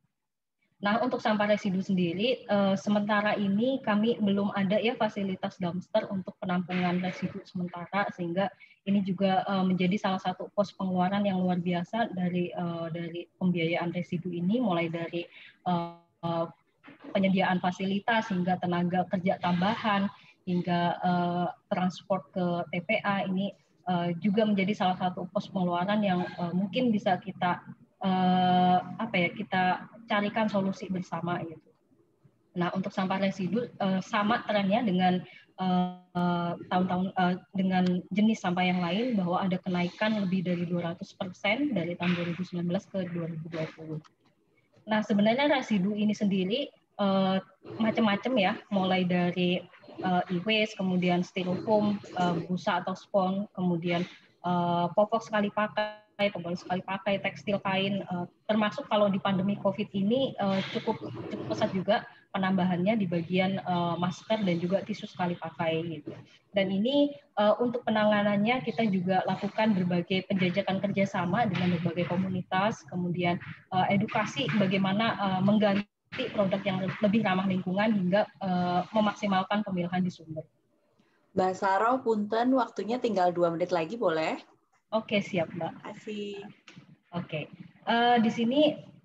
Nah, untuk sampah residu sendiri, uh, sementara ini kami belum ada ya fasilitas dumpster untuk penampungan residu sementara, sehingga ini juga uh, menjadi salah satu pos pengeluaran yang luar biasa dari uh, dari pembiayaan residu ini, mulai dari uh, uh, penyediaan fasilitas hingga tenaga kerja tambahan hingga uh, transport ke T P A. Ini uh, juga menjadi salah satu pos pengeluaran yang uh, mungkin bisa kita uh, apa ya kita carikan solusi bersama gitu. Nah, untuk sampah residu uh, sama trennya dengan tahun-tahun uh, uh, dengan jenis sampah yang lain, bahwa ada kenaikan lebih dari dua ratus persen dari tahun dua ribu sembilan belas ke dua ribu dua puluh. Nah, sebenarnya residu ini sendiri Uh, macam-macam ya, mulai dari uh, e-waste, kemudian styrofoam, uh, busa atau spon, kemudian uh, popok sekali pakai, pembalut sekali pakai, tekstil kain, uh, termasuk kalau di pandemi COVID ini uh, cukup cukup pesat juga penambahannya di bagian uh, masker dan juga tisu sekali pakai gitu. Dan ini uh, untuk penanganannya kita juga lakukan berbagai penjajakan kerjasama dengan berbagai komunitas, kemudian uh, edukasi bagaimana uh, mengganti produk yang lebih ramah lingkungan hingga uh, memaksimalkan pemilihan di sumber. Mbak Saro, punten waktunya tinggal dua menit lagi boleh? Oke, siap Mbak. Terima kasih. Oke, uh, di sini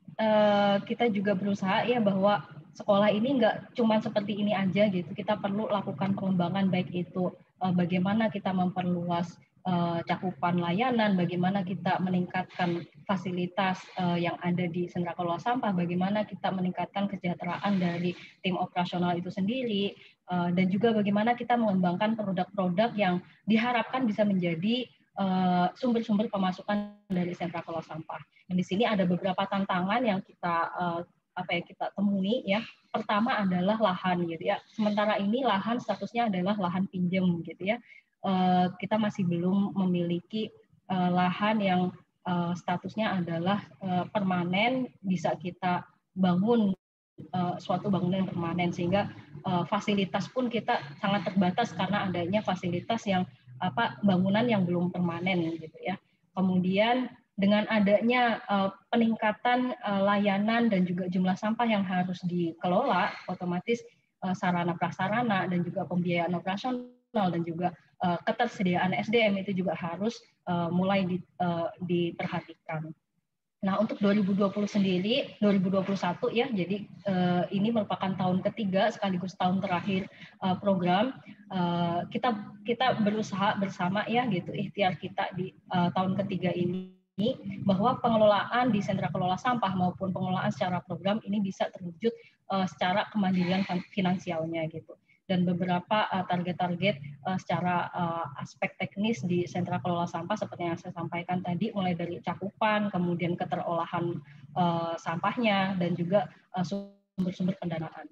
uh, kita juga berusaha ya bahwa sekolah ini nggak cuma seperti ini aja gitu. Kita perlu lakukan pengembangan baik itu uh, bagaimana kita memperluas uh, cakupan layanan, bagaimana kita meningkatkan fasilitas uh, yang ada di sentra kelola sampah, bagaimana kita meningkatkan kesejahteraan dari tim operasional itu sendiri, uh, dan juga bagaimana kita mengembangkan produk-produk yang diharapkan bisa menjadi sumber-sumber uh, pemasukan dari sentra kelola sampah. Dan di sini ada beberapa tantangan yang kita uh, apa ya kita temui ya. Pertama adalah lahan gitu ya. Sementara ini lahan statusnya adalah lahan pinjam gitu ya. Uh, kita masih belum memiliki uh, lahan yang uh, statusnya adalah uh, permanen, bisa kita bangun uh, suatu bangunan permanen, sehingga uh, fasilitas pun kita sangat terbatas karena adanya fasilitas yang apa bangunan yang belum permanen gitu ya. Kemudian dengan adanya uh, peningkatan uh, layanan dan juga jumlah sampah yang harus dikelola, otomatis uh, sarana prasarana dan juga pembiayaan operasional dan juga uh, ketersediaan S D M itu juga harus uh, mulai di, uh, diperhatikan. Nah, untuk dua ribu dua puluh sendiri, dua ribu dua puluh satu ya, jadi uh, ini merupakan tahun ketiga sekaligus tahun terakhir uh, program. Uh, kita kita berusaha bersama ya gitu, ikhtiar kita di uh, tahun ketiga ini bahwa pengelolaan di sentra kelola sampah maupun pengelolaan secara program ini bisa terwujud uh, secara kemandirian finansialnya gitu. Dan beberapa target-target uh, uh, secara uh, aspek teknis di sentra kelola sampah seperti yang saya sampaikan tadi, mulai dari cakupan, kemudian keterolahan uh, sampahnya, dan juga uh, sumber-sumber pendanaan.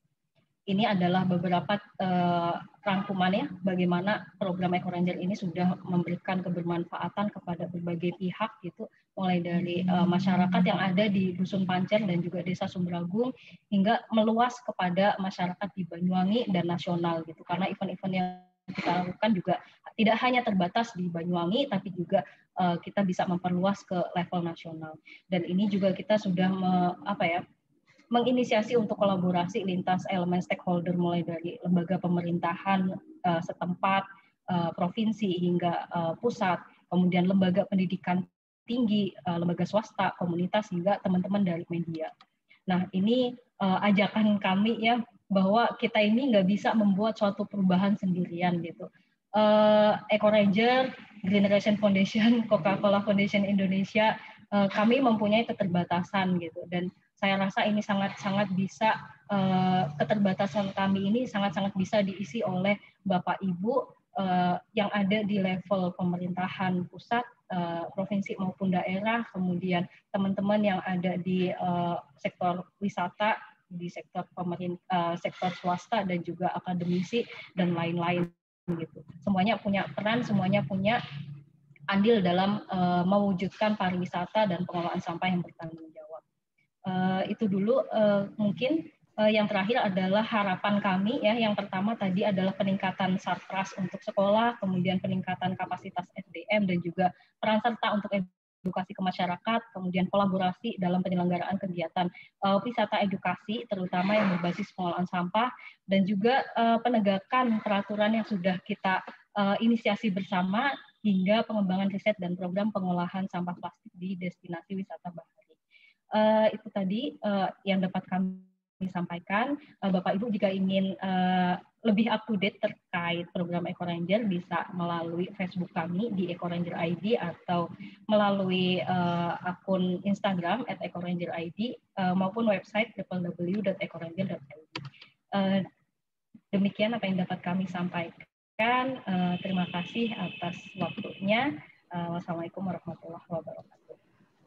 Ini adalah beberapa uh, rangkumannya bagaimana program EcoRanger ini sudah memberikan kebermanfaatan kepada berbagai pihak gitu, mulai dari uh, masyarakat yang ada di Dusun Pancen dan juga Desa Sumberagung hingga meluas kepada masyarakat di Banyuwangi dan nasional gitu. Karena event-event yang kita lakukan juga tidak hanya terbatas di Banyuwangi, tapi juga uh, kita bisa memperluas ke level nasional. Dan ini juga kita sudah me, apa ya menginisiasi untuk kolaborasi lintas elemen stakeholder, mulai dari lembaga pemerintahan uh, setempat, uh, provinsi hingga uh, pusat, kemudian lembaga pendidikan tinggi, uh, lembaga swasta, komunitas, hingga teman-teman dari media. Nah, ini uh, ajakan kami ya, bahwa kita ini nggak bisa membuat suatu perubahan sendirian gitu. Uh, EcoRanger, Green Generation Foundation, Coca-Cola Foundation Indonesia, uh, kami mempunyai keterbatasan gitu, dan saya rasa ini sangat-sangat bisa, uh, keterbatasan kami ini sangat-sangat bisa diisi oleh Bapak Ibu uh, yang ada di level pemerintahan pusat, uh, provinsi maupun daerah, kemudian teman-teman yang ada di uh, sektor wisata, di sektor pemerintah, uh, sektor swasta, dan juga akademisi dan lain-lain gitu. Semuanya punya peran, semuanya punya andil dalam uh, mewujudkan pariwisata dan pengelolaan sampah yang bertanggung jawab. Uh, itu dulu uh, mungkin uh, yang terakhir adalah harapan kami ya. Yang pertama tadi adalah peningkatan sarpras untuk sekolah, kemudian peningkatan kapasitas S D M dan juga peran serta untuk edukasi ke masyarakat, kemudian kolaborasi dalam penyelenggaraan kegiatan uh, wisata edukasi terutama yang berbasis pengelolaan sampah, dan juga uh, penegakan peraturan yang sudah kita uh, inisiasi bersama hingga pengembangan riset dan program pengolahan sampah plastik di destinasi wisata bahari. Uh, itu tadi uh, yang dapat kami sampaikan. Uh, Bapak Ibu jika ingin uh, lebih up to date terkait program EcoRanger bisa melalui Facebook kami di EcoRanger I D atau melalui uh, akun Instagram at EcoRanger I D uh, maupun website w w w dot ecoranger dot i d. Uh, demikian apa yang dapat kami sampaikan. Uh, terima kasih atas waktunya. Uh, wassalamualaikum warahmatullahi wabarakatuh.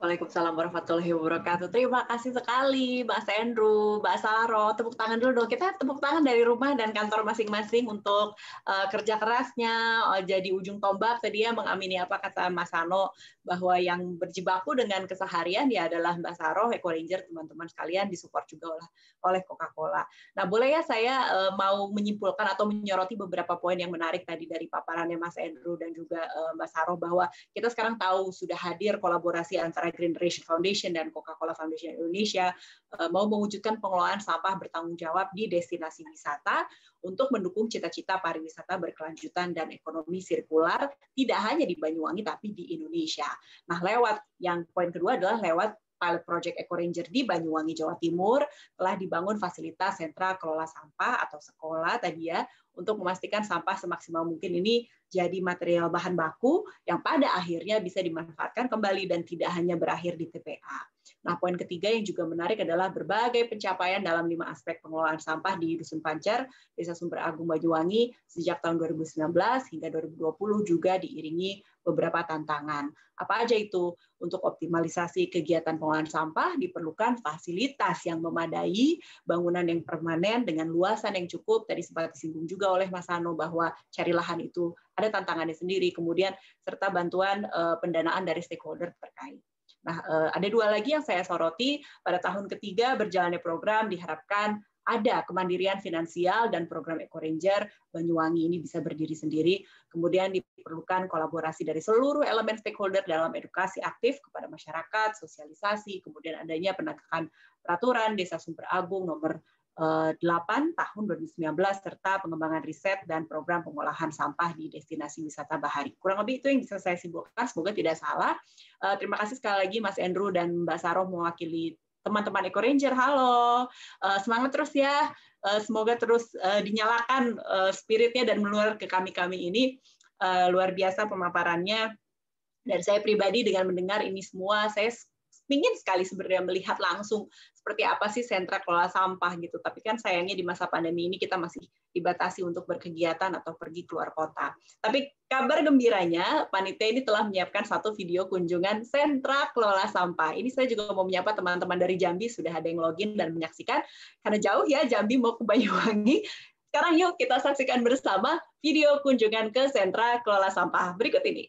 Waalaikumsalam warahmatullahi wabarakatuh. Terima kasih sekali Mas Andrew, Mbak Saro. Tepuk tangan dulu dong. Kita tepuk tangan dari rumah dan kantor masing-masing untuk uh, kerja kerasnya, uh, jadi ujung tombak tadi ya, mengamini apa kata Mas Sano, bahwa yang berjibaku dengan keseharian ya adalah Mbak Saro, Eco Ranger, teman-teman sekalian, disupport juga oleh, oleh Coca-Cola. Nah, boleh ya saya uh, mau menyimpulkan atau menyoroti beberapa poin yang menarik tadi dari paparannya Mas Andrew dan juga uh, Mbak Saro, bahwa kita sekarang tahu sudah hadir kolaborasi antara Green Generation Foundation dan Coca-Cola Foundation Indonesia uh, mau mewujudkan pengelolaan sampah bertanggung jawab di destinasi wisata untuk mendukung cita-cita pariwisata berkelanjutan dan ekonomi sirkular tidak hanya di Banyuwangi tapi di Indonesia. Nah, lewat yang poin kedua adalah lewat pilot project Eco Ranger di Banyuwangi, Jawa Timur, telah dibangun fasilitas sentra kelola sampah atau sekolah tadi ya, untuk memastikan sampah semaksimal mungkin ini jadi material bahan baku yang pada akhirnya bisa dimanfaatkan kembali dan tidak hanya berakhir di T P A. Nah, poin ketiga yang juga menarik adalah berbagai pencapaian dalam lima aspek pengelolaan sampah di Dusun Pancer, Desa Sumber Agung, Banyuwangi sejak tahun dua ribu sembilan belas hingga dua ribu dua puluh juga diiringi beberapa tantangan. Apa aja itu? Untuk optimalisasi kegiatan pengelolaan sampah diperlukan fasilitas yang memadai, bangunan yang permanen dengan luasan yang cukup. Tadi sempat disinggung juga oleh Mas Sano bahwa cari lahan itu ada tantangannya sendiri, kemudian serta bantuan uh, pendanaan dari stakeholder terkait. Nah, uh, ada dua lagi yang saya soroti. Pada tahun ketiga berjalannya program diharapkan ada kemandirian finansial dan program Eco Ranger Banyuwangi ini bisa berdiri sendiri. Kemudian diperlukan kolaborasi dari seluruh elemen stakeholder dalam edukasi aktif kepada masyarakat, sosialisasi, kemudian adanya penegakan peraturan Desa Sumber Agung nomor delapan tahun dua ribu sembilan belas serta pengembangan riset dan program pengolahan sampah di destinasi wisata bahari. Kurang lebih itu yang bisa saya simpulkan, semoga tidak salah. Terima kasih sekali lagi Mas Andrew dan Mbak Saro mewakili teman-teman Eco Ranger. Halo, semangat terus ya. Semoga terus dinyalakan spiritnya dan menular ke kami-kami ini. Luar biasa pemaparannya. Dari saya pribadi dengan mendengar ini semua, saya ingin sekali sebenarnya melihat langsung seperti apa sih sentra kelola sampah gitu. Tapi kan sayangnya di masa pandemi ini kita masih dibatasi untuk berkegiatan atau pergi keluar kota. Tapi kabar gembiranya, panitia ini telah menyiapkan satu video kunjungan sentra kelola sampah. Ini saya juga mau menyapa teman-teman dari Jambi, sudah ada yang login dan menyaksikan. Karena jauh ya Jambi mau ke Banyuwangi. Sekarang yuk kita saksikan bersama video kunjungan ke sentra kelola sampah berikut ini.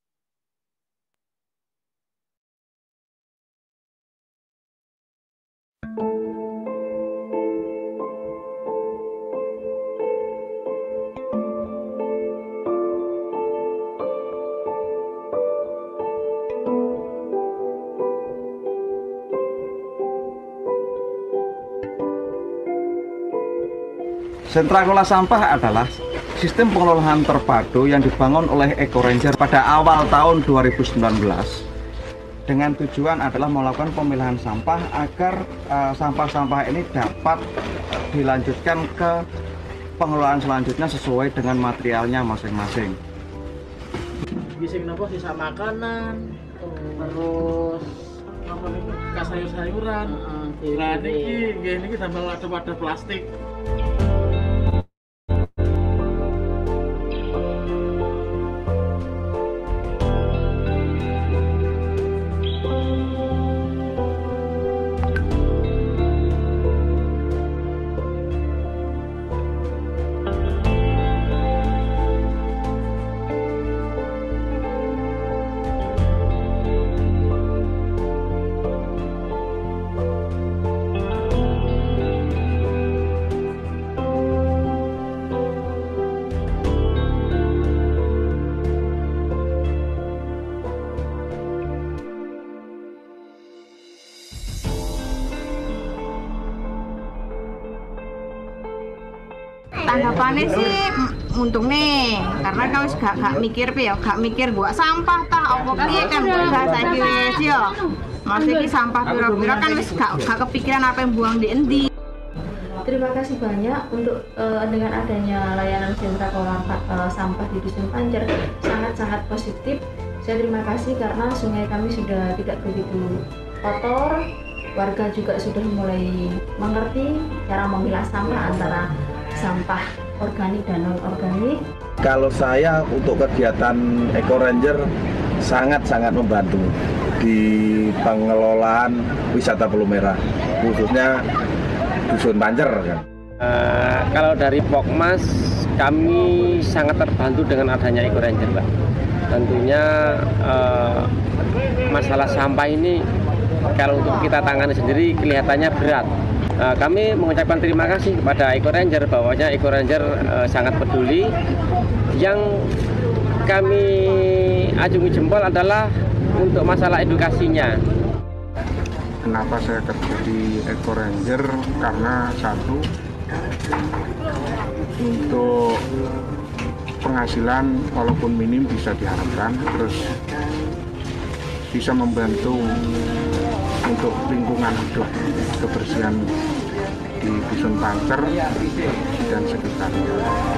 Sentra kelola sampah adalah sistem pengelolaan terpadu yang dibangun oleh Eco Ranger pada awal tahun dua ribu sembilan belas dengan tujuan adalah melakukan pemilahan sampah agar sampah-sampah uh, ini dapat dilanjutkan ke pengelolaan selanjutnya sesuai dengan materialnya masing-masing. Bisa kenapa sisa makanan, terus apa nih, bekas sayur-sayuran, nah ini ini kita bawa ada wadah plastik. Tanggapannya sih untung nih, karena kau gak gak mikir ya, gak mikir buat sampah tah, apa piye kan gak saiki wis yo. Masih ki sampah pira-pira kan wis gak gak kepikiran apa yang buang di endi. Terima kasih banyak untuk uh, dengan adanya layanan sentra kelola uh, sampah di Dusun Pancer, sangat-sangat positif. Saya terima kasih karena sungai kami sudah tidak begitu kotor, warga juga sudah mulai mengerti cara memilah sampah antara sampah organik dan non-organik. Kalau saya untuk kegiatan Eco Ranger sangat-sangat membantu di pengelolaan wisata Pulau Merah, khususnya Dusun Pancer kan. Uh, kalau dari Pokmas kami sangat terbantu dengan adanya Eco Ranger, Pak. Tentunya uh, masalah sampah ini kalau untuk kita tangani sendiri kelihatannya berat. Uh, kami mengucapkan terima kasih kepada Eco Ranger bahwasanya Eco Ranger uh, sangat peduli. Yang kami acungi jempol adalah untuk masalah edukasinya. Kenapa saya kerja di Eco Ranger? Karena satu, untuk penghasilan walaupun minim bisa diharapkan, terus bisa membantu untuk lingkungan hidup, kebersihan di Dusun Pancer dan sekitarnya.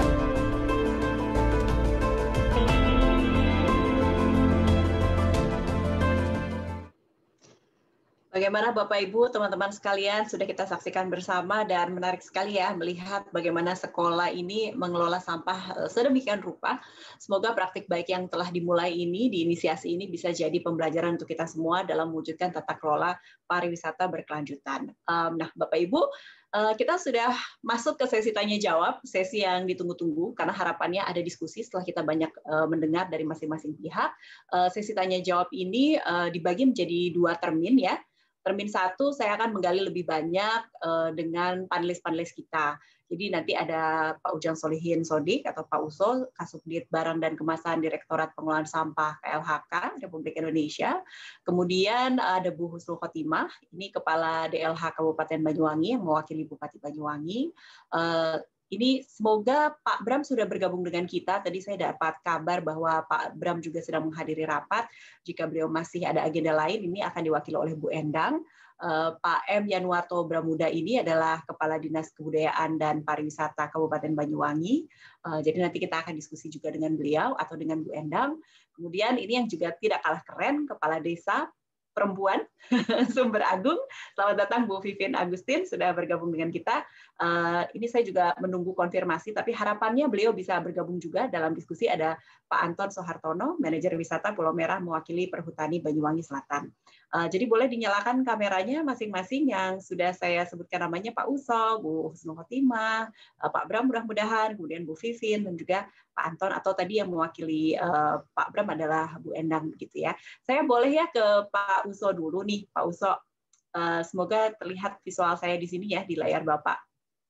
Bagaimana Bapak Ibu, teman-teman sekalian, sudah kita saksikan bersama dan menarik sekali ya melihat bagaimana sekolah ini mengelola sampah sedemikian rupa. Semoga praktik baik yang telah dimulai ini, diinisiasi ini bisa jadi pembelajaran untuk kita semua dalam mewujudkan tata kelola pariwisata berkelanjutan. Nah, Bapak Ibu, kita sudah masuk ke sesi tanya jawab, sesi yang ditunggu-tunggu karena harapannya ada diskusi setelah kita banyak mendengar dari masing-masing pihak. Sesi tanya jawab ini dibagi menjadi dua termin ya. Termin satu saya akan menggali lebih banyak uh, dengan panelis-panelis kita. Jadi nanti ada Pak Ujang Solihin Sodik atau Pak Uso, Kasubdit Barang dan Kemasan Direktorat Pengelolaan Sampah K L H K Republik Indonesia. Kemudian ada Bu Husnul Khotimah, ini Kepala D L H Kabupaten Banyuwangi yang mewakili Bupati Banyuwangi. Uh, Ini semoga Pak Bram sudah bergabung dengan kita. Tadi saya dapat kabar bahwa Pak Bram juga sedang menghadiri rapat. Jika beliau masih ada agenda lain, ini akan diwakili oleh Bu Endang. Pak M. Yanuarto Bramuda ini adalah Kepala Dinas Kebudayaan dan Pariwisata Kabupaten Banyuwangi. Jadi nanti kita akan diskusi juga dengan beliau atau dengan Bu Endang. Kemudian ini yang juga tidak kalah keren, Kepala Desa Perempuan Sumber Agung. Selamat datang Bu Vivien Agustin sudah bergabung dengan kita. Uh, ini saya juga menunggu konfirmasi, tapi harapannya beliau bisa bergabung juga dalam diskusi. Ada Pak Anton Soehartono, Manajer Wisata Pulau Merah mewakili Perhutani Banyuwangi Selatan. Uh, jadi boleh dinyalakan kameranya masing-masing yang sudah saya sebutkan namanya, Pak Uso, Bu Husnul Khotimah, uh, Pak Bram mudah-mudahan, kemudian Bu Vivien dan juga Pak Anton, atau tadi yang mewakili uh, Pak Bram adalah Bu Endang gitu ya. Saya boleh ya ke Pak Uso dulu nih, Pak Uso. Uh, semoga terlihat visual saya di sini ya di layar Bapak.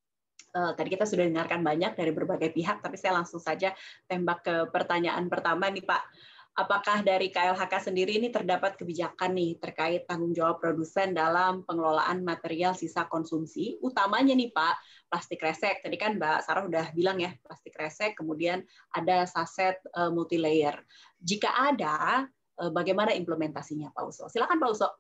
Uh, tadi kita sudah dengarkan banyak dari berbagai pihak, tapi saya langsung saja tembak ke pertanyaan pertama nih Pak. Apakah dari K L H K sendiri ini terdapat kebijakan nih terkait tanggung jawab produsen dalam pengelolaan material sisa konsumsi, utamanya nih Pak, plastik resek. Tadi kan Mbak Sarah udah bilang ya, plastik resek, kemudian ada saset uh, multilayer. Jika ada, uh, bagaimana implementasinya Pak Uso? Silakan Pak Uso.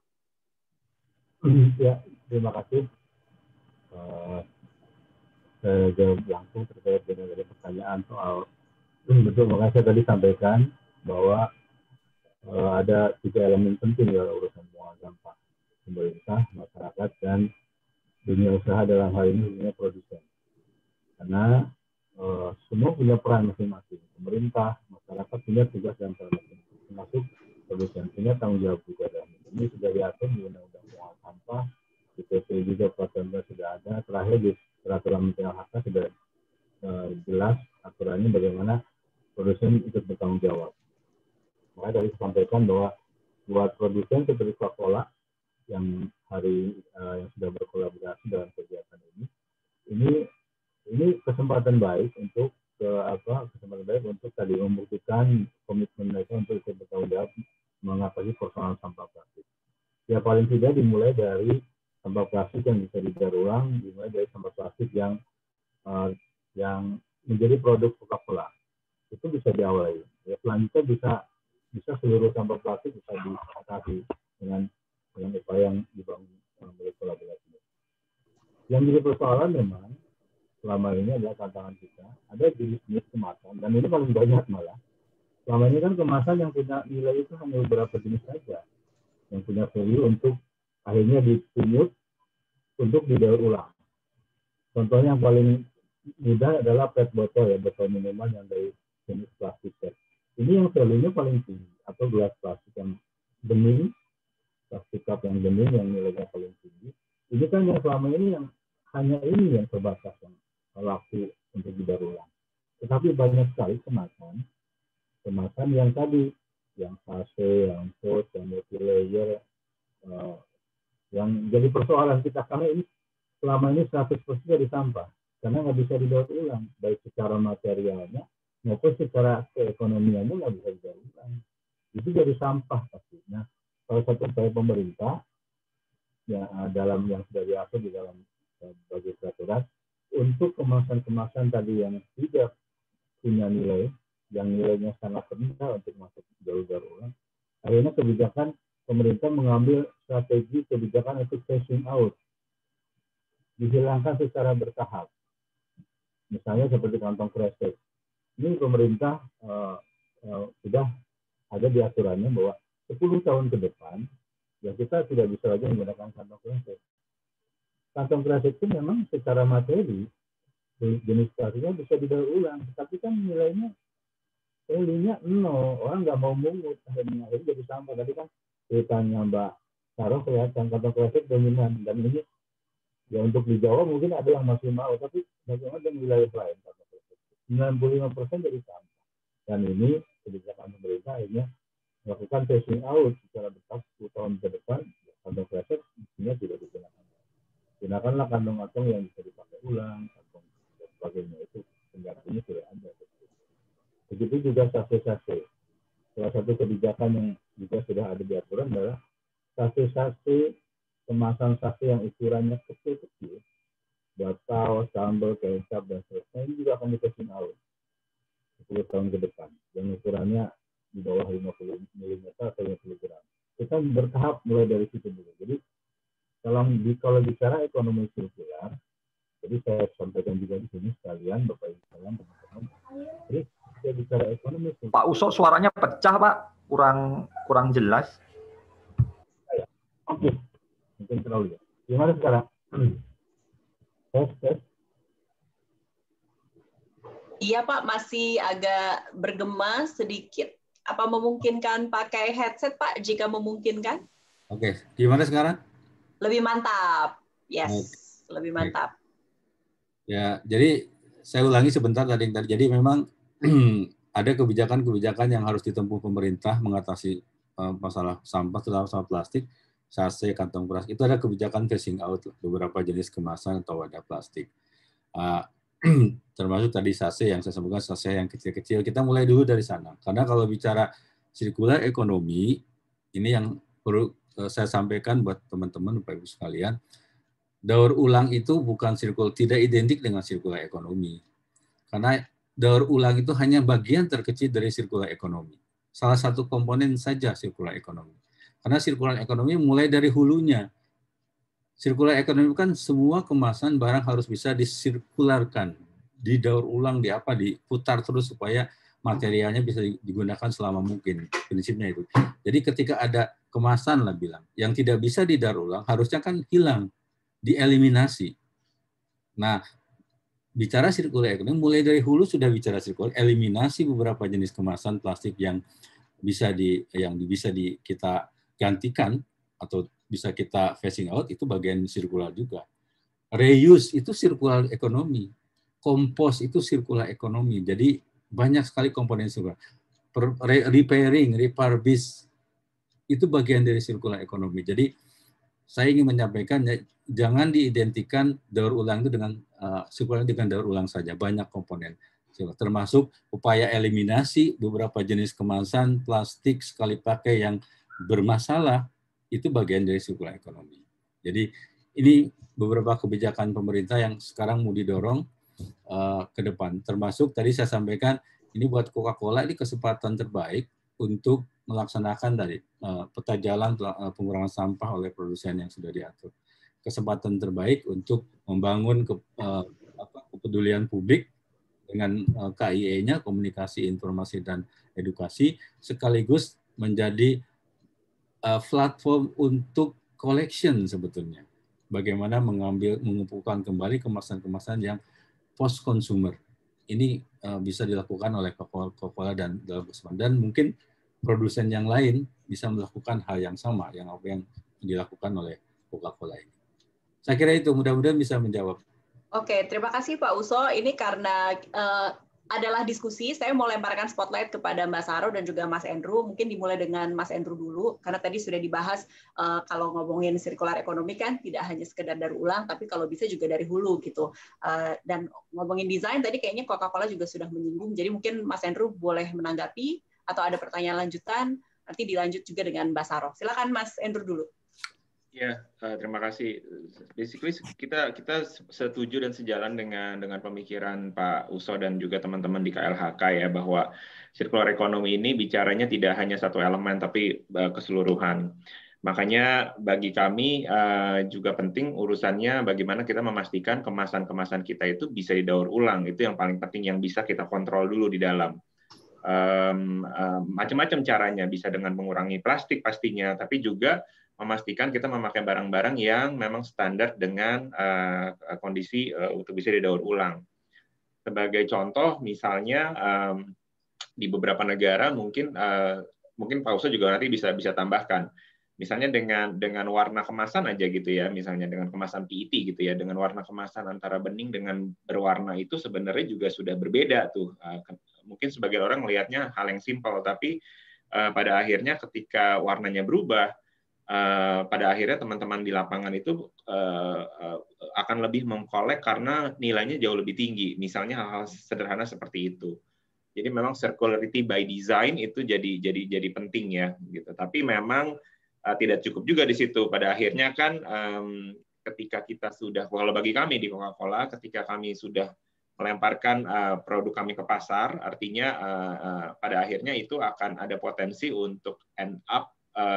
Ya, terima kasih. Uh... Saya jawab langsung terkait dengan pertanyaan soal betul, makanya saya tadi sampaikan bahwa uh, ada tiga elemen penting dalam urusan pengelolaan sampah: pemerintah, masyarakat, dan dunia usaha, dalam hal ini dunia produsen. Karena uh, semua punya peran masing-masing. Pemerintah, masyarakat punya tugas dan peran masing-masing, termasuk produsen punya tanggung jawab juga. Dan ini sudah diatur di Undang-Undang Pengelolaan Sampah, di P P juga peraturannya sudah ada. Terakhir di peraturan Menteri L H K sudah uh, jelas aturannya bagaimana produsen ikut bertanggung jawab. Makanya tadi sampaikan bahwa buat produsen seperti Coca-Cola yang hari uh, yang sudah berkolaborasi dalam kegiatan ini, ini ini kesempatan baik untuk ke apa kesempatan baik untuk tadi membuktikan komitmen mereka untuk ikut bertanggung jawab mengatasi persoalan sampah plastik. Ya paling tidak dimulai dari sampah plastik yang bisa didaur ulang, dimulai dari sampah plastik yang uh, yang menjadi produk Coca-Cola. Itu bisa diawali. Ya, selanjutnya bisa bisa seluruh sampah plastik bisa diatasi dengan dengan upaya yang dibangun oleh kolaborasi. Yang jadi persoalan memang selama ini adalah tantangan kita. Ada jenis-jenis kemasan, dan ini paling banyak malah. Selama ini kan kemasan yang punya nilai itu hanya beberapa jenis saja, yang punya value untuk akhirnya dipungut untuk didaur ulang. Contohnya yang paling mudah adalah P E T botol ya, botol minuman yang dari jenis plastik P E T. Ini yang value-nya paling tinggi, atau gelas plastik yang bening cup yang bening yang nilainya paling tinggi. Ini kan yang selama ini yang hanya ini yang terbatas yang laku untuk didaur ulang. Tetapi banyak sekali kemasan, kemasan yang tadi, yang sachet, yang pouch, yang multi-layer, uh, yang jadi persoalan kita karena ini selama ini seratus persen dari sampah karena nggak bisa didaur ulang, baik secara materialnya maupun secara keekonomiannya nggak bisa didaur ulang. Itu jadi sampah pastinya. Salah satu upaya pemerintah ya dalam yang sudah diatur di dalam bagi peraturan untuk kemasan-kemasan tadi yang tidak punya nilai, yang nilainya sangat rendah untuk masuk daur ulang. Akhirnya kebijakan pemerintah mengambil strategi kebijakan untuk phasing out, dihilangkan secara bertahap. Misalnya seperti kantong kresek. Ini pemerintah uh, uh, sudah ada di aturannya bahwa sepuluh tahun ke depan ya kita tidak bisa lagi menggunakan kantong kresek. Kantong kresek itu memang secara materi jenis plastiknya bisa didaur ulang, tapi kan nilainya value-nya nol, orang nggak mau mungut, akhirnya itu jadi sampah. Tadi kan ceritanya Mbak Sarah kelihatan kantong kresek dominan, dan ini ya untuk di Jawa mungkin ada yang masih mau, tapi bagaimana dengan wilayah lain kantong kresek sembilan puluh lima persen jadi sampah. Dan ini kebijakan pemerintah akhirnya melakukan phasing out secara bertahap sepuluh tahun ke depan, kantong kresek mestinya tidak digunakan. Gunakanlah kantong-kantong yang bisa dipakai ulang, kantong dan sebagainya, itu penggantinya sudah ada. Begitu juga sachet-sachet. Salah satu kebijakan yang juga sudah ada di aturan adalah sachet-sachet, kemasan sachet yang ukurannya kecil-kecil, buat saus, sambal, kecap, dan seterusnya, ini juga akan di-phasing out sepuluh tahun ke depan. Yang ukurannya di bawah lima puluh milimeter atau lima puluh gram. Kita bertahap mulai dari situ dulu. Jadi kalau, kalau bicara ekonomi sirkular, jadi saya sampaikan juga di sini sekalian, Bapak Ibu sekalian, teman-teman. Jadi saya bicara ekonomi sirkular. Pak Uso suaranya pecah, Pak, kurang kurang jelas. Oke, mungkin terlalu ya. Gimana sekarang? Tes, tes. Iya Pak, masih agak bergema sedikit. Apa memungkinkan pakai headset Pak, jika memungkinkan? Oke, gimana sekarang? Lebih mantap. Yes, Oke. Lebih mantap. Ya, jadi saya ulangi sebentar tadi yang tadi. Jadi memang ada kebijakan-kebijakan yang harus ditempuh pemerintah mengatasi uh, masalah sampah, terutama sampah plastik, sachet, kantong plastik. Itu ada kebijakan phasing out beberapa jenis kemasan atau wadah plastik. Uh, termasuk tadi sachet yang saya sebutkan, sachet yang kecil-kecil. Kita mulai dulu dari sana. Karena kalau bicara sirkular ekonomi, ini yang perlu uh, saya sampaikan buat teman-teman, Bapak Ibu sekalian. Daur ulang itu bukan sirkul, tidak identik dengan sirkular ekonomi. Karena daur ulang itu hanya bagian terkecil dari sirkular ekonomi. Salah satu komponen saja sirkular ekonomi. Karena sirkular ekonomi mulai dari hulunya. Sirkular ekonomi kan semua kemasan barang harus bisa disirkularkan, didaur ulang, di apa, diputar terus supaya materialnya bisa digunakan selama mungkin. Prinsipnya itu. Jadi ketika ada kemasan lah bilang, yang tidak bisa didaur ulang harusnya kan hilang, dieliminasi. Nah, bicara sirkular ekonomi, mulai dari hulu sudah bicara sirkular, eliminasi beberapa jenis kemasan plastik yang bisa di yang bisa di kita gantikan atau bisa kita phasing out, itu bagian sirkular juga. Reuse itu sirkular ekonomi, kompos itu sirkular ekonomi. Jadi banyak sekali komponen sirkular. Repairing, refurbish itu bagian dari sirkular ekonomi. Jadi saya ingin menyampaikan, jangan diidentikan daur ulang itu dengan uh, sirkular dengan daur ulang saja, banyak komponen. Termasuk upaya eliminasi beberapa jenis kemasan plastik sekali pakai yang bermasalah, itu bagian dari sirkular ekonomi. Jadi ini beberapa kebijakan pemerintah yang sekarang mau didorong uh, ke depan. Termasuk tadi saya sampaikan, ini buat Coca-Cola ini kesempatan terbaik untuk melaksanakan dari uh, peta jalan uh, pengurangan sampah oleh produsen yang sudah diatur. Kesempatan terbaik untuk membangun ke, uh, apa, kepedulian publik dengan uh, K I E-nya, komunikasi, informasi, dan edukasi, sekaligus menjadi uh, platform untuk collection sebetulnya. Bagaimana mengambil, mengumpulkan kembali kemasan-kemasan yang post-consumer. Ini uh, bisa dilakukan oleh Coca-Cola dan dan mungkin produsen yang lain bisa melakukan hal yang sama, yang apa yang dilakukan oleh Coca-Cola ini. Saya kira itu, mudah-mudahan bisa menjawab. Oke, terima kasih Pak Uso. Ini karena uh, adalah diskusi, saya mau lemparkan spotlight kepada Mbak Saro dan juga Mas Andrew. Mungkin dimulai dengan Mas Andrew dulu, karena tadi sudah dibahas uh, kalau ngomongin sirkular ekonomi kan tidak hanya sekedar dari ulang, tapi kalau bisa juga dari hulu gitu. Uh, dan ngomongin desain tadi kayaknya Coca-Cola juga sudah menyinggung, jadi mungkin Mas Andrew boleh menanggapi atau ada pertanyaan lanjutan, nanti dilanjut juga dengan Mbak Saro. Silakan Mas Andrew dulu. Ya, uh, terima kasih. Basically kita kita setuju dan sejalan dengan dengan pemikiran Pak Uso dan juga teman-teman di K L H K ya, bahwa circular economy ini bicaranya tidak hanya satu elemen tapi uh, keseluruhan. Makanya bagi kami uh, juga penting urusannya bagaimana kita memastikan kemasan-kemasan kita itu bisa didaur ulang. Itu yang paling penting, yang bisa kita kontrol dulu di dalam. Um, uh, macam-macam caranya, bisa dengan mengurangi plastik pastinya, tapi juga memastikan kita memakai barang-barang yang memang standar dengan uh, kondisi uh, untuk bisa didaur ulang. Sebagai contoh, misalnya um, di beberapa negara mungkin uh, mungkin Pak Uso juga nanti bisa bisa tambahkan. Misalnya dengan dengan warna kemasan aja gitu ya, misalnya dengan kemasan P E T gitu ya, dengan warna kemasan antara bening dengan berwarna itu sebenarnya juga sudah berbeda tuh. Uh, mungkin sebagai orang melihatnya hal yang simpel, tapi uh, pada akhirnya ketika warnanya berubah, Uh, pada akhirnya teman-teman di lapangan itu uh, uh, akan lebih mengkolek karena nilainya jauh lebih tinggi. Misalnya hal-hal sederhana seperti itu. Jadi memang circularity by design itu jadi jadi jadi penting ya, gitu. Tapi memang uh, tidak cukup juga di situ. Pada akhirnya kan um, ketika kita sudah, kalau bagi kami di Coca-Cola, ketika kami sudah melemparkan uh, produk kami ke pasar, artinya uh, uh, pada akhirnya itu akan ada potensi untuk end up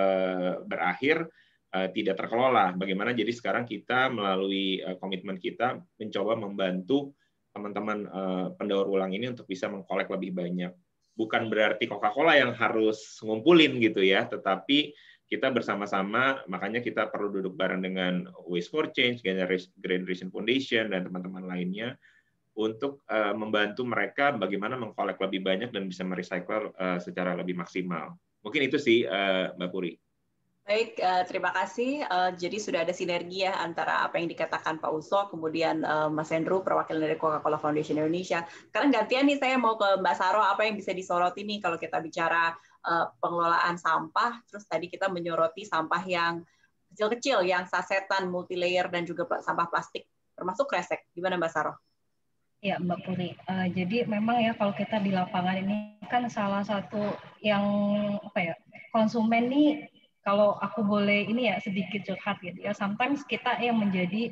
berakhir uh, tidak terkelola. Bagaimana jadi sekarang kita melalui uh, komitmen kita mencoba membantu teman-teman uh, pendaur ulang ini untuk bisa mengkolek lebih banyak. Bukan berarti Coca-Cola yang harus ngumpulin gitu ya, tetapi kita bersama-sama, makanya kita perlu duduk bareng dengan Waste for Change, Generation Foundation, dan teman-teman lainnya untuk uh, membantu mereka bagaimana mengkolek lebih banyak dan bisa merecycle uh, secara lebih maksimal. Mungkin itu sih, uh, Mbak Puri. Baik, uh, terima kasih. Uh, jadi sudah ada sinergi ya antara apa yang dikatakan Pak Uso, kemudian uh, Mas Andrew, perwakilan dari Coca-Cola Foundation Indonesia. Sekarang gantian nih, saya mau ke Mbak Saro, apa yang bisa disoroti nih kalau kita bicara uh, pengelolaan sampah, terus tadi kita menyoroti sampah yang kecil-kecil, yang sasetan, multi-layer, dan juga sampah plastik, termasuk kresek. Gimana Mbak Saro? Ya, Mbak Puri. Uh, jadi memang ya kalau kita di lapangan ini kan salah satu yang apa ya, konsumen nih, kalau aku boleh ini ya sedikit curhat gitu ya. Sometimes kita yang menjadi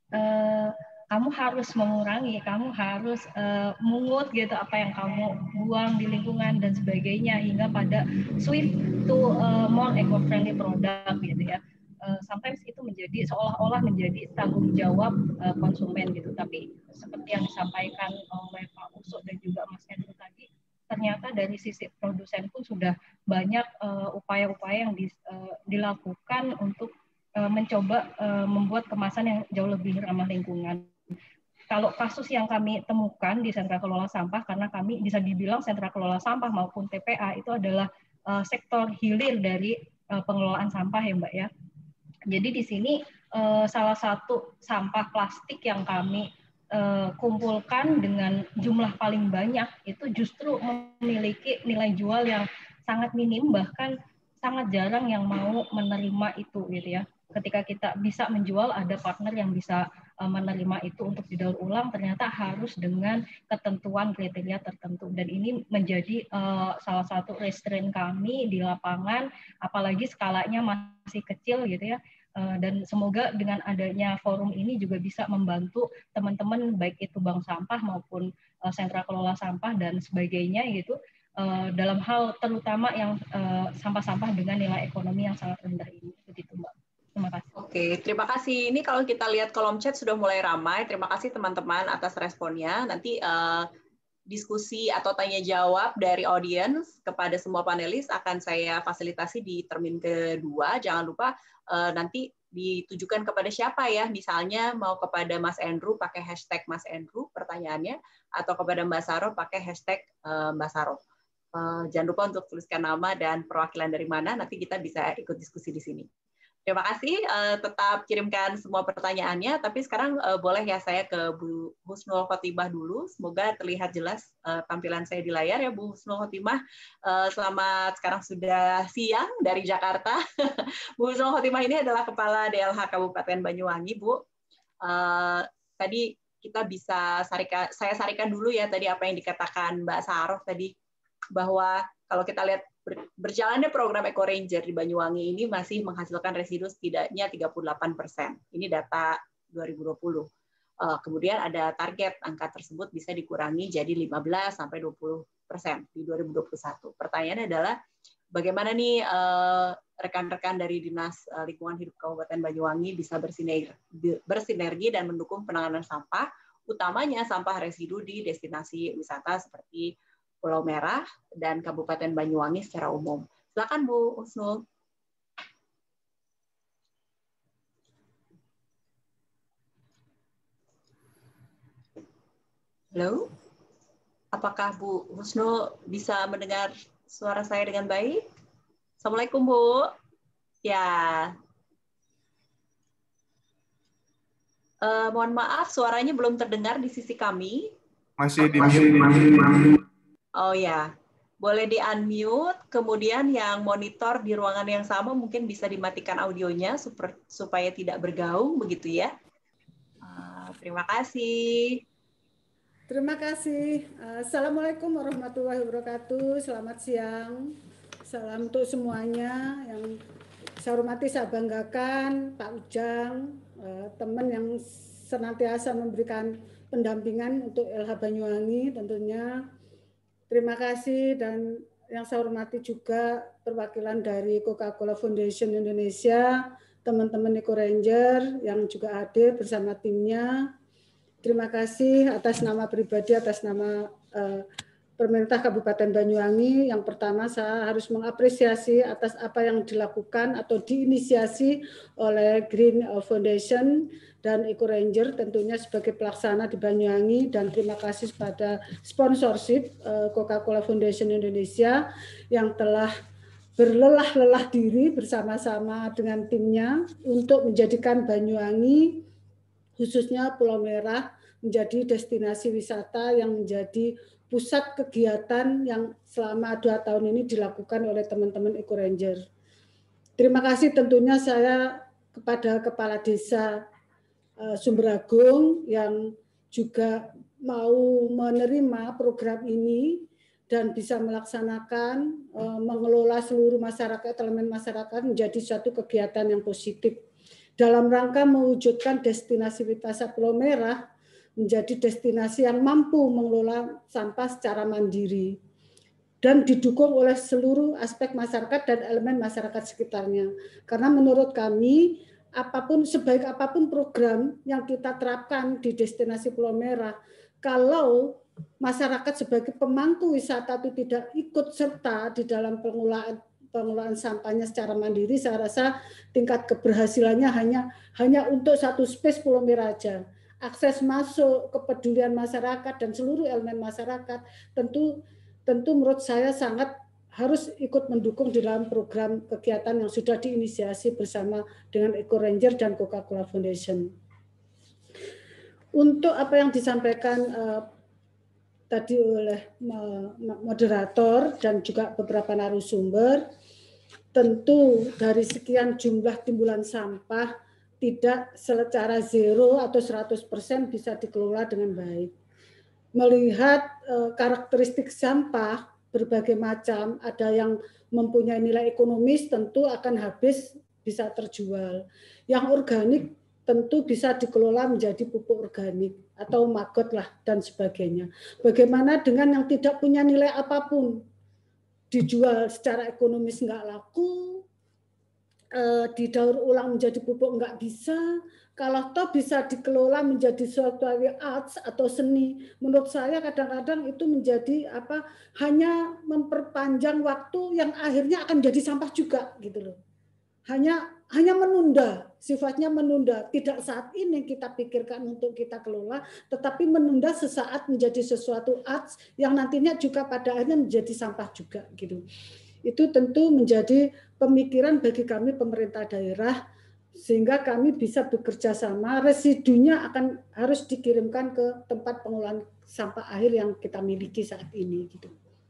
uh, kamu harus mengurangi, kamu harus uh, mungut gitu apa yang kamu buang di lingkungan dan sebagainya, hingga pada switch to uh, more eco-friendly product gitu ya. Uh, sometimes itu menjadi seolah-olah menjadi tanggung jawab uh, konsumen gitu. Tapi seperti yang disampaikan oleh Pak Uso dan juga Mas Andrew tadi, ternyata dari sisi produsen pun sudah banyak uh, upaya-upaya yang di, uh, dilakukan untuk uh, mencoba uh, membuat kemasan yang jauh lebih ramah lingkungan. Kalau kasus yang kami temukan di sentra kelola sampah, karena kami bisa dibilang sentra kelola sampah maupun T P A itu adalah uh, sektor hilir dari uh, pengelolaan sampah ya Mbak ya. Jadi di sini uh, salah satu sampah plastik yang kami uh, kumpulkan dengan jumlah paling banyak itu justru memiliki nilai jual yang sangat minim, bahkan sangat jarang yang mau menerima itu gitu ya. Ketika kita bisa menjual, ada partner yang bisa uh, menerima itu untuk didaur ulang, ternyata harus dengan ketentuan kriteria tertentu. Dan ini menjadi uh, salah satu restraint kami di lapangan, apalagi skalanya masih kecil gitu ya. Dan semoga dengan adanya forum ini juga bisa membantu teman-teman baik itu bank sampah maupun sentra kelola sampah dan sebagainya gitu, dalam hal terutama yang sampah-sampah dengan nilai ekonomi yang sangat rendah ini. Begitu Mbak. Terima kasih. Oke, terima kasih. Ini kalau kita lihat kolom chat sudah mulai ramai. Terima kasih teman-teman atas responnya. Nanti uh, diskusi atau tanya jawab dari audiens kepada semua panelis akan saya fasilitasi di termin kedua. Jangan lupa uh, nanti ditujukan kepada siapa ya, misalnya mau kepada Mas Andrew pakai hashtag Mas Andrew pertanyaannya, atau kepada Mbak Saro pakai hashtag uh, Mbak Saro. Uh, jangan lupa untuk tuliskan nama dan perwakilan dari mana, nanti kita bisa ikut diskusi di sini. Terima kasih, uh, tetap kirimkan semua pertanyaannya, tapi sekarang uh, boleh ya saya ke Bu Husnul Khotimah dulu, semoga terlihat jelas uh, tampilan saya di layar ya Bu Husnul Khotimah. Uh, selamat, sekarang sudah siang dari Jakarta. Bu Husnul Khotimah ini adalah Kepala D L H Kabupaten Banyuwangi, Bu. Uh, tadi kita bisa sarikan, saya sarikan dulu ya tadi apa yang dikatakan Mbak Saroh tadi, bahwa kalau kita lihat berjalannya program Eco Ranger di Banyuwangi ini masih menghasilkan residu setidaknya tiga puluh delapan persen. Ini data dua ribu dua puluh. Kemudian ada target angka tersebut bisa dikurangi jadi lima belas sampai dua puluh persen di dua ribu dua puluh satu. Pertanyaannya adalah bagaimana nih rekan-rekan dari Dinas Lingkungan Hidup Kabupaten Banyuwangi bisa bersinergi, bersinergi dan mendukung penanganan sampah, utamanya sampah residu di destinasi wisata seperti Pulau Merah dan Kabupaten Banyuwangi secara umum. Silakan Bu Husnul. Halo, apakah Bu Husnul bisa mendengar suara saya dengan baik? Assalamualaikum Bu. Ya. Eh, mohon maaf, suaranya belum terdengar di sisi kami. Masih di masih, masih, masih. Oh ya, boleh di-unmute, kemudian yang monitor di ruangan yang sama mungkin bisa dimatikan audionya super, supaya tidak bergaung, begitu ya. Uh, terima kasih. Terima kasih. Assalamualaikum warahmatullahi wabarakatuh. Selamat siang. Salam untuk semuanya. Yang saya hormati, saya banggakan Pak Ujang, teman yang senantiasa memberikan pendampingan untuk L H Banyuwangi tentunya. Terima kasih, dan yang saya hormati juga perwakilan dari Coca-Cola Foundation Indonesia, teman-teman Eco Ranger yang juga hadir bersama timnya. Terima kasih atas nama pribadi, atas nama uh, pemerintah Kabupaten Banyuwangi. Yang pertama, saya harus mengapresiasi atas apa yang dilakukan atau diinisiasi oleh Green Foundation dan Eco Ranger tentunya sebagai pelaksana di Banyuwangi, dan terima kasih pada sponsorship Coca-Cola Foundation Indonesia yang telah berlelah-lelah diri bersama-sama dengan timnya untuk menjadikan Banyuwangi, khususnya Pulau Merah, menjadi destinasi wisata yang menjadi pusat kegiatan yang selama dua tahun ini dilakukan oleh teman-teman Eco Ranger. Terima kasih tentunya saya kepada Kepala Desa Sumberagung yang juga mau menerima program ini dan bisa melaksanakan, mengelola seluruh masyarakat, elemen masyarakat menjadi suatu kegiatan yang positif dalam rangka mewujudkan destinasi wisata Pulau Merah menjadi destinasi yang mampu mengelola sampah secara mandiri dan didukung oleh seluruh aspek masyarakat dan elemen masyarakat sekitarnya. Karena menurut kami, apapun sebaik apapun program yang kita terapkan di destinasi Pulau Merah, kalau masyarakat sebagai pemangku wisata itu tidak ikut serta di dalam pengelolaan pengelolaan sampahnya secara mandiri, saya rasa tingkat keberhasilannya hanya hanya untuk satu space Pulau Merah aja. Akses masuk, kepedulian masyarakat dan seluruh elemen masyarakat tentu tentu menurut saya sangat harus ikut mendukung di dalam program kegiatan yang sudah diinisiasi bersama dengan Eco Ranger dan Coca-Cola Foundation. Untuk apa yang disampaikan uh, tadi oleh moderator dan juga beberapa narasumber, tentu dari sekian jumlah timbulan sampah tidak secara zero atau seratus persen bisa dikelola dengan baik. Melihat uh, karakteristik sampah berbagai macam, ada yang mempunyai nilai ekonomis tentu akan habis bisa terjual. Yang organik tentu bisa dikelola menjadi pupuk organik atau maggot lah dan sebagainya. Bagaimana dengan yang tidak punya nilai apapun, dijual secara ekonomis nggak laku, eh, didaur ulang menjadi pupuk nggak bisa. Kalau toh bisa dikelola menjadi suatu arts atau seni, menurut saya kadang-kadang itu menjadi apa? Hanya memperpanjang waktu yang akhirnya akan jadi sampah juga gitu loh. Hanya hanya menunda, sifatnya menunda. Tidak saat ini kita pikirkan untuk kita kelola, tetapi menunda sesaat menjadi sesuatu arts yang nantinya juga pada akhirnya menjadi sampah juga gitu. Itu tentu menjadi pemikiran bagi kami pemerintah daerah sehingga kami bisa bekerja sama. Residunya akan harus dikirimkan ke tempat pengolahan sampah akhir yang kita miliki saat ini. Gitu.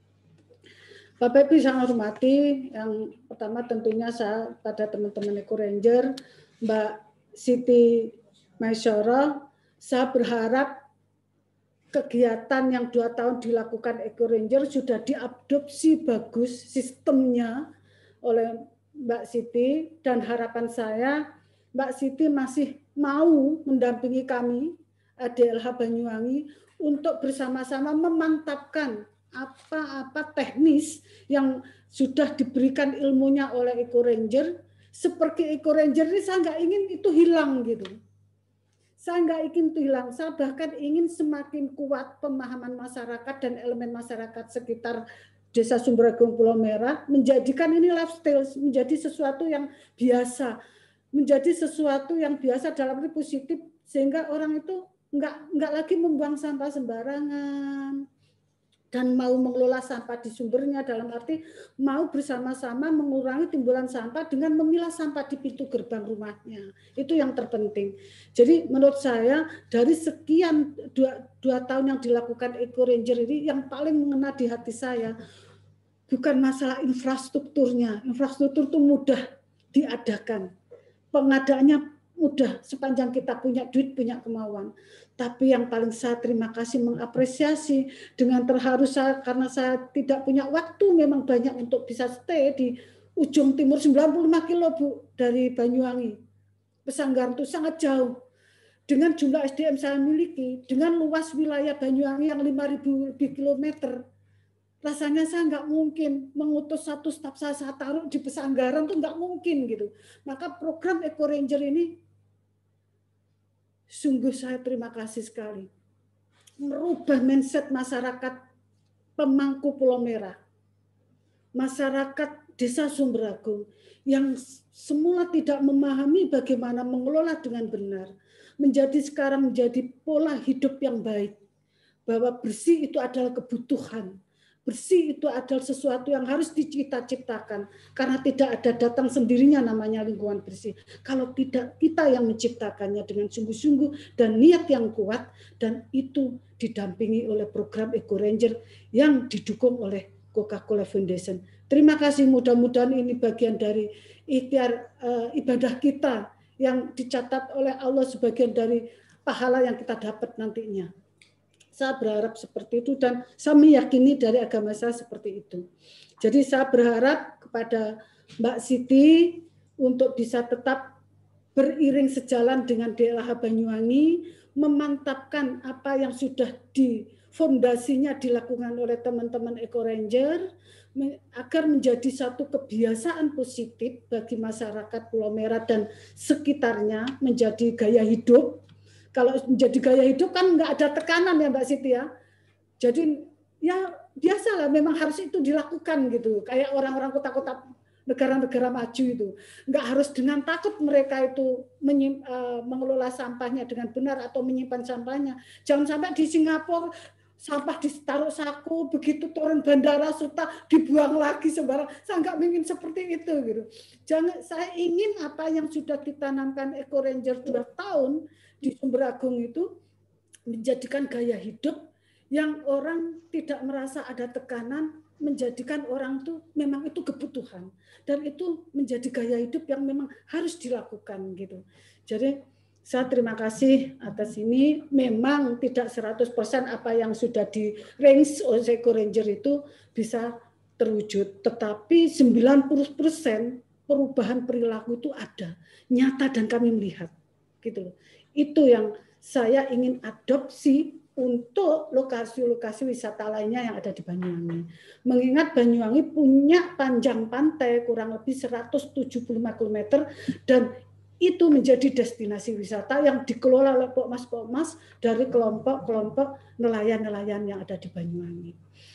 Bapak Ibu yang saya hormati, yang pertama tentunya saya pada teman-teman Eco Ranger, Mbak Siti Maisyara, saya berharap kegiatan yang dua tahun dilakukan Eco Ranger sudah diadopsi bagus sistemnya oleh Mbak Siti, dan harapan saya Mbak Siti masih mau mendampingi kami D L H Banyuwangi untuk bersama-sama memantapkan apa-apa teknis yang sudah diberikan ilmunya oleh Eco Ranger. Seperti Eco Ranger ini saya nggak ingin itu hilang gitu. Saya nggak ingin itu hilang. Saya bahkan ingin semakin kuat pemahaman masyarakat dan elemen masyarakat sekitar Desa Sumberagung Pulau Merah, menjadikan ini lifestyle, menjadi sesuatu yang biasa, menjadi sesuatu yang biasa dalam arti positif, sehingga orang itu nggak nggak lagi membuang sampah sembarangan dan mau mengelola sampah di sumbernya, dalam arti mau bersama-sama mengurangi timbulan sampah dengan memilah sampah di pintu gerbang rumahnya. Itu yang terpenting. Jadi menurut saya dari sekian dua, dua tahun yang dilakukan Eco Ranger ini, yang paling mengena di hati saya bukan masalah infrastrukturnya. Infrastruktur itu mudah diadakan. Pengadaannya mudah sepanjang kita punya duit, punya kemauan. Tapi yang paling saya terima kasih, mengapresiasi, dengan terharu saya karena saya tidak punya waktu memang banyak untuk bisa stay di ujung timur sembilan puluh lima kilo Bu dari Banyuwangi. Pesanggaran itu sangat jauh. Dengan jumlah S D M saya miliki, dengan luas wilayah Banyuwangi yang lima ribu lebih kilometer, rasanya saya nggak mungkin mengutus satu staf saya, saya taruh di Pesanggaran, itu nggak mungkin gitu. Maka program Eco Ranger ini sungguh saya terima kasih sekali. Merubah mindset masyarakat pemangku Pulau Merah. Masyarakat Desa Sumberagung yang semula tidak memahami bagaimana mengelola dengan benar, menjadi sekarang menjadi pola hidup yang baik. Bahwa bersih itu adalah kebutuhan. Bersih itu adalah sesuatu yang harus dicipta-ciptakan, karena tidak ada datang sendirinya namanya lingkungan bersih. Kalau tidak kita yang menciptakannya dengan sungguh-sungguh dan niat yang kuat, dan itu didampingi oleh program Eco Ranger yang didukung oleh Coca-Cola Foundation. Terima kasih, mudah-mudahan ini bagian dari ikhtiar uh, ibadah kita yang dicatat oleh Allah sebagian dari pahala yang kita dapat nantinya. Saya berharap seperti itu dan saya meyakini dari agama saya seperti itu. Jadi saya berharap kepada Mbak Siti untuk bisa tetap beriring sejalan dengan D L H Banyuwangi, memantapkan apa yang sudah di fondasinya dilakukan oleh teman-teman Eco Ranger, agar menjadi satu kebiasaan positif bagi masyarakat Pulau Merah dan sekitarnya, menjadi gaya hidup. Kalau menjadi gaya hidup kan nggak ada tekanan ya Mbak Siti ya. Jadi ya biasalah, memang harus itu dilakukan gitu. Kayak orang-orang kota-kota negara-negara maju itu. Nggak harus dengan takut mereka itu menyim, uh, mengelola sampahnya dengan benar atau menyimpan sampahnya. Jangan sampai di Singapura sampah ditaruh saku, begitu turun bandara Suta dibuang lagi sembarang. Saya nggak ingin seperti itu gitu. Jangan, saya ingin apa yang sudah ditanamkan Eco Ranger dua tahun di Sumberagung itu menjadikan gaya hidup yang orang tidak merasa ada tekanan, menjadikan orang itu memang itu kebutuhan dan itu menjadi gaya hidup yang memang harus dilakukan gitu. Jadi saya terima kasih atas ini. Memang tidak seratus persen apa yang sudah di range oleh Eco Ranger itu bisa terwujud, tetapi sembilan puluh persen perubahan perilaku itu ada, nyata dan kami melihat gitu. Itu yang saya ingin adopsi untuk lokasi-lokasi wisata lainnya yang ada di Banyuwangi. Mengingat Banyuwangi punya panjang pantai kurang lebih seratus tujuh puluh lima kilometer dan itu menjadi destinasi wisata yang dikelola oleh Pokmas-Pokmas dari kelompok-kelompok nelayan-nelayan yang ada di Banyuwangi.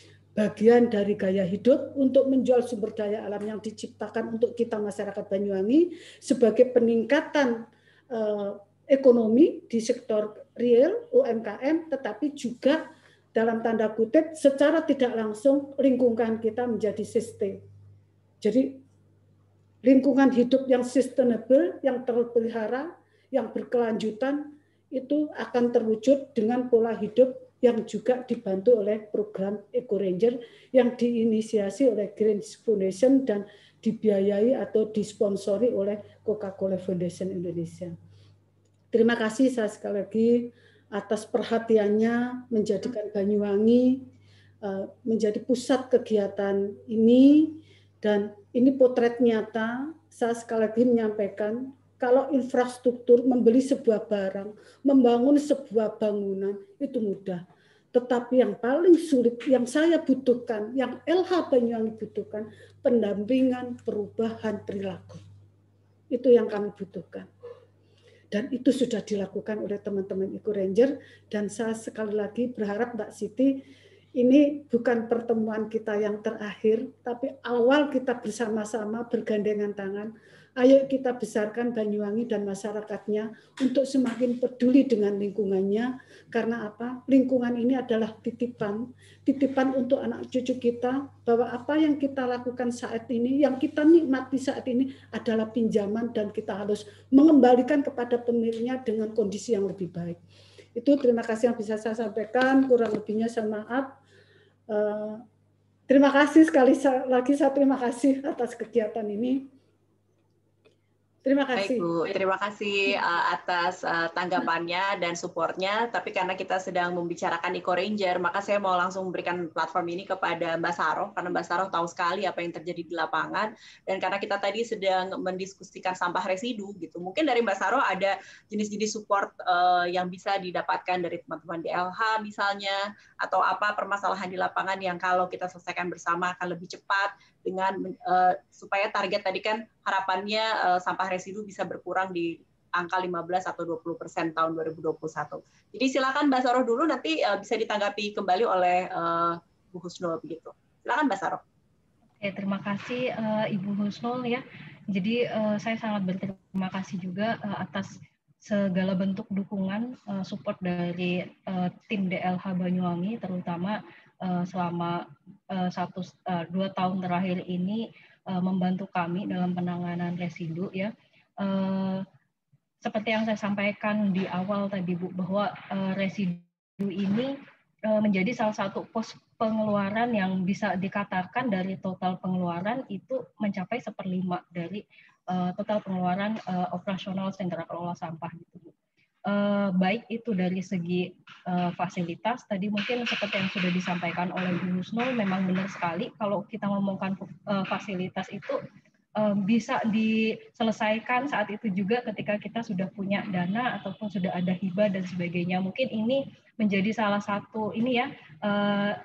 Bagian dari gaya hidup untuk menjual sumber daya alam yang diciptakan untuk kita masyarakat Banyuwangi sebagai peningkatan eh, ekonomi di sektor real, U M K M, tetapi juga dalam tanda kutip secara tidak langsung lingkungan kita menjadi sustain. Jadi lingkungan hidup yang sustainable, yang terpelihara, yang berkelanjutan, itu akan terwujud dengan pola hidup yang juga dibantu oleh program Eco Ranger yang diinisiasi oleh Green Foundation dan dibiayai atau disponsori oleh Coca-Cola Foundation Indonesia. Terima kasih saya sekali lagi atas perhatiannya menjadikan Banyuwangi menjadi pusat kegiatan ini, dan ini potret nyata. Saya sekali lagi menyampaikan, kalau infrastruktur, membeli sebuah barang, membangun sebuah bangunan, itu mudah. Tetapi yang paling sulit, yang saya butuhkan, yang L H Banyuwangi butuhkan, pendampingan perubahan perilaku. Itu yang kami butuhkan. Dan itu sudah dilakukan oleh teman-teman Eco Ranger, dan saya sekali lagi berharap Mbak Siti, ini bukan pertemuan kita yang terakhir, tapi awal kita bersama-sama bergandengan tangan. Ayo kita besarkan Banyuwangi dan masyarakatnya untuk semakin peduli dengan lingkungannya. Karena apa? Lingkungan ini adalah titipan, titipan untuk anak cucu kita, bahwa apa yang kita lakukan saat ini, yang kita nikmati saat ini adalah pinjaman, dan kita harus mengembalikan kepada pemiliknya dengan kondisi yang lebih baik. Itu terima kasih yang bisa saya sampaikan, kurang lebihnya saya maaf. Uh, terima kasih sekali lagi, saya terima kasih atas kegiatan ini. Terima kasih. Baik Bu, terima kasih uh, atas uh, tanggapannya dan supportnya. Tapi karena kita sedang membicarakan Eco Ranger, maka saya mau langsung memberikan platform ini kepada Mbak Saroh, karena Mbak Saroh tahu sekali apa yang terjadi di lapangan. Dan karena kita tadi sedang mendiskusikan sampah residu, gitu. Mungkin dari Mbak Saroh ada jenis-jenis support uh, yang bisa didapatkan dari teman-teman D L H misalnya, atau apa permasalahan di lapangan yang kalau kita selesaikan bersama akan lebih cepat, dengan uh, supaya target tadi kan harapannya uh, sampah residu bisa berkurang di angka lima belas atau dua puluh persen tahun dua ribu dua puluh satu. Jadi silakan Mbak Saroh dulu, nanti uh, bisa ditanggapi kembali oleh uh, Bu Husnul begitu. Silakan Mbak Saroh. Oke, terima kasih uh, Ibu Husnul ya. Jadi uh, saya sangat berterima kasih juga uh, atas segala bentuk dukungan uh, support dari uh, tim D L H Banyuwangi, terutama uh, selama uh, satu uh, dua tahun terakhir ini uh, membantu kami dalam penanganan residu ya. Uh, seperti yang saya sampaikan di awal tadi Bu, bahwa uh, residu ini uh, menjadi salah satu pos pengeluaran yang bisa dikatakan dari total pengeluaran itu mencapai seperlima dari uh, total pengeluaran uh, operasional sentra kelola sampah gitu Bu. Uh, baik itu dari segi uh, fasilitas, tadi mungkin seperti yang sudah disampaikan oleh Bu Husnul, memang benar sekali kalau kita ngomongkan uh, fasilitas itu uh, bisa diselesaikan saat itu juga ketika kita sudah punya dana ataupun sudah ada hibah dan sebagainya. Mungkin ini menjadi salah satu ini ya, uh,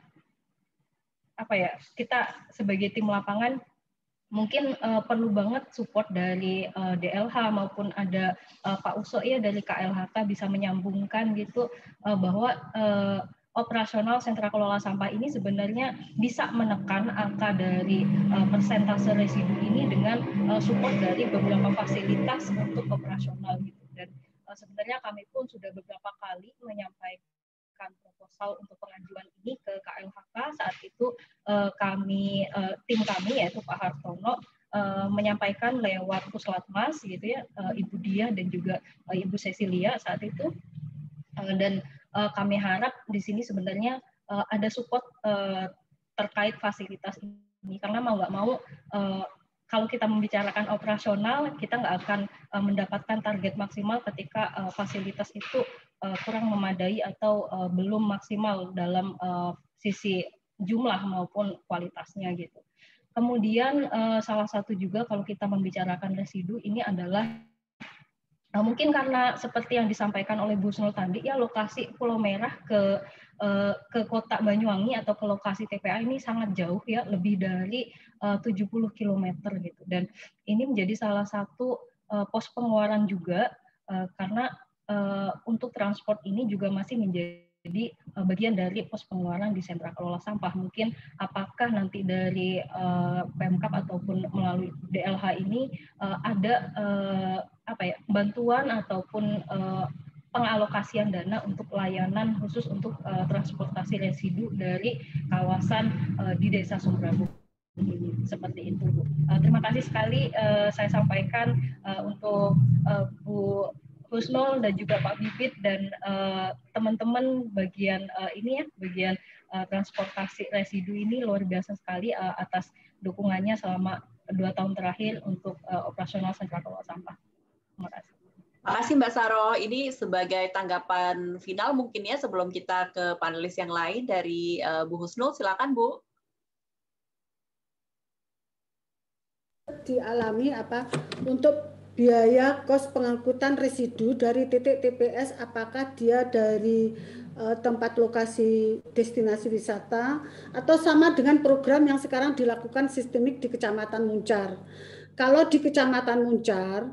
apa ya, kita sebagai tim lapangan mungkin uh, perlu banget support dari uh, D L H maupun ada uh, Pak Uso ya dari K L H K bisa menyambungkan gitu uh, bahwa uh, operasional sentra kelola sampah ini sebenarnya bisa menekan angka dari uh, persentase residu ini dengan uh, support dari beberapa fasilitas untuk operasional gitu. Dan uh, sebenarnya kami pun sudah beberapa kali menyampaikan proposal untuk pengajuan ini ke K L H K. Saat itu uh, kami uh, tim kami yaitu Pak Hartono uh, menyampaikan lewat Puslatmas gitu ya, uh, Ibu Dia dan juga uh, Ibu Cecilia saat itu, uh, dan uh, kami harap di sini sebenarnya uh, ada support uh, terkait fasilitas ini, karena mau nggak mau uh, kalau kita membicarakan operasional, kita nggak akan uh, mendapatkan target maksimal ketika uh, fasilitas itu uh, kurang memadai atau uh, belum maksimal dalam uh, sisi jumlah maupun kualitasnya gitu. Kemudian uh, salah satu juga kalau kita membicarakan residu ini adalah uh, mungkin karena seperti yang disampaikan oleh Bu Husnul tadi ya, lokasi Pulau Merah ke uh, ke kota Banyuwangi atau ke lokasi T P A ini sangat jauh ya, lebih dari uh, tujuh puluh kilometer gitu, dan ini menjadi salah satu uh, pos pengeluaran juga uh, karena uh, untuk transport ini juga masih menjadi Jadi bagian dari pos pengeluaran di sentra kelola sampah. Mungkin apakah nanti dari uh, Pemkab ataupun melalui D L H ini uh, ada uh, apa ya, bantuan ataupun uh, pengalokasian dana untuk layanan khusus untuk uh, transportasi residu dari kawasan uh, di Desa Sumberambung. Seperti itu, Bu. Uh, terima kasih sekali uh, saya sampaikan uh, untuk uh, Bu Husnul dan juga Pak Bibit dan teman-teman uh, bagian uh, ini ya, bagian uh, transportasi residu ini luar biasa sekali uh, atas dukungannya selama dua tahun terakhir untuk uh, operasional sentra kelola sampah. Terima kasih. Terima kasih Mbak Saro. Ini sebagai tanggapan final mungkin ya sebelum kita ke panelis yang lain dari uh, Bu Husnul, silakan Bu. Dialami apa untuk biaya kos pengangkutan residu dari titik T P S, apakah dia dari uh, tempat lokasi destinasi wisata atau sama dengan program yang sekarang dilakukan sistemik di Kecamatan Muncar. Kalau di Kecamatan Muncar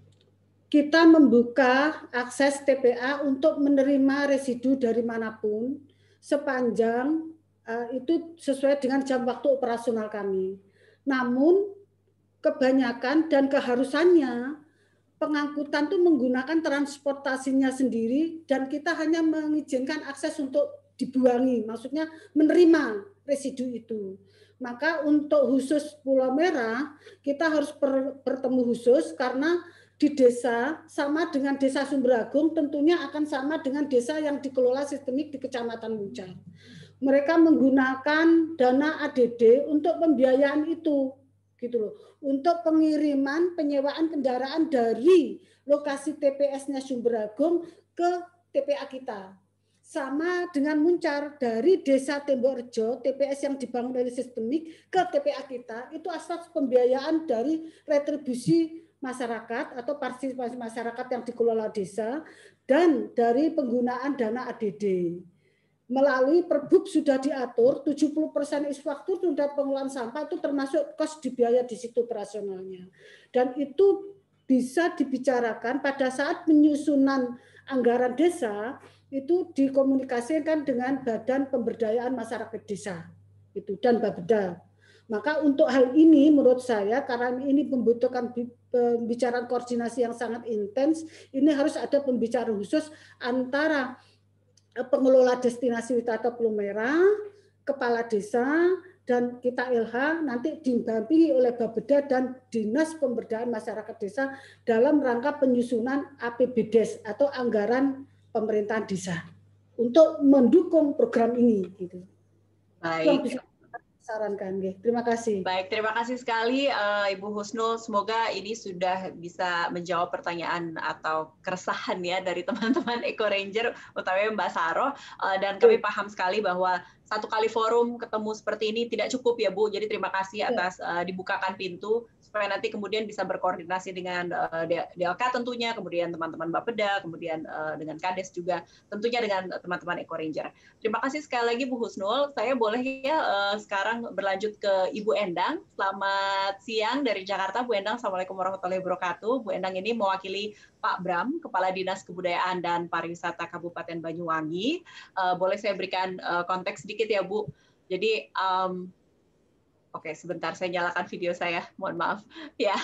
kita membuka akses T P A untuk menerima residu dari manapun sepanjang uh, itu sesuai dengan jam waktu operasional kami. Namun kebanyakan dan keharusannya pengangkutan itu menggunakan transportasinya sendiri dan kita hanya mengizinkan akses untuk dibuangi, maksudnya menerima residu itu. Maka untuk khusus Pulau Merah kita harus bertemu khusus karena di desa sama dengan desa Sumberagung tentunya akan sama dengan desa yang dikelola sistemik di Kecamatan Muncar. Mereka menggunakan dana A D D untuk pembiayaan itu, gitu loh. Untuk pengiriman penyewaan kendaraan dari lokasi T P S-nya Sumberagung ke T P A kita. Sama dengan Muncar, dari desa Tembok Rejo, T P S yang dibangun dari sistemik ke T P A kita, itu asas pembiayaan dari retribusi masyarakat atau partisipasi masyarakat yang dikelola desa dan dari penggunaan dana A D D. Melalui Perbub sudah diatur tujuh puluh persen isfaktur tunda pengelolaan sampah itu termasuk kos di biaya di situ operasionalnya. Dan itu bisa dibicarakan pada saat penyusunan anggaran desa itu dikomunikasikan dengan Badan Pemberdayaan Masyarakat Desa itu dan Bapeda. Maka untuk hal ini menurut saya karena ini membutuhkan pembicaraan koordinasi yang sangat intens, ini harus ada pembicaraan khusus antara pengelola destinasi wisata Pulau Merah, kepala desa, dan kita L H nanti didampingi oleh Bapeda dan Dinas Pemberdayaan Masyarakat Desa dalam rangka penyusunan A P B D E S atau anggaran pemerintahan desa untuk mendukung program ini. Gitu. Baik. Sarankan, terima kasih. Baik, terima kasih sekali uh, Ibu Husnul. Semoga ini sudah bisa menjawab pertanyaan atau keresahan ya dari teman-teman Eco Ranger, utamanya Mbak Saro. Uh, dan kami paham sekali bahwa satu kali forum ketemu seperti ini tidak cukup ya Bu. Jadi terima kasih atas uh, dibukakan pintu supaya nanti kemudian bisa berkoordinasi dengan uh, D L K tentunya, kemudian teman-teman Bapeda, kemudian uh, dengan Kades juga, tentunya dengan teman-teman Eco Ranger. Terima kasih sekali lagi Bu Husnul. Saya boleh ya uh, sekarang berlanjut ke Ibu Endang. Selamat siang dari Jakarta, Bu Endang. Assalamualaikum warahmatullahi wabarakatuh. Bu Endang ini mewakili Pak Bram, Kepala Dinas Kebudayaan dan Pariwisata Kabupaten Banyuwangi. Uh, boleh saya berikan uh, konteks sedikit ya Bu. Jadi um, Oke, sebentar saya nyalakan video saya. Mohon maaf. Ya.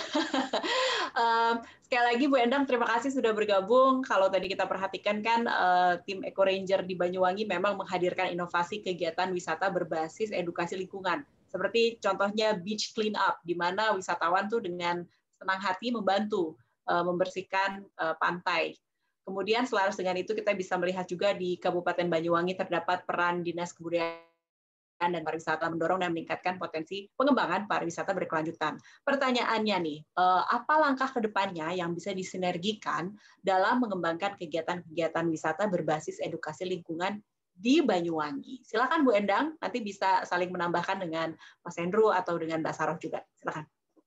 um, sekali lagi Bu Endang, terima kasih sudah bergabung. Kalau tadi kita perhatikan kan uh, tim Eco Ranger di Banyuwangi memang menghadirkan inovasi kegiatan wisata berbasis edukasi lingkungan. Seperti contohnya beach clean up, di mana wisatawan tuh dengan senang hati membantu uh, membersihkan uh, pantai. Kemudian selaras dengan itu kita bisa melihat juga di Kabupaten Banyuwangi terdapat peran Dinas Kebudayaan dan pariwisata mendorong dan meningkatkan potensi pengembangan pariwisata berkelanjutan. Pertanyaannya nih, apa langkah ke depannya yang bisa disinergikan dalam mengembangkan kegiatan-kegiatan wisata berbasis edukasi lingkungan di Banyuwangi? Silakan Bu Endang, nanti bisa saling menambahkan dengan Mas Hendro atau dengan Mbak Saroh juga. Silakan.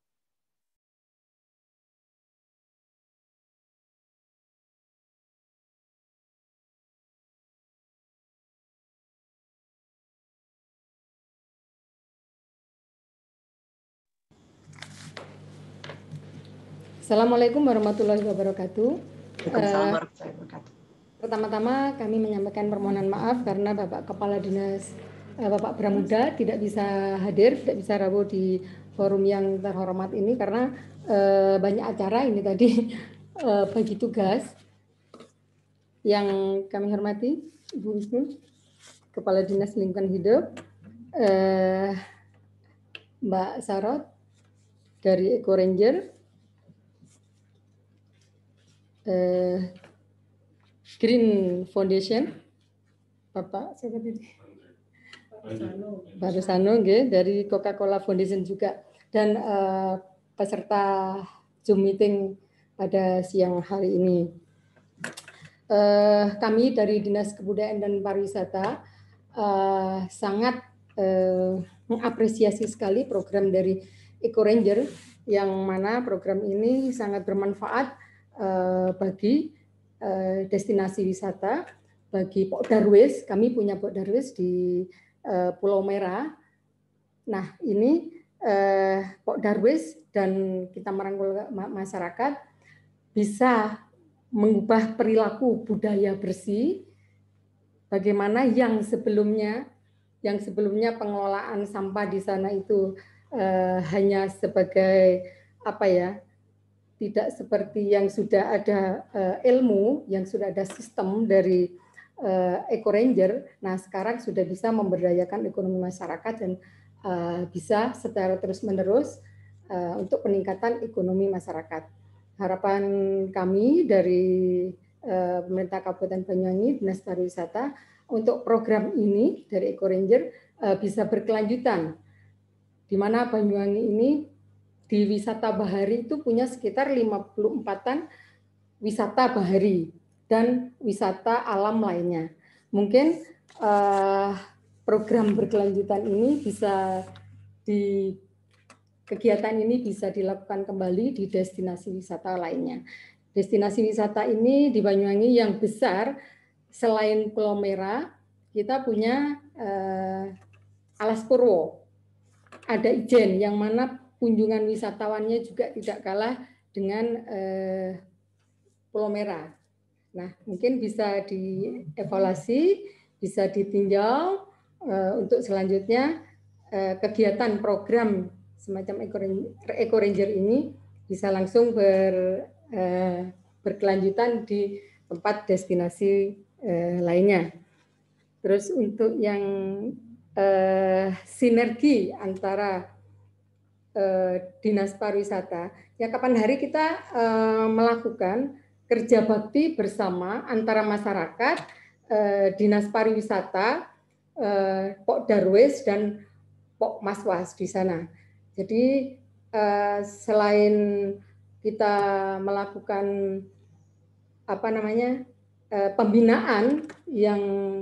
Assalamualaikum warahmatullahi wabarakatuh. Waalaikumsalam warahmatullahi wabarakatuh. Pertama-tama kami menyampaikan permohonan maaf karena Bapak Kepala Dinas eh, Bapak Bramuda tidak bisa hadir, tidak bisa rawuh di forum yang terhormat ini karena eh, banyak acara ini tadi eh, bagi tugas. Yang kami hormati Ibu Husnul, Kepala Dinas Lingkungan Hidup. Eh, Mbak Sarot dari Eco Ranger, uh, Green Foundation, Bapak siapa tadi? Pak Rusano, okay, dari Coca-Cola Foundation juga, dan uh, peserta Zoom meeting pada siang hari ini. Uh, kami dari Dinas Kebudayaan dan Pariwisata uh, sangat uh, mengapresiasi sekali program dari Eco Ranger, yang mana program ini sangat bermanfaat uh, bagi uh, destinasi wisata, bagi Pok Darwis. Kami punya Pok Darwis di uh, Pulau Merah. Nah, ini uh, Pok Darwis dan kita merangkul masyarakat bisa mengubah perilaku budaya bersih, bagaimana yang sebelumnya yang sebelumnya pengelolaan sampah di sana itu eh, hanya sebagai apa ya, tidak seperti yang sudah ada eh, ilmu, yang sudah ada sistem dari eh, Eco Ranger. Nah, sekarang sudah bisa memberdayakan ekonomi masyarakat dan eh, bisa secara terus-menerus eh, untuk peningkatan ekonomi masyarakat. Harapan kami dari uh, pemerintah Kabupaten Banyuwangi, Dinas Pariwisata, untuk program ini dari Eco Ranger uh, bisa berkelanjutan, di mana Banyuwangi ini di wisata bahari itu punya sekitar lima puluh empatan wisata bahari dan wisata alam lainnya. Mungkin uh, program berkelanjutan ini bisa di Kegiatan ini bisa dilakukan kembali di destinasi wisata lainnya. Destinasi wisata ini di Banyuwangi yang besar, selain Pulau Merah, kita punya eh, Alas Purwo, ada Ijen, yang mana kunjungan wisatawannya juga tidak kalah dengan eh, Pulau Merah. Nah, mungkin bisa dievaluasi, bisa ditinjau eh, untuk selanjutnya eh, kegiatan program semacam Eco Ranger ini bisa langsung ber, eh, berkelanjutan di tempat destinasi eh, lainnya. Terus untuk yang eh, sinergi antara eh, Dinas Pariwisata, ya kapan hari kita eh, melakukan kerja bakti bersama antara masyarakat, eh, Dinas Pariwisata, eh, Pok Darwis dan Pok Maswas di sana. Jadi eh, selain kita melakukan apa namanya eh, pembinaan yang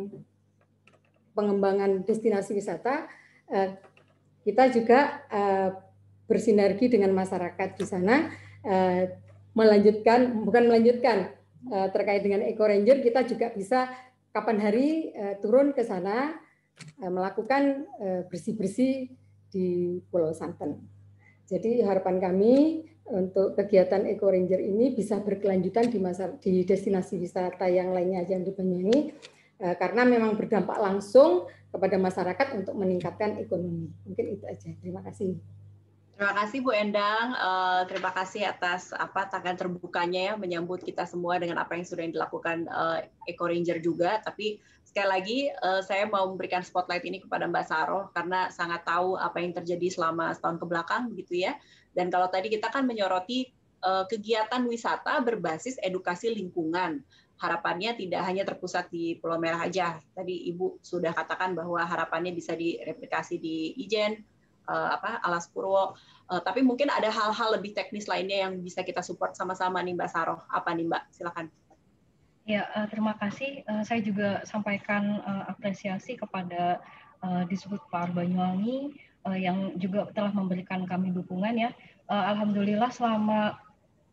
pengembangan destinasi wisata, eh, kita juga eh, bersinergi dengan masyarakat di sana, eh, melanjutkan bukan melanjutkan eh, terkait dengan Eco Ranger, kita juga bisa kapan hari eh, turun ke sana eh, melakukan eh, bersih-bersih di Pulau Santen. Jadi harapan kami untuk kegiatan Eco Ranger ini bisa berkelanjutan di masa di destinasi wisata yang lainnya yang di Banyuwangi, eh, karena memang berdampak langsung kepada masyarakat untuk meningkatkan ekonomi. Mungkin itu aja. Terima kasih. Terima kasih Bu Endang. Uh, terima kasih atas apa tangan terbukanya ya menyambut kita semua dengan apa yang sudah dilakukan uh, Eco Ranger juga. Tapi sekali lagi uh, saya mau memberikan spotlight ini kepada Mbak Saroh karena sangat tahu apa yang terjadi selama setahun ke belakang begitu ya. Dan kalau tadi kita kan menyoroti uh, kegiatan wisata berbasis edukasi lingkungan. Harapannya tidak hanya terpusat di Pulau Merah aja. Tadi Ibu sudah katakan bahwa harapannya bisa direplikasi di Ijen, uh, apa Alas Purwo. Uh, tapi mungkin ada hal-hal lebih teknis lainnya yang bisa kita support sama-sama nih Mbak Saroh. Apa nih Mbak? Silakan. Ya, uh, terima kasih. Uh, saya juga sampaikan uh, apresiasi kepada uh, Disbudpar Banyuwangi uh, yang juga telah memberikan kami dukungan ya. Uh, Alhamdulillah selama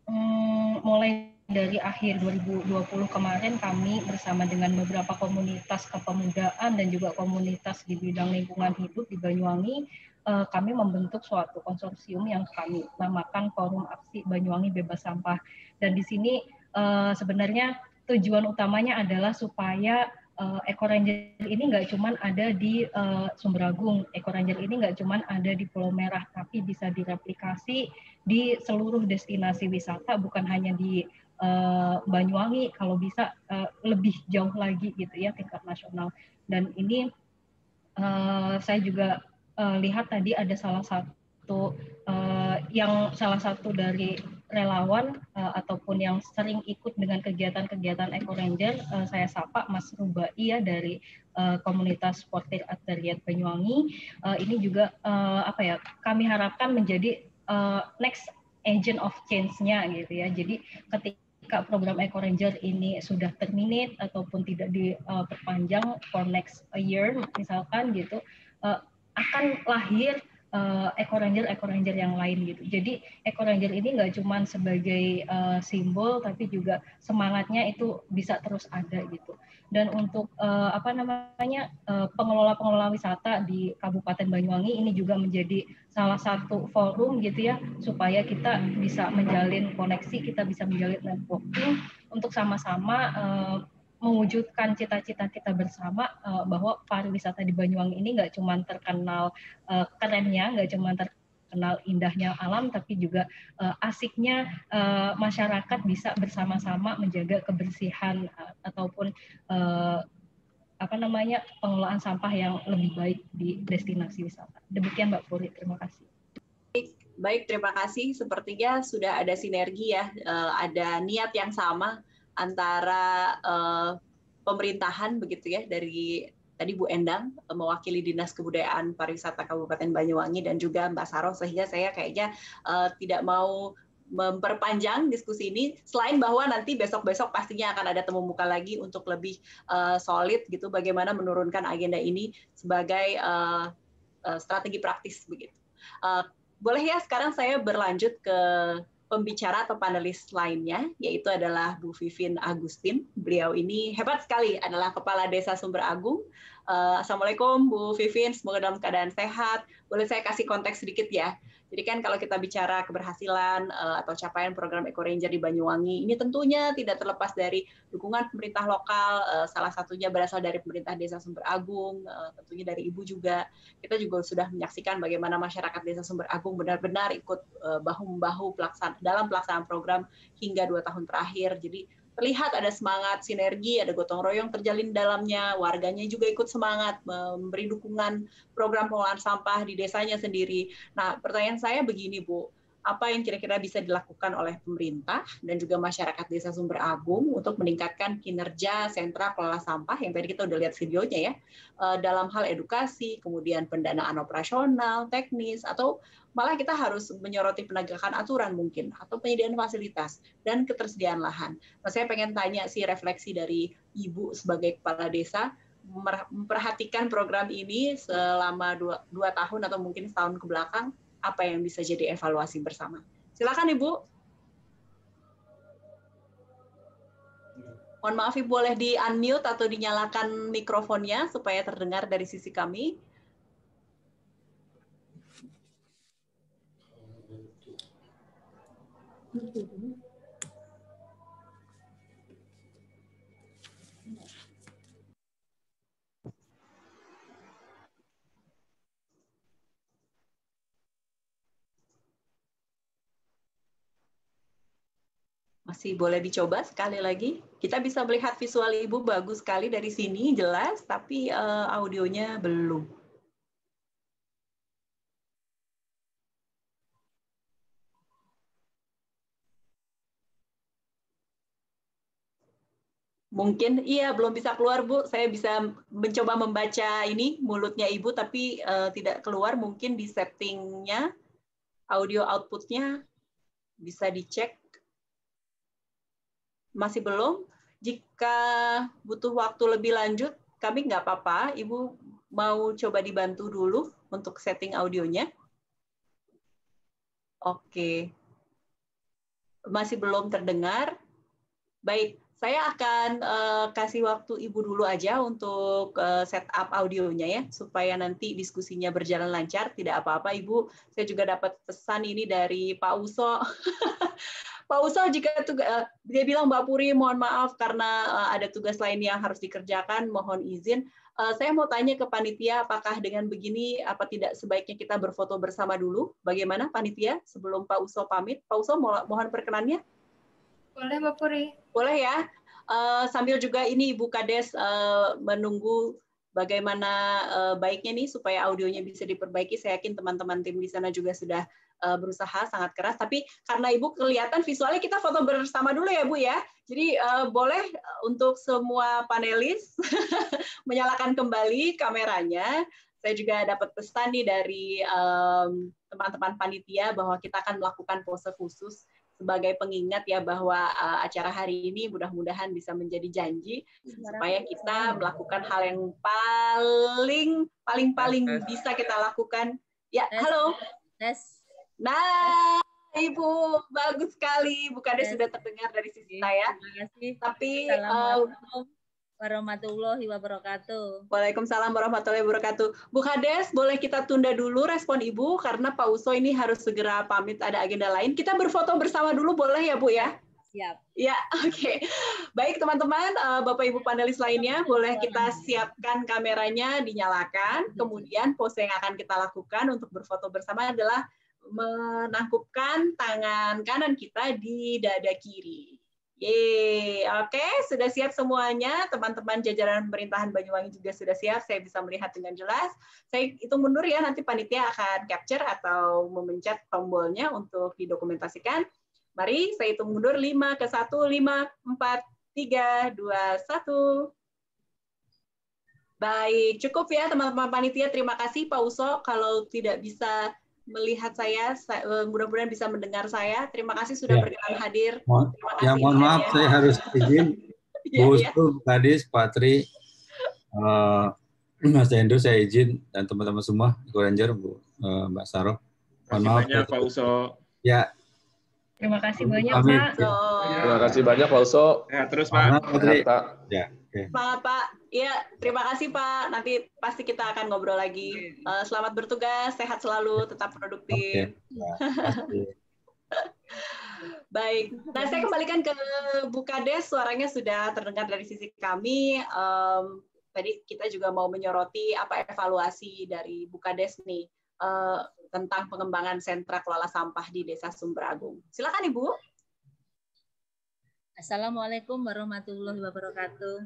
um, mulai dari akhir dua ribu dua puluh kemarin kami bersama dengan beberapa komunitas kepemudaan dan juga komunitas di bidang lingkungan hidup di Banyuwangi, uh, kami membentuk suatu konsorsium yang kami namakan Forum Aksi Banyuwangi Bebas Sampah. Dan di sini uh, sebenarnya tujuan utamanya adalah supaya uh, Eco Ranger ini nggak cuma ada di uh, Sumberagung, Eco Ranger ini nggak cuma ada di Pulau Merah, tapi bisa direplikasi di seluruh destinasi wisata, bukan hanya di uh, Banyuwangi, kalau bisa uh, lebih jauh lagi gitu ya tingkat nasional. Dan ini uh, saya juga uh, lihat tadi ada salah satu satu uh, yang salah satu dari relawan uh, ataupun yang sering ikut dengan kegiatan-kegiatan Eco Ranger, uh, saya sapa Mas Rubai ya dari uh, komunitas Portir Atelier Banyuwangi. Uh, ini juga uh, apa ya? Kami harapkan menjadi uh, next agent of change-nya gitu ya. Jadi ketika program Eco Ranger ini sudah terminate ataupun tidak diperpanjang uh, for next year misalkan gitu, uh, akan lahir Uh, Eco Ranger, Eco Ranger yang lain gitu. Jadi Eco Ranger ini nggak cuma sebagai uh, simbol, tapi juga semangatnya itu bisa terus ada gitu. Dan untuk uh, apa namanya uh, pengelola-pengelola wisata di Kabupaten Banyuwangi ini juga menjadi salah satu forum gitu ya, supaya kita bisa menjalin koneksi, kita bisa menjalin networking untuk sama-sama uh, mewujudkan cita-cita kita bersama uh, bahwa pariwisata di Banyuwangi ini nggak cuma terkenal uh, kerennya, nggak cuma terkenal indahnya alam, tapi juga uh, asiknya uh, masyarakat bisa bersama-sama menjaga kebersihan uh, ataupun uh, apa namanya pengelolaan sampah yang lebih baik di destinasi wisata. Demikian Mbak Puri, terima kasih. Baik, terima kasih. Sepertinya sudah ada sinergi ya, uh, ada niat yang sama antara uh, pemerintahan begitu ya, dari tadi Bu Endang uh, mewakili Dinas Kebudayaan Pariwisata Kabupaten Banyuwangi dan juga Mbak Saro, sehingga saya kayaknya uh, tidak mau memperpanjang diskusi ini, selain bahwa nanti besok-besok pastinya akan ada temu muka lagi untuk lebih uh, solid gitu bagaimana menurunkan agenda ini sebagai uh, uh, strategi praktis begitu. Uh, boleh ya sekarang saya berlanjut ke pembicara atau panelis lainnya, yaitu adalah Bu Vivin Agustin. Beliau ini hebat sekali, adalah Kepala Desa Sumber Agung. Uh, Assalamualaikum Bu Vivin, semoga dalam keadaan sehat. Boleh saya kasih konteks sedikit ya? Jadi kan kalau kita bicara keberhasilan uh, atau capaian program Eco Ranger di Banyuwangi, ini tentunya tidak terlepas dari dukungan pemerintah lokal, uh, salah satunya berasal dari pemerintah Desa Sumber Agung, uh, tentunya dari Ibu juga. Kita juga sudah menyaksikan bagaimana masyarakat Desa Sumber Agung benar-benar ikut uh, bahu-membahu pelaksanaan, dalam pelaksanaan program hingga dua tahun terakhir. Jadi terlihat ada semangat sinergi, ada gotong royong terjalin dalamnya, warganya juga ikut semangat memberi dukungan program pengelolaan sampah di desanya sendiri. Nah, pertanyaan saya begini Bu, apa yang kira-kira bisa dilakukan oleh pemerintah dan juga masyarakat Desa Sumber Agung untuk meningkatkan kinerja sentra kelola sampah yang tadi kita udah lihat videonya ya, dalam hal edukasi, kemudian pendanaan operasional, teknis, atau malah kita harus menyoroti penegakan aturan mungkin, atau penyediaan fasilitas, dan ketersediaan lahan. Nah, saya pengen tanya sih refleksi dari Ibu sebagai Kepala Desa, memperhatikan program ini selama dua, dua tahun atau mungkin setahun ke belakang, apa yang bisa jadi evaluasi bersama. Silakan Ibu. Mohon maaf Ibu, boleh di-unmute atau dinyalakan mikrofonnya supaya terdengar dari sisi kami. Masih boleh dicoba sekali lagi. Kita bisa melihat visual Ibu bagus sekali dari sini, jelas, tapi uh, audionya belum. Mungkin, iya belum bisa keluar Bu. Saya bisa mencoba membaca ini mulutnya Ibu, tapi uh, tidak keluar. Mungkin di settingnya, audio outputnya bisa dicek. Masih belum? Jika butuh waktu lebih lanjut, kami nggak apa-apa. Ibu mau coba dibantu dulu untuk setting audionya? Oke. Masih belum terdengar? Baik, saya akan uh, kasih waktu Ibu dulu aja untuk uh, setup audionya ya, supaya nanti diskusinya berjalan lancar. Tidak apa-apa Ibu, saya juga dapat pesan ini dari Pak Uso. Pak Uso, jika tugas, uh, dia bilang Mbak Puri, mohon maaf karena uh, ada tugas lain yang harus dikerjakan, mohon izin. Uh, saya mau tanya ke panitia, apakah dengan begini, apa tidak sebaiknya kita berfoto bersama dulu? Bagaimana panitia sebelum Pak Uso pamit? Pak Uso, mo mohon perkenannya. Boleh Mbak Puri. Boleh ya. Uh, sambil juga ini Ibu Kades uh, menunggu bagaimana uh, baiknya nih supaya audionya bisa diperbaiki. Saya yakin teman-teman tim di sana juga sudah uh, berusaha sangat keras. Tapi karena Ibu kelihatan visualnya, kita foto bersama dulu ya Bu ya. Jadi uh, boleh untuk semua panelis menyalakan kembali kameranya. Saya juga dapat pesan nih dari teman-teman um, panitia bahwa kita akan melakukan pose khusus sebagai pengingat ya bahwa uh, acara hari ini mudah-mudahan bisa menjadi janji supaya kita melakukan hal yang paling paling paling bisa kita lakukan. Ya, halo. Nah, Ibu, bagus sekali. Bu Kades sudah terdengar dari sisi saya. Tapi Assalamualaikum warahmatullahi wabarakatuh. Waalaikumsalam warahmatullahi wabarakatuh. Bu Kades, boleh kita tunda dulu respon Ibu karena Pak Uso ini harus segera pamit, ada agenda lain. Kita berfoto bersama dulu boleh ya Bu ya? Siap. Ya, oke. Okay. Baik teman-teman, Bapak Ibu panelis lainnya, boleh kita siapkan kameranya, dinyalakan. Kemudian pose yang akan kita lakukan untuk berfoto bersama adalah menangkupkan tangan kanan kita di dada kiri. Yeay, oke, okay. Sudah siap semuanya. Teman-teman jajaran pemerintahan Banyuwangi juga sudah siap. Saya bisa melihat dengan jelas. Saya hitung mundur ya, nanti panitia akan capture atau memencet tombolnya untuk didokumentasikan. Mari, saya hitung mundur lima ke satu, lima, empat, tiga, dua, satu. Baik, cukup ya teman-teman panitia. Terima kasih Pak Uso. Kalau tidak bisa melihat saya, mudah-mudahan bisa mendengar saya. Terima kasih sudah ya. berkenan hadir. Mo Terima kasih ya mohon maaf, saya harus izin. ya, Bu ya. Usul, Kadis, Pak Tri, uh, Mas Endo, saya izin, dan teman-teman semua, Eko Ranger, Bu, uh, Mbak Saroh. Mohon maaf. Terima kasih Pak Uso. Ya. Terima kasih banyak Amin. Pak. Ya. Terima kasih banyak Pak Uso. Ya, terus Pak. Pak Tri. Ya. Okay. Pak, Pak, ya terima kasih Pak. Nanti pasti kita akan ngobrol lagi. Uh, selamat bertugas, sehat selalu, tetap produktif. Okay. Ya, baik. Nah, saya kembalikan ke Bu Kades. Suaranya sudah terdengar dari sisi kami. Um, tadi kita juga mau menyoroti apa evaluasi dari Bu Kades nih uh, tentang pengembangan sentra kelola sampah di Desa Sumberagung. Silakan Ibu. Assalamualaikum warahmatullahi wabarakatuh.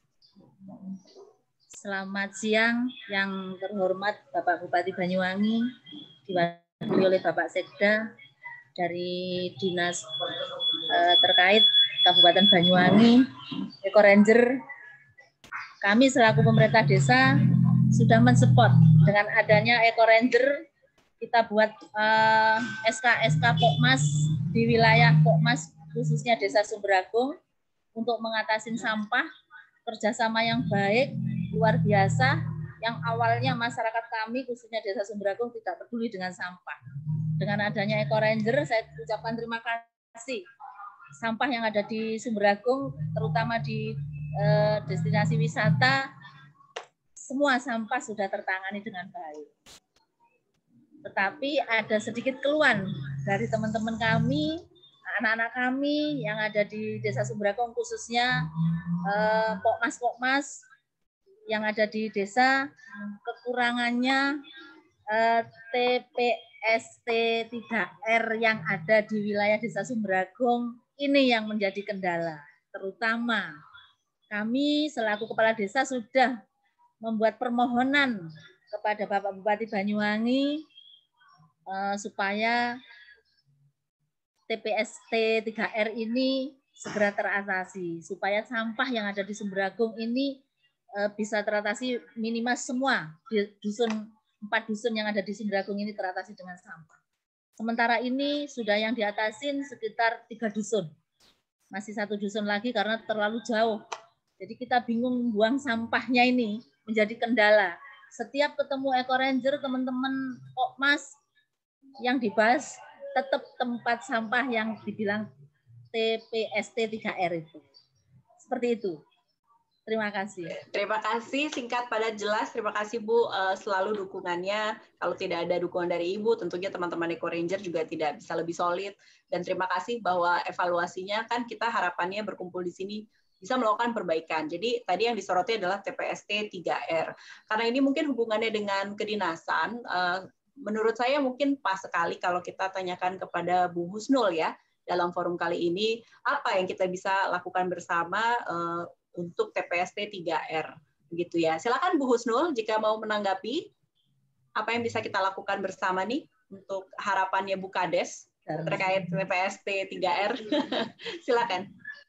Selamat siang yang terhormat Bapak Bupati Banyuwangi, diwakili oleh Bapak Sekda dari Dinas eh, terkait Kabupaten Banyuwangi, Eko Ranger. Kami selaku pemerintah desa sudah mensupport dengan adanya Eko Ranger. Kita buat eh, S K S K Pokmas di wilayah Pokmas khususnya Desa Sumberagung untuk mengatasi sampah, kerjasama yang baik, luar biasa, yang awalnya masyarakat kami khususnya Desa Sumberagung tidak peduli dengan sampah. Dengan adanya Eko Ranger, saya ucapkan terima kasih. Sampah yang ada di Sumberagung, terutama di eh, destinasi wisata, semua sampah sudah tertangani dengan baik. Tetapi ada sedikit keluhan dari teman-teman kami, anak-anak kami yang ada di Desa Sumberagung khususnya eh, Pokmas-Pokmas yang ada di desa, kekurangannya eh, T P S T tiga R yang ada di wilayah Desa Sumberagung ini yang menjadi kendala. Terutama kami selaku kepala desa sudah membuat permohonan kepada Bapak Bupati Banyuwangi eh, supaya T P S T tiga R ini segera teratasi supaya sampah yang ada di Sumberagung ini e, bisa teratasi minimal semua di dusun empat dusun yang ada di Sumberagung ini teratasi dengan sampah. Sementara ini sudah yang diatasin sekitar tiga dusun. Masih satu dusun lagi karena terlalu jauh. Jadi kita bingung buang sampahnya ini menjadi kendala. Setiap ketemu Eko Ranger teman-teman Pokmas yang dibahas tetap tempat sampah yang dibilang T P S T tiga R itu. Seperti itu. Terima kasih. Terima kasih, singkat padat jelas. Terima kasih Bu, selalu dukungannya. Kalau tidak ada dukungan dari Ibu, tentunya teman-teman Eko Ranger juga tidak bisa lebih solid. Dan terima kasih bahwa evaluasinya kan kita harapannya berkumpul di sini bisa melakukan perbaikan. Jadi tadi yang disoroti adalah T P S T tiga R. Karena ini mungkin hubungannya dengan kedinasan, menurut saya mungkin pas sekali kalau kita tanyakan kepada Bu Husnul ya dalam forum kali ini apa yang kita bisa lakukan bersama uh, untuk T P S T tiga R. begitu ya. Silakan Bu Husnul jika mau menanggapi apa yang bisa kita lakukan bersama nih untuk harapannya Bu Kades terkait T P S T tiga R. Silakan.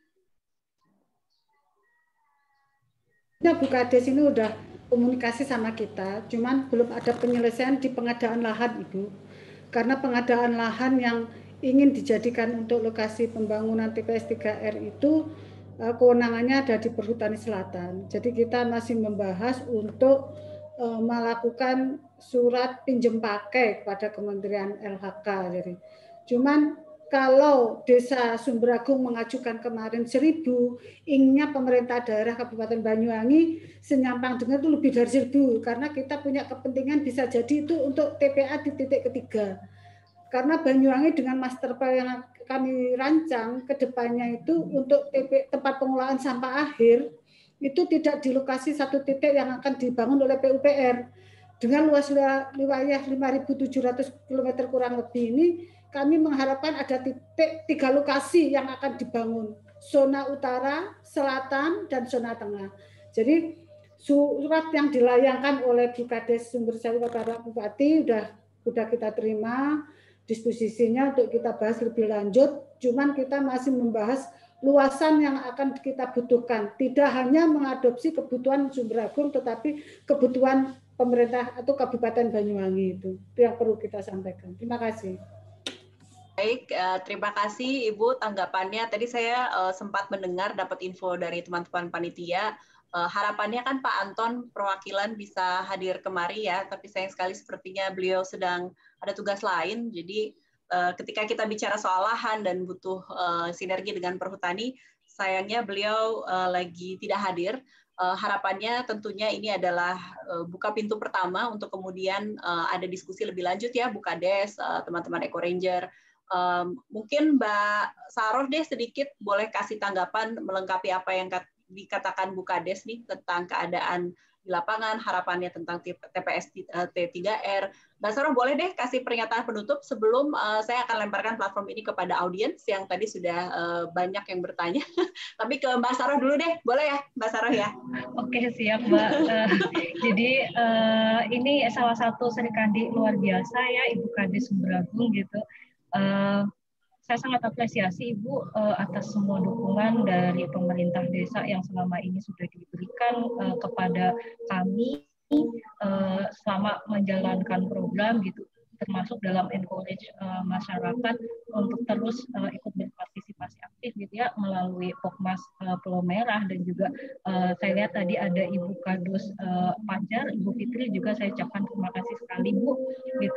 Nah, Bu Kades ini udah komunikasi sama kita, cuman belum ada penyelesaian di pengadaan lahan, Ibu. Karena pengadaan lahan yang ingin dijadikan untuk lokasi pembangunan T P S tiga R itu kewenangannya ada di Perhutani Selatan. Jadi kita masih membahas untuk uh, melakukan surat pinjam pakai kepada Kementerian L H K. Jadi, cuman kalau Desa Sumberagung mengajukan kemarin seribu, inginnya pemerintah daerah Kabupaten Banyuwangi senyampang dengar itu lebih dari seribu, karena kita punya kepentingan bisa jadi itu untuk T P A di titik ketiga. Karena Banyuwangi dengan master plan yang kami rancang ke depannya itu untuk T P, tempat pengolahan sampah akhir itu tidak di lokasi satu titik yang akan dibangun oleh P U P R. Dengan luas wilayah lima ribu tujuh ratus kilometer kurang lebih ini, kami mengharapkan ada titik tiga lokasi yang akan dibangun, zona utara, selatan, dan zona tengah. Jadi surat yang dilayangkan oleh Bu Kades Sumbersawi Bapak Bupati sudah sudah kita terima disposisinya untuk kita bahas lebih lanjut. Cuman kita masih membahas luasan yang akan kita butuhkan, tidak hanya mengadopsi kebutuhan Sumberagung, tetapi kebutuhan pemerintah atau Kabupaten Banyuwangi itu. Itu yang perlu kita sampaikan. Terima kasih. Baik, terima kasih Ibu tanggapannya. Tadi saya sempat mendengar, dapat info dari teman-teman panitia. Harapannya kan Pak Anton perwakilan bisa hadir kemari ya, tapi sayang sekali sepertinya beliau sedang ada tugas lain. Jadi ketika kita bicara soal lahan dan butuh sinergi dengan perhutani, sayangnya beliau lagi tidak hadir. Harapannya tentunya ini adalah buka pintu pertama untuk kemudian ada diskusi lebih lanjut ya Bu Kades, teman-teman Eco Ranger. Um, mungkin Mbak Saroh deh sedikit boleh kasih tanggapan melengkapi apa yang dikatakan Bu Kades nih tentang keadaan di lapangan, harapannya tentang T P S T tiga R. Mbak Saroh boleh deh kasih pernyataan penutup sebelum uh, saya akan lemparkan platform ini kepada audiens yang tadi sudah uh, banyak yang bertanya. Tapi ke Mbak Saroh dulu deh, boleh ya Mbak Saroh ya? Oke siap Mbak. Uh, jadi uh, ini salah satu serikandi luar biasa ya Ibu Kades Sumberagung gitu. Uh, saya sangat apresiasi Ibu uh, atas semua dukungan dari pemerintah desa yang selama ini sudah diberikan uh, kepada kami uh, selama menjalankan program gitu, termasuk dalam encourage uh, masyarakat untuk terus uh, ikut berpartisipasi aktif gitu ya melalui Pokmas uh, Pulau Merah, dan juga uh, saya lihat tadi ada Ibu Kadus uh, Panjar, Ibu Fitri juga saya ucapkan terima kasih sekali Bu gitu.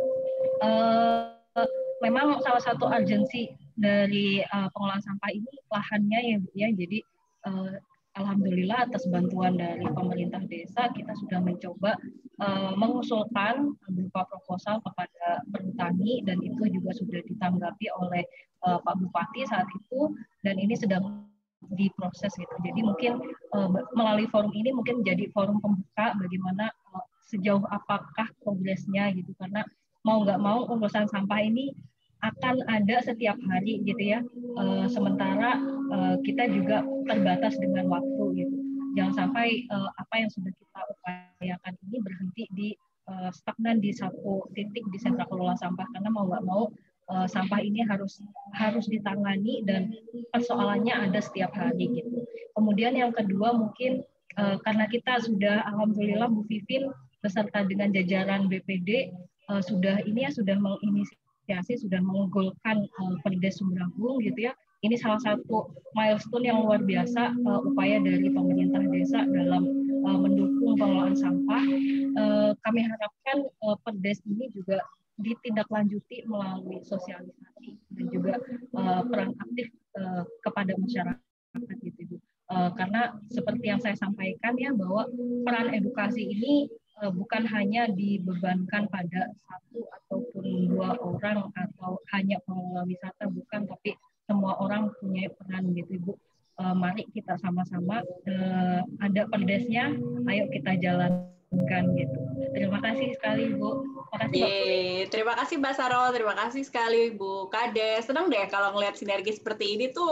Uh, Memang salah satu urgensi dari uh, pengolahan sampah ini lahannya ya Bu ya. Jadi uh, alhamdulillah atas bantuan dari pemerintah desa kita sudah mencoba uh, mengusulkan berupa proposal kepada perhutani, dan itu juga sudah ditanggapi oleh uh, Pak Bupati saat itu, dan ini sedang diproses gitu. Jadi mungkin uh, melalui forum ini mungkin jadi forum pembuka bagaimana uh, sejauh apakah progresnya gitu, karena mau nggak mau urusan sampah ini akan ada setiap hari gitu ya. E, sementara e, kita juga terbatas dengan waktu gitu. Jangan sampai e, apa yang sudah kita upayakan ini berhenti di e, stagnan di satu titik di sentra kelola sampah, karena mau nggak mau e, sampah ini harus harus ditangani dan persoalannya ada setiap hari gitu. Kemudian yang kedua mungkin e, karena kita sudah alhamdulillah Bu Vivin beserta dengan jajaran B P D Uh, sudah ini ya sudah menginisiasi, sudah mengunggulkan uh, Perdes Sumberagung gitu ya. Ini salah satu milestone yang luar biasa uh, upaya dari pemerintah desa dalam uh, mendukung pengelolaan sampah. Uh, kami harapkan uh, Perdes ini juga ditindaklanjuti melalui sosialisasi dan juga uh, peran aktif uh, kepada masyarakat gitu. Uh, karena seperti yang saya sampaikan ya bahwa peran edukasi ini bukan hanya dibebankan pada satu ataupun dua orang atau hanya pengelola wisata, bukan, tapi semua orang punya peran gitu Ibu. E, mari kita sama-sama e, ada perdesnya, ayo kita jalankan gitu. Terima kasih sekali Bu. Terima kasih, Yeay, terima kasih Mbak Saroh, terima kasih sekali Bu Kades. Senang deh kalau ngelihat sinergi seperti ini tuh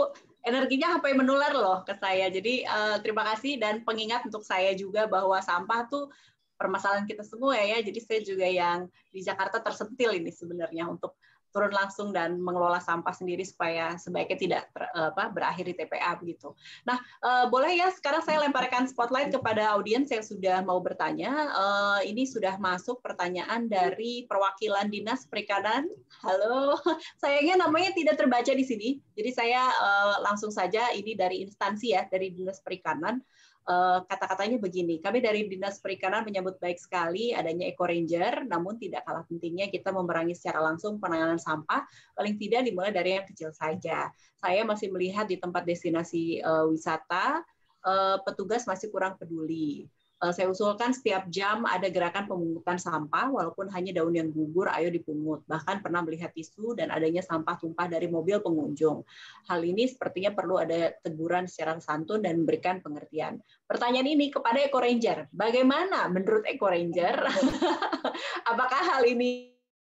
energinya sampai menular loh ke saya. Jadi uh, terima kasih dan pengingat untuk saya juga bahwa sampah tuh permasalahan kita semua ya. Jadi saya juga yang di Jakarta tersentil ini sebenarnya untuk turun langsung dan mengelola sampah sendiri supaya sebaiknya tidak ter, apa, berakhir di T P A begitu. Nah, uh, boleh ya sekarang saya lemparkan spotlight kepada audiens yang sudah mau bertanya. Uh, ini sudah masuk pertanyaan dari perwakilan Dinas Perikanan. Halo, sayangnya namanya tidak terbaca di sini. Jadi saya uh, langsung saja ini dari instansi ya, dari Dinas Perikanan. Kata-katanya begini, kami dari Dinas Perikanan menyambut baik sekali adanya Eco Ranger, namun tidak kalah pentingnya kita memerangi secara langsung penanganan sampah, paling tidak dimulai dari yang kecil saja. Saya masih melihat di tempat destinasi uh, wisata, uh, petugas masih kurang peduli. Uh, saya usulkan setiap jam ada gerakan pemungutan sampah, walaupun hanya daun yang gugur, ayo dipungut. Bahkan pernah melihat isu dan adanya sampah tumpah dari mobil pengunjung. Hal ini sepertinya perlu ada teguran secara santun dan memberikan pengertian. Pertanyaan ini kepada Eco Ranger, bagaimana menurut Eco Ranger? Apakah hal ini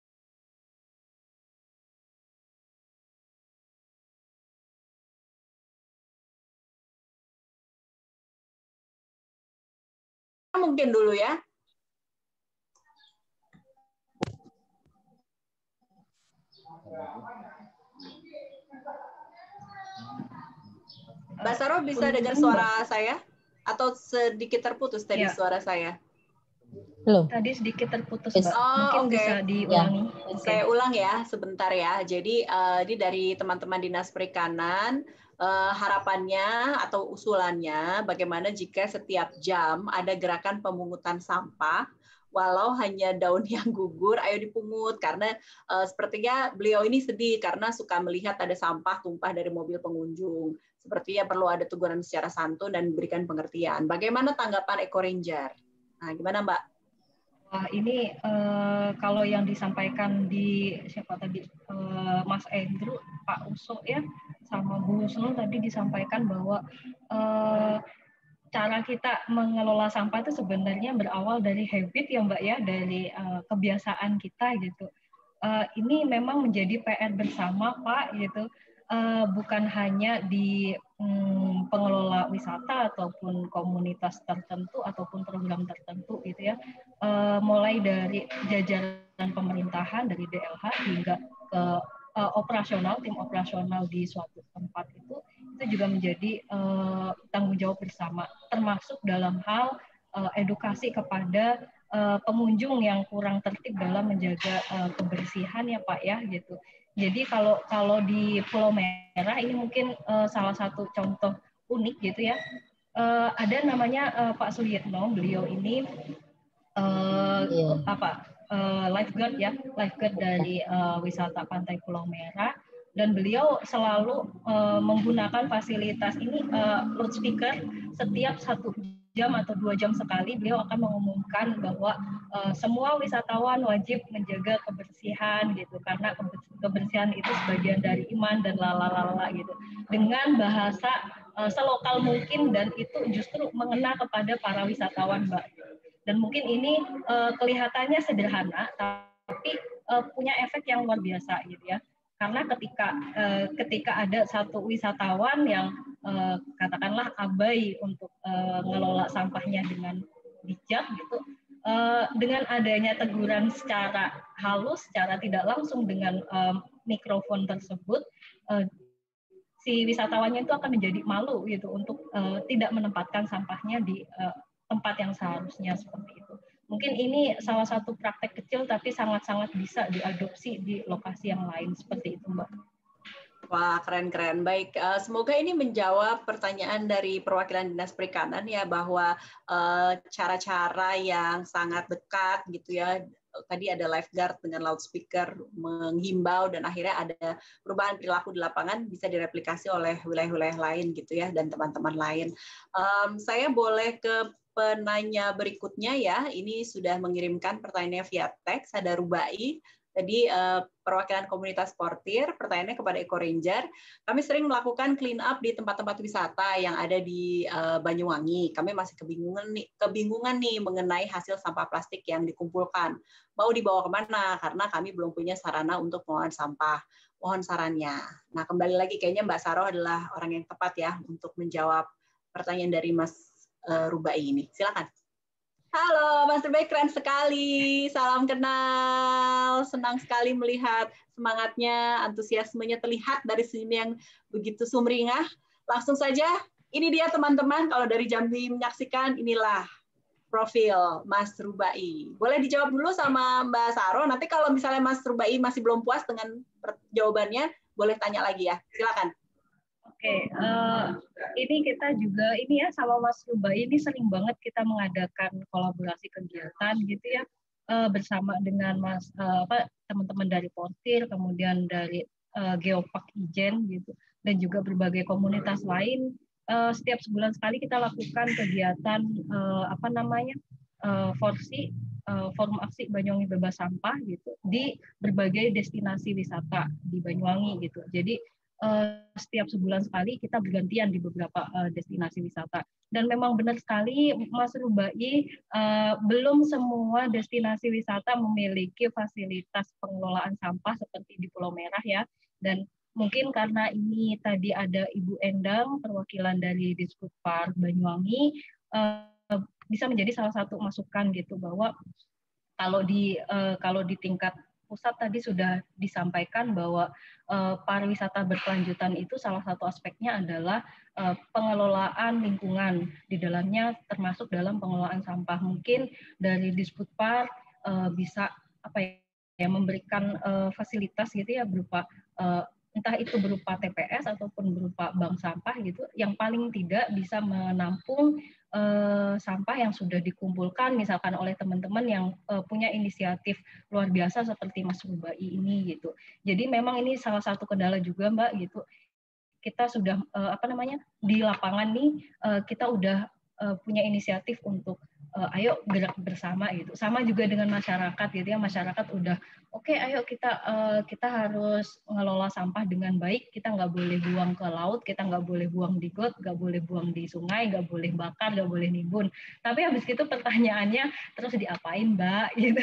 mungkin dulu ya? Mbak Saro bisa dengar suara saya? Atau sedikit terputus tadi ya. Suara saya? Belum. Tadi sedikit terputus, Mbak. Oh, mungkin okay. bisa diulangi. Ya. Okay. Saya ulang ya, sebentar ya. Jadi uh, ini dari teman-teman Dinas Perikanan, uh, harapannya atau usulannya bagaimana jika setiap jam ada gerakan pemungutan sampah, walau hanya daun yang gugur, ayo dipungut. Karena uh, sepertinya beliau ini sedih karena suka melihat ada sampah tumpah dari mobil pengunjung. Sepertinya perlu ada teguran secara santun dan berikan pengertian. Bagaimana tanggapan Eco Ranger? Nah, gimana Mbak? Wah, ini uh, kalau yang disampaikan di siapa tadi uh, Mas Andrew, Pak Uso ya, sama Bu Husnul tadi disampaikan bahwa uh, cara kita mengelola sampah itu sebenarnya berawal dari habit ya Mbak ya, dari uh, kebiasaan kita gitu. Uh, ini memang menjadi P R bersama Pak gitu. Uh, bukan hanya di um, pengelola wisata ataupun komunitas tertentu ataupun program tertentu gitu ya, uh, mulai dari jajaran pemerintahan dari D L H hingga ke uh, operasional, tim operasional di suatu tempat itu itu juga menjadi uh, tanggung jawab bersama, termasuk dalam hal uh, edukasi kepada uh, pengunjung yang kurang tertib dalam menjaga uh, kebersihan ya Pak ya gitu. Jadi kalau kalau di Pulau Merah ini mungkin uh, salah satu contoh unik gitu ya. Uh, ada namanya uh, Pak Suyitno, beliau ini uh, yeah. apa uh, lifeguard ya, lifeguard dari uh, wisata Pantai Pulau Merah, dan beliau selalu uh, menggunakan fasilitas ini uh, loudspeaker setiap satu jam atau dua jam sekali beliau akan mengumumkan bahwa uh, semua wisatawan wajib menjaga kebersihan gitu, karena kebersihan itu sebagian dari iman dan lalalala gitu, dengan bahasa uh, selokal mungkin, dan itu justru mengena kepada para wisatawan Mbak. Dan mungkin ini uh, kelihatannya sederhana tapi uh, punya efek yang luar biasa gitu ya. Karena ketika uh, ketika ada satu wisatawan yang uh, katakanlah abai untuk uh, ngelola sampahnya dengan bijak gitu, uh, dengan adanya teguran secara halus, secara tidak langsung dengan um, mikrofon tersebut, uh, si wisatawannya itu akan menjadi malu gitu untuk uh, tidak menempatkan sampahnya di uh, tempat yang seharusnya seperti itu. Mungkin ini salah satu praktek kecil tapi sangat-sangat bisa diadopsi di lokasi yang lain seperti itu, Mbak. Wah, keren-keren. Baik, uh, semoga ini menjawab pertanyaan dari perwakilan Dinas Perikanan ya, bahwa cara-cara uh, yang sangat dekat gitu ya. Tadi ada lifeguard dengan loudspeaker menghimbau, dan akhirnya ada perubahan perilaku di lapangan bisa direplikasi oleh wilayah-wilayah lain gitu ya, dan teman-teman lain. Um, saya boleh ke penanya berikutnya ya. Ini sudah mengirimkan pertanyaannya via teks, ada Rubai. Tadi uh, perwakilan komunitas portir, pertanyaannya kepada Eco Ranger. Kami sering melakukan clean up di tempat-tempat wisata yang ada di uh, Banyuwangi. Kami masih kebingungan nih, kebingungan nih mengenai hasil sampah plastik yang dikumpulkan. Mau dibawa kemana? Karena kami belum punya sarana untuk pengolahan sampah. Mohon sarannya. Nah, kembali lagi kayaknya Mbak Saroh adalah orang yang tepat ya untuk menjawab pertanyaan dari Mas uh, Rubai ini. Silakan. Halo, Mas Rubai, keren sekali. Salam kenal. Senang sekali melihat semangatnya, antusiasmenya terlihat dari senyum yang begitu sumringah. Langsung saja, ini dia teman-teman, kalau dari Jambi menyaksikan, inilah profil Mas Rubai. Boleh dijawab dulu sama Mbak Saroh. Nanti kalau misalnya Mas Rubai masih belum puas dengan jawabannya, boleh tanya lagi ya. Silakan. Oke, uh, ini kita juga ini ya sama Mas Rubai ini sering banget kita mengadakan kolaborasi kegiatan gitu ya uh, bersama dengan Mas uh, apa teman-teman dari Portir, kemudian dari uh, Geopark Ijen gitu, dan juga berbagai komunitas lain. Uh, setiap sebulan sekali kita lakukan kegiatan uh, apa namanya uh, forsi uh, forum aksi Banyuwangi bebas sampah gitu di berbagai destinasi wisata di Banyuwangi gitu. Jadi Uh, setiap sebulan sekali kita bergantian di beberapa uh, destinasi wisata, dan memang benar sekali Mas Rubai, uh, belum semua destinasi wisata memiliki fasilitas pengelolaan sampah seperti di Pulau Merah ya, dan mungkin karena ini tadi ada Ibu Endang perwakilan dari Disputpar Banyuwangi, uh, bisa menjadi salah satu masukan gitu bahwa kalau di uh, kalau di tingkat pusat tadi sudah disampaikan bahwa uh, pariwisata berkelanjutan itu salah satu aspeknya adalah uh, pengelolaan lingkungan, di dalamnya termasuk dalam pengelolaan sampah. Mungkin dari Disputpar uh, bisa apa ya memberikan uh, fasilitas gitu ya berupa uh, entah itu berupa T P S ataupun berupa bank sampah gitu, yang paling tidak bisa menampung Uh, sampah yang sudah dikumpulkan misalkan oleh teman-teman yang uh, punya inisiatif luar biasa seperti Mas Rubai ini gitu. Jadi memang ini salah satu kendala juga Mbak gitu. Kita sudah uh, apa namanya di lapangan nih uh, kita udah uh, punya inisiatif untuk uh, ayo gerak bersama gitu. Sama juga dengan masyarakat gitu ya, masyarakat udah oke okay, ayo kita uh, kita harus mengelola sampah dengan baik. Kita nggak boleh buang ke laut, kita nggak boleh buang di got, nggak boleh buang di sungai, nggak boleh bakar, nggak boleh nimbun. Tapi habis itu pertanyaannya terus diapain Mbak gitu.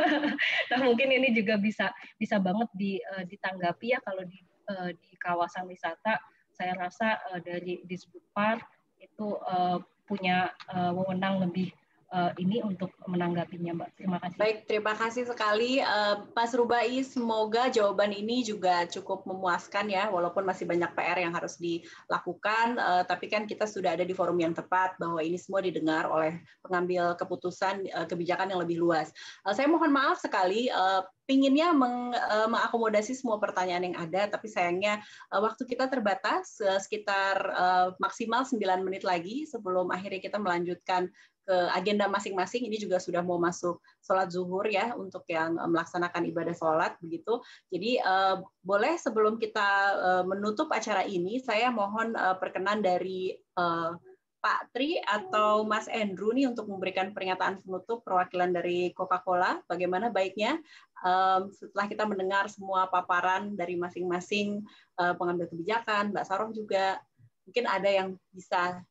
Nah mungkin ini juga bisa bisa banget di, uh, ditanggapi ya kalau di uh, di kawasan wisata. Saya rasa uh, dari Disputpar itu uh, punya uh, wewenang lebih uh, ini untuk menanggapinya, Mbak. Terima kasih. Baik, terima kasih sekali, uh, Mas Rubai. Semoga jawaban ini juga cukup memuaskan ya, walaupun masih banyak P R yang harus dilakukan. Uh, tapi kan kita sudah ada di forum yang tepat bahwa ini semua didengar oleh pengambil keputusan uh, kebijakan yang lebih luas. Uh, saya mohon maaf sekali. Uh, Pinginnya meng, uh, mengakomodasi semua pertanyaan yang ada, tapi sayangnya uh, waktu kita terbatas, uh, sekitar uh, maksimal sembilan menit lagi sebelum akhirnya kita melanjutkan ke agenda masing-masing. Ini juga sudah mau masuk sholat zuhur ya, untuk yang uh, melaksanakan ibadah sholat begitu. Jadi uh, boleh sebelum kita uh, menutup acara ini, saya mohon uh, perkenan dari uh, Pak Tri atau Mas Andrew nih untuk memberikan pernyataan penutup perwakilan dari Coca-Cola. Bagaimana baiknya um, setelah kita mendengar semua paparan dari masing-masing uh, pengambil kebijakan, Mbak Saroh juga, mungkin ada yang bisa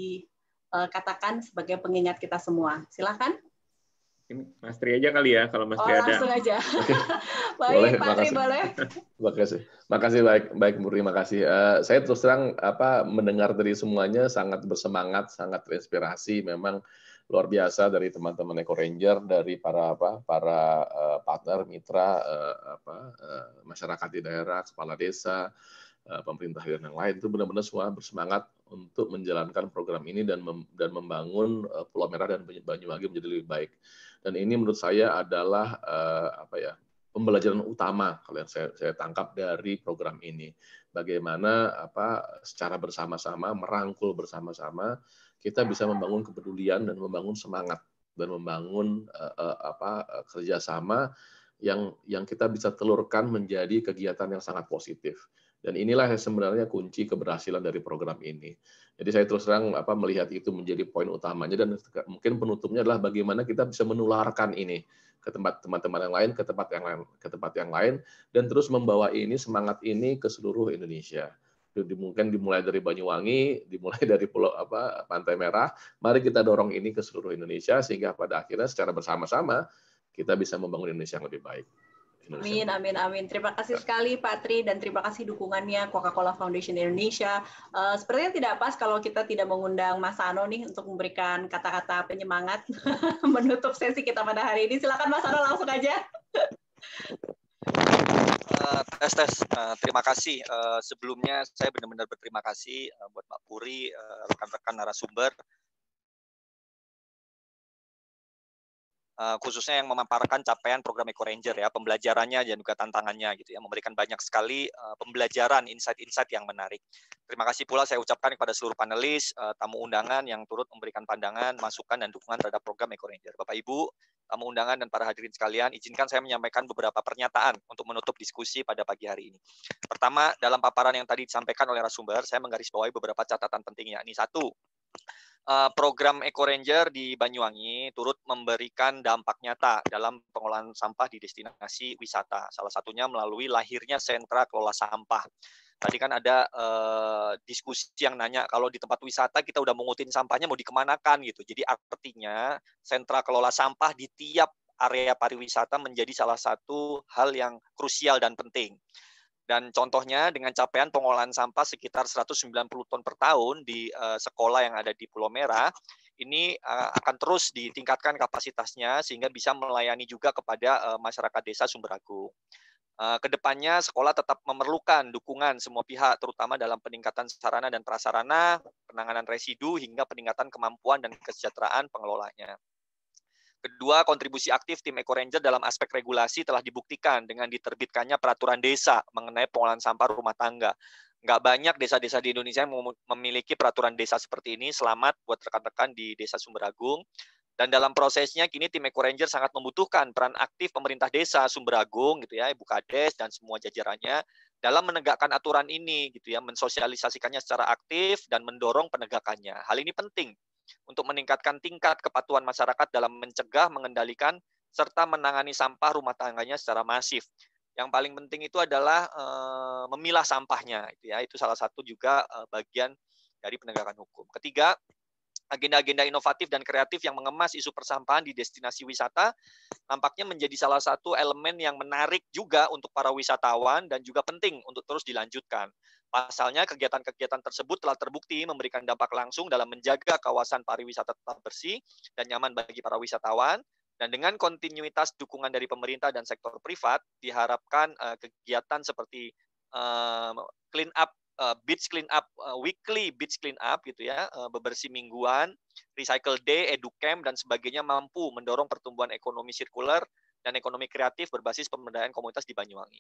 dikatakan sebagai pengingat kita semua. Silakan. Mas Tri aja kali ya, kalau Mas oh, Tri ada. Langsung aja. Baik, boleh, Pak Tri boleh. Terima kasih. Makasih baik, baik Bu, terima kasih. Uh, saya terus terang apa mendengar dari semuanya sangat bersemangat, sangat terinspirasi. Memang luar biasa dari teman-teman Eco Ranger, dari para apa para uh, partner, mitra, uh, apa uh, masyarakat di daerah, kepala desa, uh, pemerintah dan yang lain itu benar-benar semua bersemangat untuk menjalankan program ini dan mem dan membangun uh, Pulau Merah dan Banyuwangi menjadi lebih baik. Dan ini menurut saya adalah uh, apa ya pembelajaran utama kalau yang saya, saya tangkap dari program ini. Bagaimana apa secara bersama-sama merangkul bersama-sama kita bisa membangun kepedulian dan membangun semangat dan membangun uh, uh, apa uh, kerjasama yang yang kita bisa telurkan menjadi kegiatan yang sangat positif. Dan inilah yang sebenarnya kunci keberhasilan dari program ini. Jadi saya terus terang apa melihat itu menjadi poin utamanya, dan mungkin penutupnya adalah bagaimana kita bisa menularkan ini ke tempat teman-teman yang lain, ke tempat yang lain, ke tempat yang lain, dan terus membawa ini semangat ini ke seluruh Indonesia. Mungkin dimulai dari Banyuwangi, dimulai dari Pulau apa Pantai Merah. Mari kita dorong ini ke seluruh Indonesia sehingga pada akhirnya secara bersama-sama kita bisa membangun Indonesia yang lebih baik. Amin, amin, amin. Terima kasih sekali Pak Tri dan terima kasih dukungannya Coca-Cola Foundation Indonesia. Uh, sepertinya tidak pas kalau kita tidak mengundang Mas Ano nih untuk memberikan kata-kata penyemangat menutup sesi kita pada hari ini. Silakan Mas Ano langsung aja. Uh, tes tes. Uh, terima kasih. Uh, sebelumnya saya benar-benar berterima kasih uh, buat Mbak Puri, uh, rekan-rekan narasumber. Uh, khususnya yang memaparkan capaian program Eco Ranger ya, pembelajarannya dan juga tantangannya gitu ya, memberikan banyak sekali uh, pembelajaran, insight-insight yang menarik. Terima kasih pula saya ucapkan kepada seluruh panelis, uh, tamu undangan yang turut memberikan pandangan, masukan dan dukungan terhadap program Eco Ranger. Bapak Ibu, tamu undangan dan para hadirin sekalian, izinkan saya menyampaikan beberapa pernyataan untuk menutup diskusi pada pagi hari ini. Pertama, dalam paparan yang tadi disampaikan oleh narasumber, saya menggarisbawahi beberapa catatan penting yakni satu. Uh, program Eco Ranger di Banyuwangi turut memberikan dampak nyata dalam pengolahan sampah di destinasi wisata. Salah satunya melalui lahirnya sentra kelola sampah. Tadi kan ada uh, diskusi yang nanya kalau di tempat wisata kita udah mengutin sampahnya mau dikemanakan gitu. Jadi artinya sentra kelola sampah di tiap area pariwisata menjadi salah satu hal yang krusial dan penting. Dan contohnya dengan capaian pengolahan sampah sekitar seratus sembilan puluh ton per tahun di uh, sekolah yang ada di Pulau Merah, ini uh, akan terus ditingkatkan kapasitasnya sehingga bisa melayani juga kepada uh, masyarakat desa Sumberagung. Uh, kedepannya sekolah tetap memerlukan dukungan semua pihak, terutama dalam peningkatan sarana dan prasarana, penanganan residu, hingga peningkatan kemampuan dan kesejahteraan pengelolanya. Kedua, kontribusi aktif tim Eco Ranger dalam aspek regulasi telah dibuktikan dengan diterbitkannya peraturan desa mengenai pengolahan sampah rumah tangga. Nggak banyak desa-desa di Indonesia yang memiliki peraturan desa seperti ini. Selamat buat rekan-rekan di Desa Sumberagung. Dan dalam prosesnya kini tim Eco Ranger sangat membutuhkan peran aktif pemerintah desa Sumberagung, gitu ya, Ibu Kades dan semua jajarannya dalam menegakkan aturan ini, gitu ya, mensosialisasikannya secara aktif dan mendorong penegakannya. Hal ini penting untuk meningkatkan tingkat kepatuhan masyarakat dalam mencegah, mengendalikan, serta menangani sampah rumah tangganya secara masif. Yang paling penting itu adalah e, memilah sampahnya, itu ya, itu salah satu juga e, bagian dari penegakan hukum. Ketiga, agenda-agenda inovatif dan kreatif yang mengemas isu persampahan di destinasi wisata nampaknya menjadi salah satu elemen yang menarik juga untuk para wisatawan dan juga penting untuk terus dilanjutkan. Pasalnya, kegiatan-kegiatan tersebut telah terbukti memberikan dampak langsung dalam menjaga kawasan pariwisata tetap bersih dan nyaman bagi para wisatawan. Dan dengan kontinuitas dukungan dari pemerintah dan sektor privat, diharapkan uh, kegiatan seperti uh, clean up, uh, beach clean up, uh, weekly beach clean up, gitu ya, uh, bebersih mingguan, recycle day, educamp, dan sebagainya mampu mendorong pertumbuhan ekonomi sirkuler dan ekonomi kreatif berbasis pemberdayaan komunitas di Banyuwangi.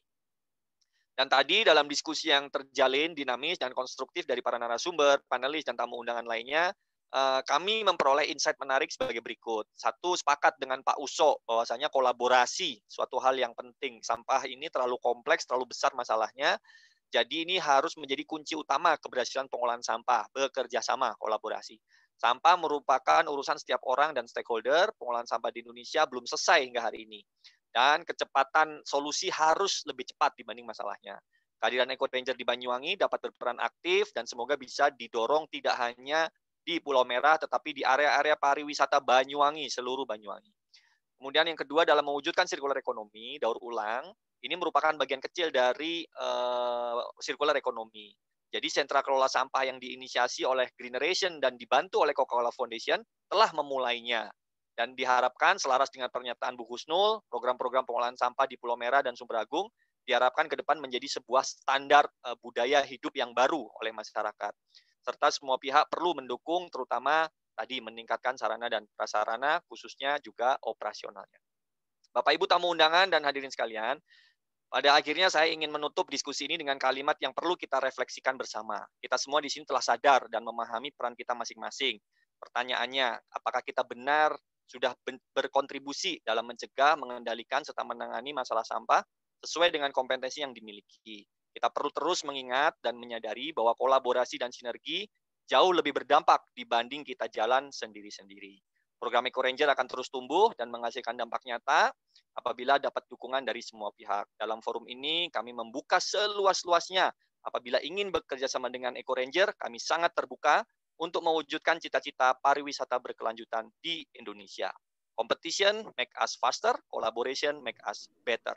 Dan tadi dalam diskusi yang terjalin, dinamis, dan konstruktif dari para narasumber, panelis, dan tamu undangan lainnya, kami memperoleh insight menarik sebagai berikut. Satu, sepakat dengan Pak Uso bahwasanya kolaborasi suatu hal yang penting. Sampah ini terlalu kompleks, terlalu besar masalahnya. Jadi ini harus menjadi kunci utama keberhasilan pengolahan sampah, bekerja sama, kolaborasi. Sampah merupakan urusan setiap orang dan stakeholder. Pengolahan sampah di Indonesia belum selesai hingga hari ini. Dan kecepatan solusi harus lebih cepat dibanding masalahnya. Kehadiran Eco Ranger di Banyuwangi dapat berperan aktif dan semoga bisa didorong tidak hanya di Pulau Merah, tetapi di area-area pariwisata Banyuwangi, seluruh Banyuwangi. Kemudian yang kedua, dalam mewujudkan sirkular ekonomi, daur ulang, ini merupakan bagian kecil dari sirkular uh, ekonomi. Jadi sentra kelola sampah yang diinisiasi oleh Greeneration dan dibantu oleh Coca-Cola Foundation telah memulainya. Dan diharapkan selaras dengan pernyataan Bu Husnul, program-program pengolahan sampah di Pulau Merah dan Sumberagung diharapkan ke depan menjadi sebuah standar uh, budaya hidup yang baru oleh masyarakat. Serta semua pihak perlu mendukung, terutama tadi meningkatkan sarana dan prasarana, khususnya juga operasionalnya. Bapak Ibu tamu undangan dan hadirin sekalian, pada akhirnya saya ingin menutup diskusi ini dengan kalimat yang perlu kita refleksikan bersama. Kita semua di sini telah sadar dan memahami peran kita masing-masing. Pertanyaannya, apakah kita benar sudah berkontribusi dalam mencegah, mengendalikan, serta menangani masalah sampah sesuai dengan kompetensi yang dimiliki. Kita perlu terus mengingat dan menyadari bahwa kolaborasi dan sinergi jauh lebih berdampak dibanding kita jalan sendiri-sendiri. Program Eco Ranger akan terus tumbuh dan menghasilkan dampak nyata apabila dapat dukungan dari semua pihak. Dalam forum ini, kami membuka seluas-luasnya. Apabila ingin bekerja sama dengan Eco Ranger, kami sangat terbuka untuk mewujudkan cita-cita pariwisata berkelanjutan di Indonesia. Competition make us faster, collaboration make us better.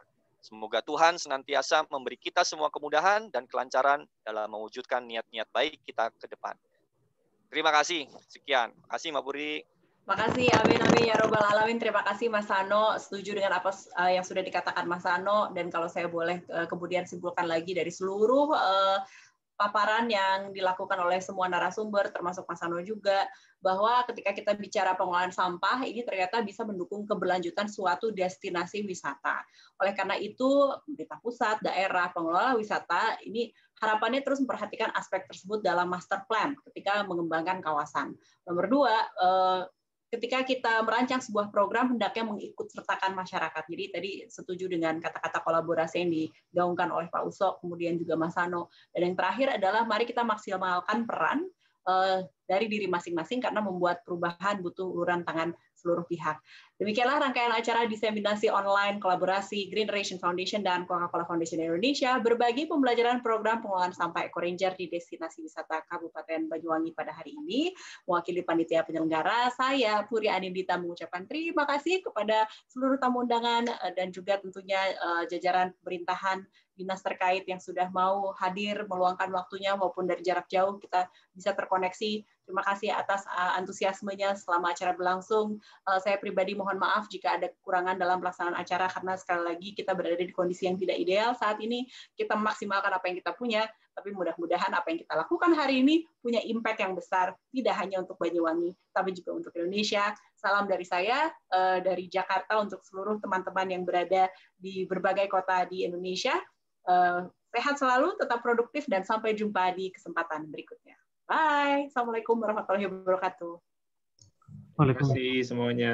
Semoga Tuhan senantiasa memberi kita semua kemudahan dan kelancaran dalam mewujudkan niat-niat baik kita ke depan. Terima kasih. Sekian. Terima kasih Mbak Puri. Makasih, amin amin ya robbal alamin. Terima kasih Mas Sano, setuju dengan apa uh, yang sudah dikatakan Mas Sano, dan kalau saya boleh uh, kemudian simpulkan lagi dari seluruh uh, paparan yang dilakukan oleh semua narasumber, termasuk Mas Sano juga, bahwa ketika kita bicara pengelolaan sampah, ini ternyata bisa mendukung keberlanjutan suatu destinasi wisata. Oleh karena itu, pemerintah pusat, daerah, pengelola wisata, ini harapannya terus memperhatikan aspek tersebut dalam master plan ketika mengembangkan kawasan. Nomor dua, uh, ketika kita merancang sebuah program, hendaknya mengikut sertakan masyarakat. Jadi tadi setuju dengan kata-kata kolaborasi yang digaungkan oleh Pak Uso, kemudian juga Mas Sano. Dan yang terakhir adalah mari kita maksimalkan peran uh, dari diri masing-masing, karena membuat perubahan butuh uluran tangan seluruh pihak. Demikianlah rangkaian acara diseminasi online kolaborasi Green Generation Foundation dan Coca-Cola Foundation Indonesia berbagi pembelajaran program pengelolaan sampah Eco-Ranger di destinasi wisata Kabupaten Banyuwangi pada hari ini. Mewakili panitia penyelenggara, saya Puri Anindita mengucapkan terima kasih kepada seluruh tamu undangan dan juga tentunya jajaran pemerintahan dinas terkait yang sudah mau hadir, meluangkan waktunya maupun dari jarak jauh kita bisa terkoneksi. Terima kasih atas antusiasmenya selama acara berlangsung. Saya pribadi mohon maaf jika ada kekurangan dalam pelaksanaan acara, karena sekali lagi kita berada di kondisi yang tidak ideal saat ini. Kita memaksimalkan apa yang kita punya, tapi mudah-mudahan apa yang kita lakukan hari ini punya impact yang besar, tidak hanya untuk Banyuwangi, tapi juga untuk Indonesia. Salam dari saya, dari Jakarta untuk seluruh teman-teman yang berada di berbagai kota di Indonesia. Sehat selalu, tetap produktif, dan sampai jumpa di kesempatan berikutnya. Bye. Assalamualaikum warahmatullahi wabarakatuh. Terima kasih semuanya.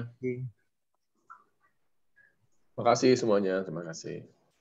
Terima kasih semuanya. Terima kasih.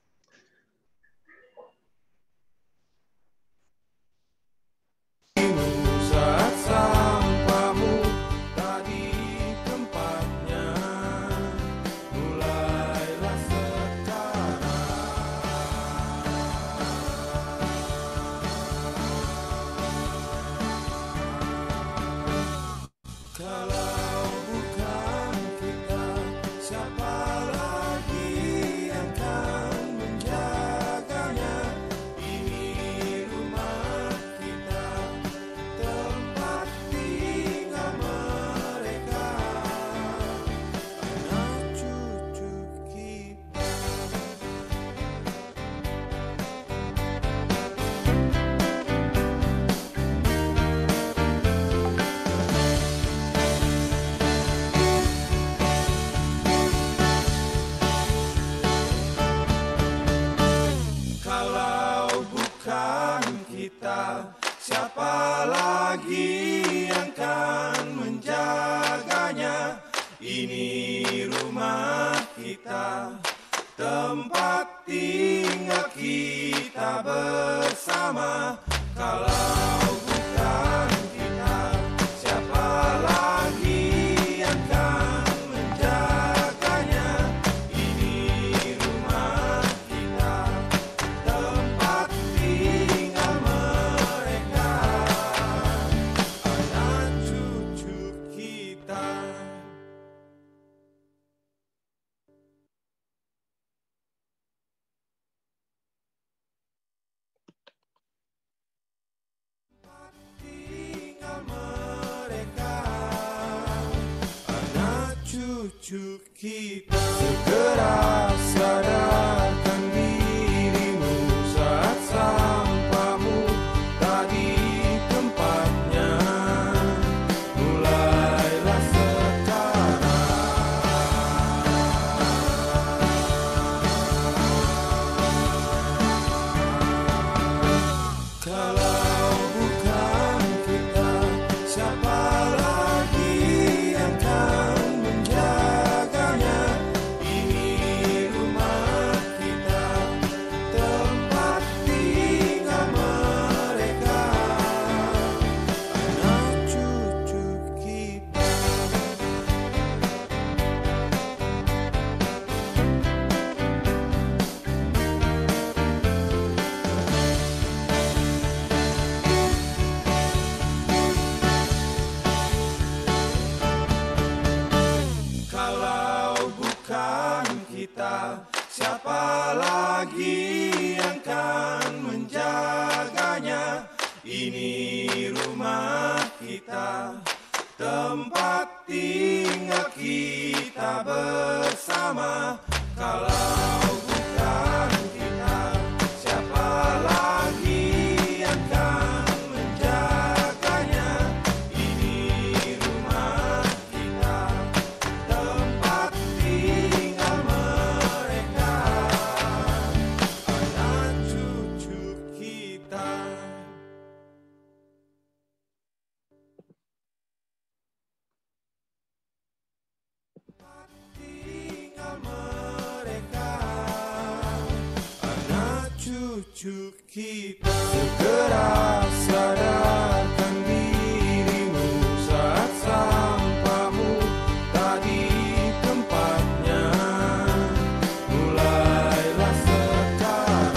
Siapa lagi yang akan menjaganya? Ini rumah kita, tempat tinggal kita bersama. Kalau bukan kita, siapa lagi yang akan menjaganya? Ini rumah kita, tempat tinggal mereka, anak cucu kita. Cucu kita, segera sadarkan dirimu saat sampahmu tak di tempatnya. Mulailah sekarang. Kalau bukan kita, siapa lagi yang akan menjaganya? Ini rumah kita, cucu kita. Segera sadarkan dirimu saat sampahmu tak di tempatnya. Mulailah sekarang.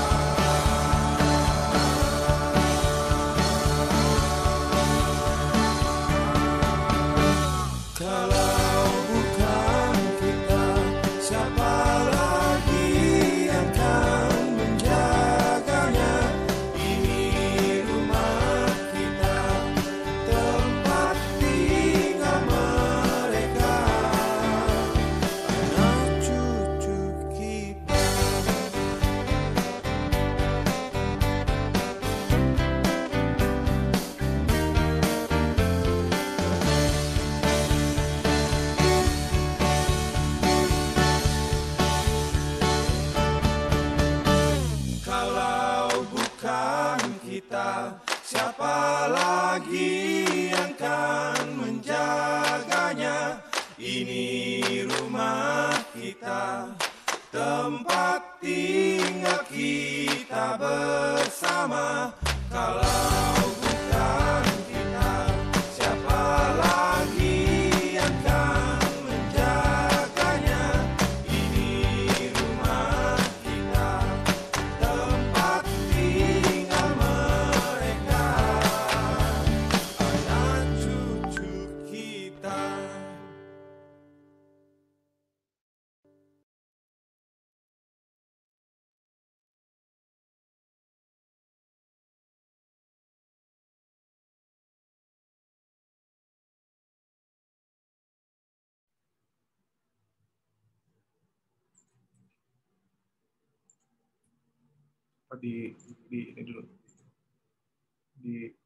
Kalau bukan kita, siapa lagi yang akan menjaganya? Ini rumah kita, tempat tinggal mereka, anak cucu kita. Kalau bukan kita, siapa lagi yang akan menjaganya? Ini rumah kita, tempat tinggal kita bersama. Kalau bukan kita, siapa lagi yang akan menjaganya? Ini rumah kita, tempat tinggal mereka, anak cucu kita. di di ini dulu di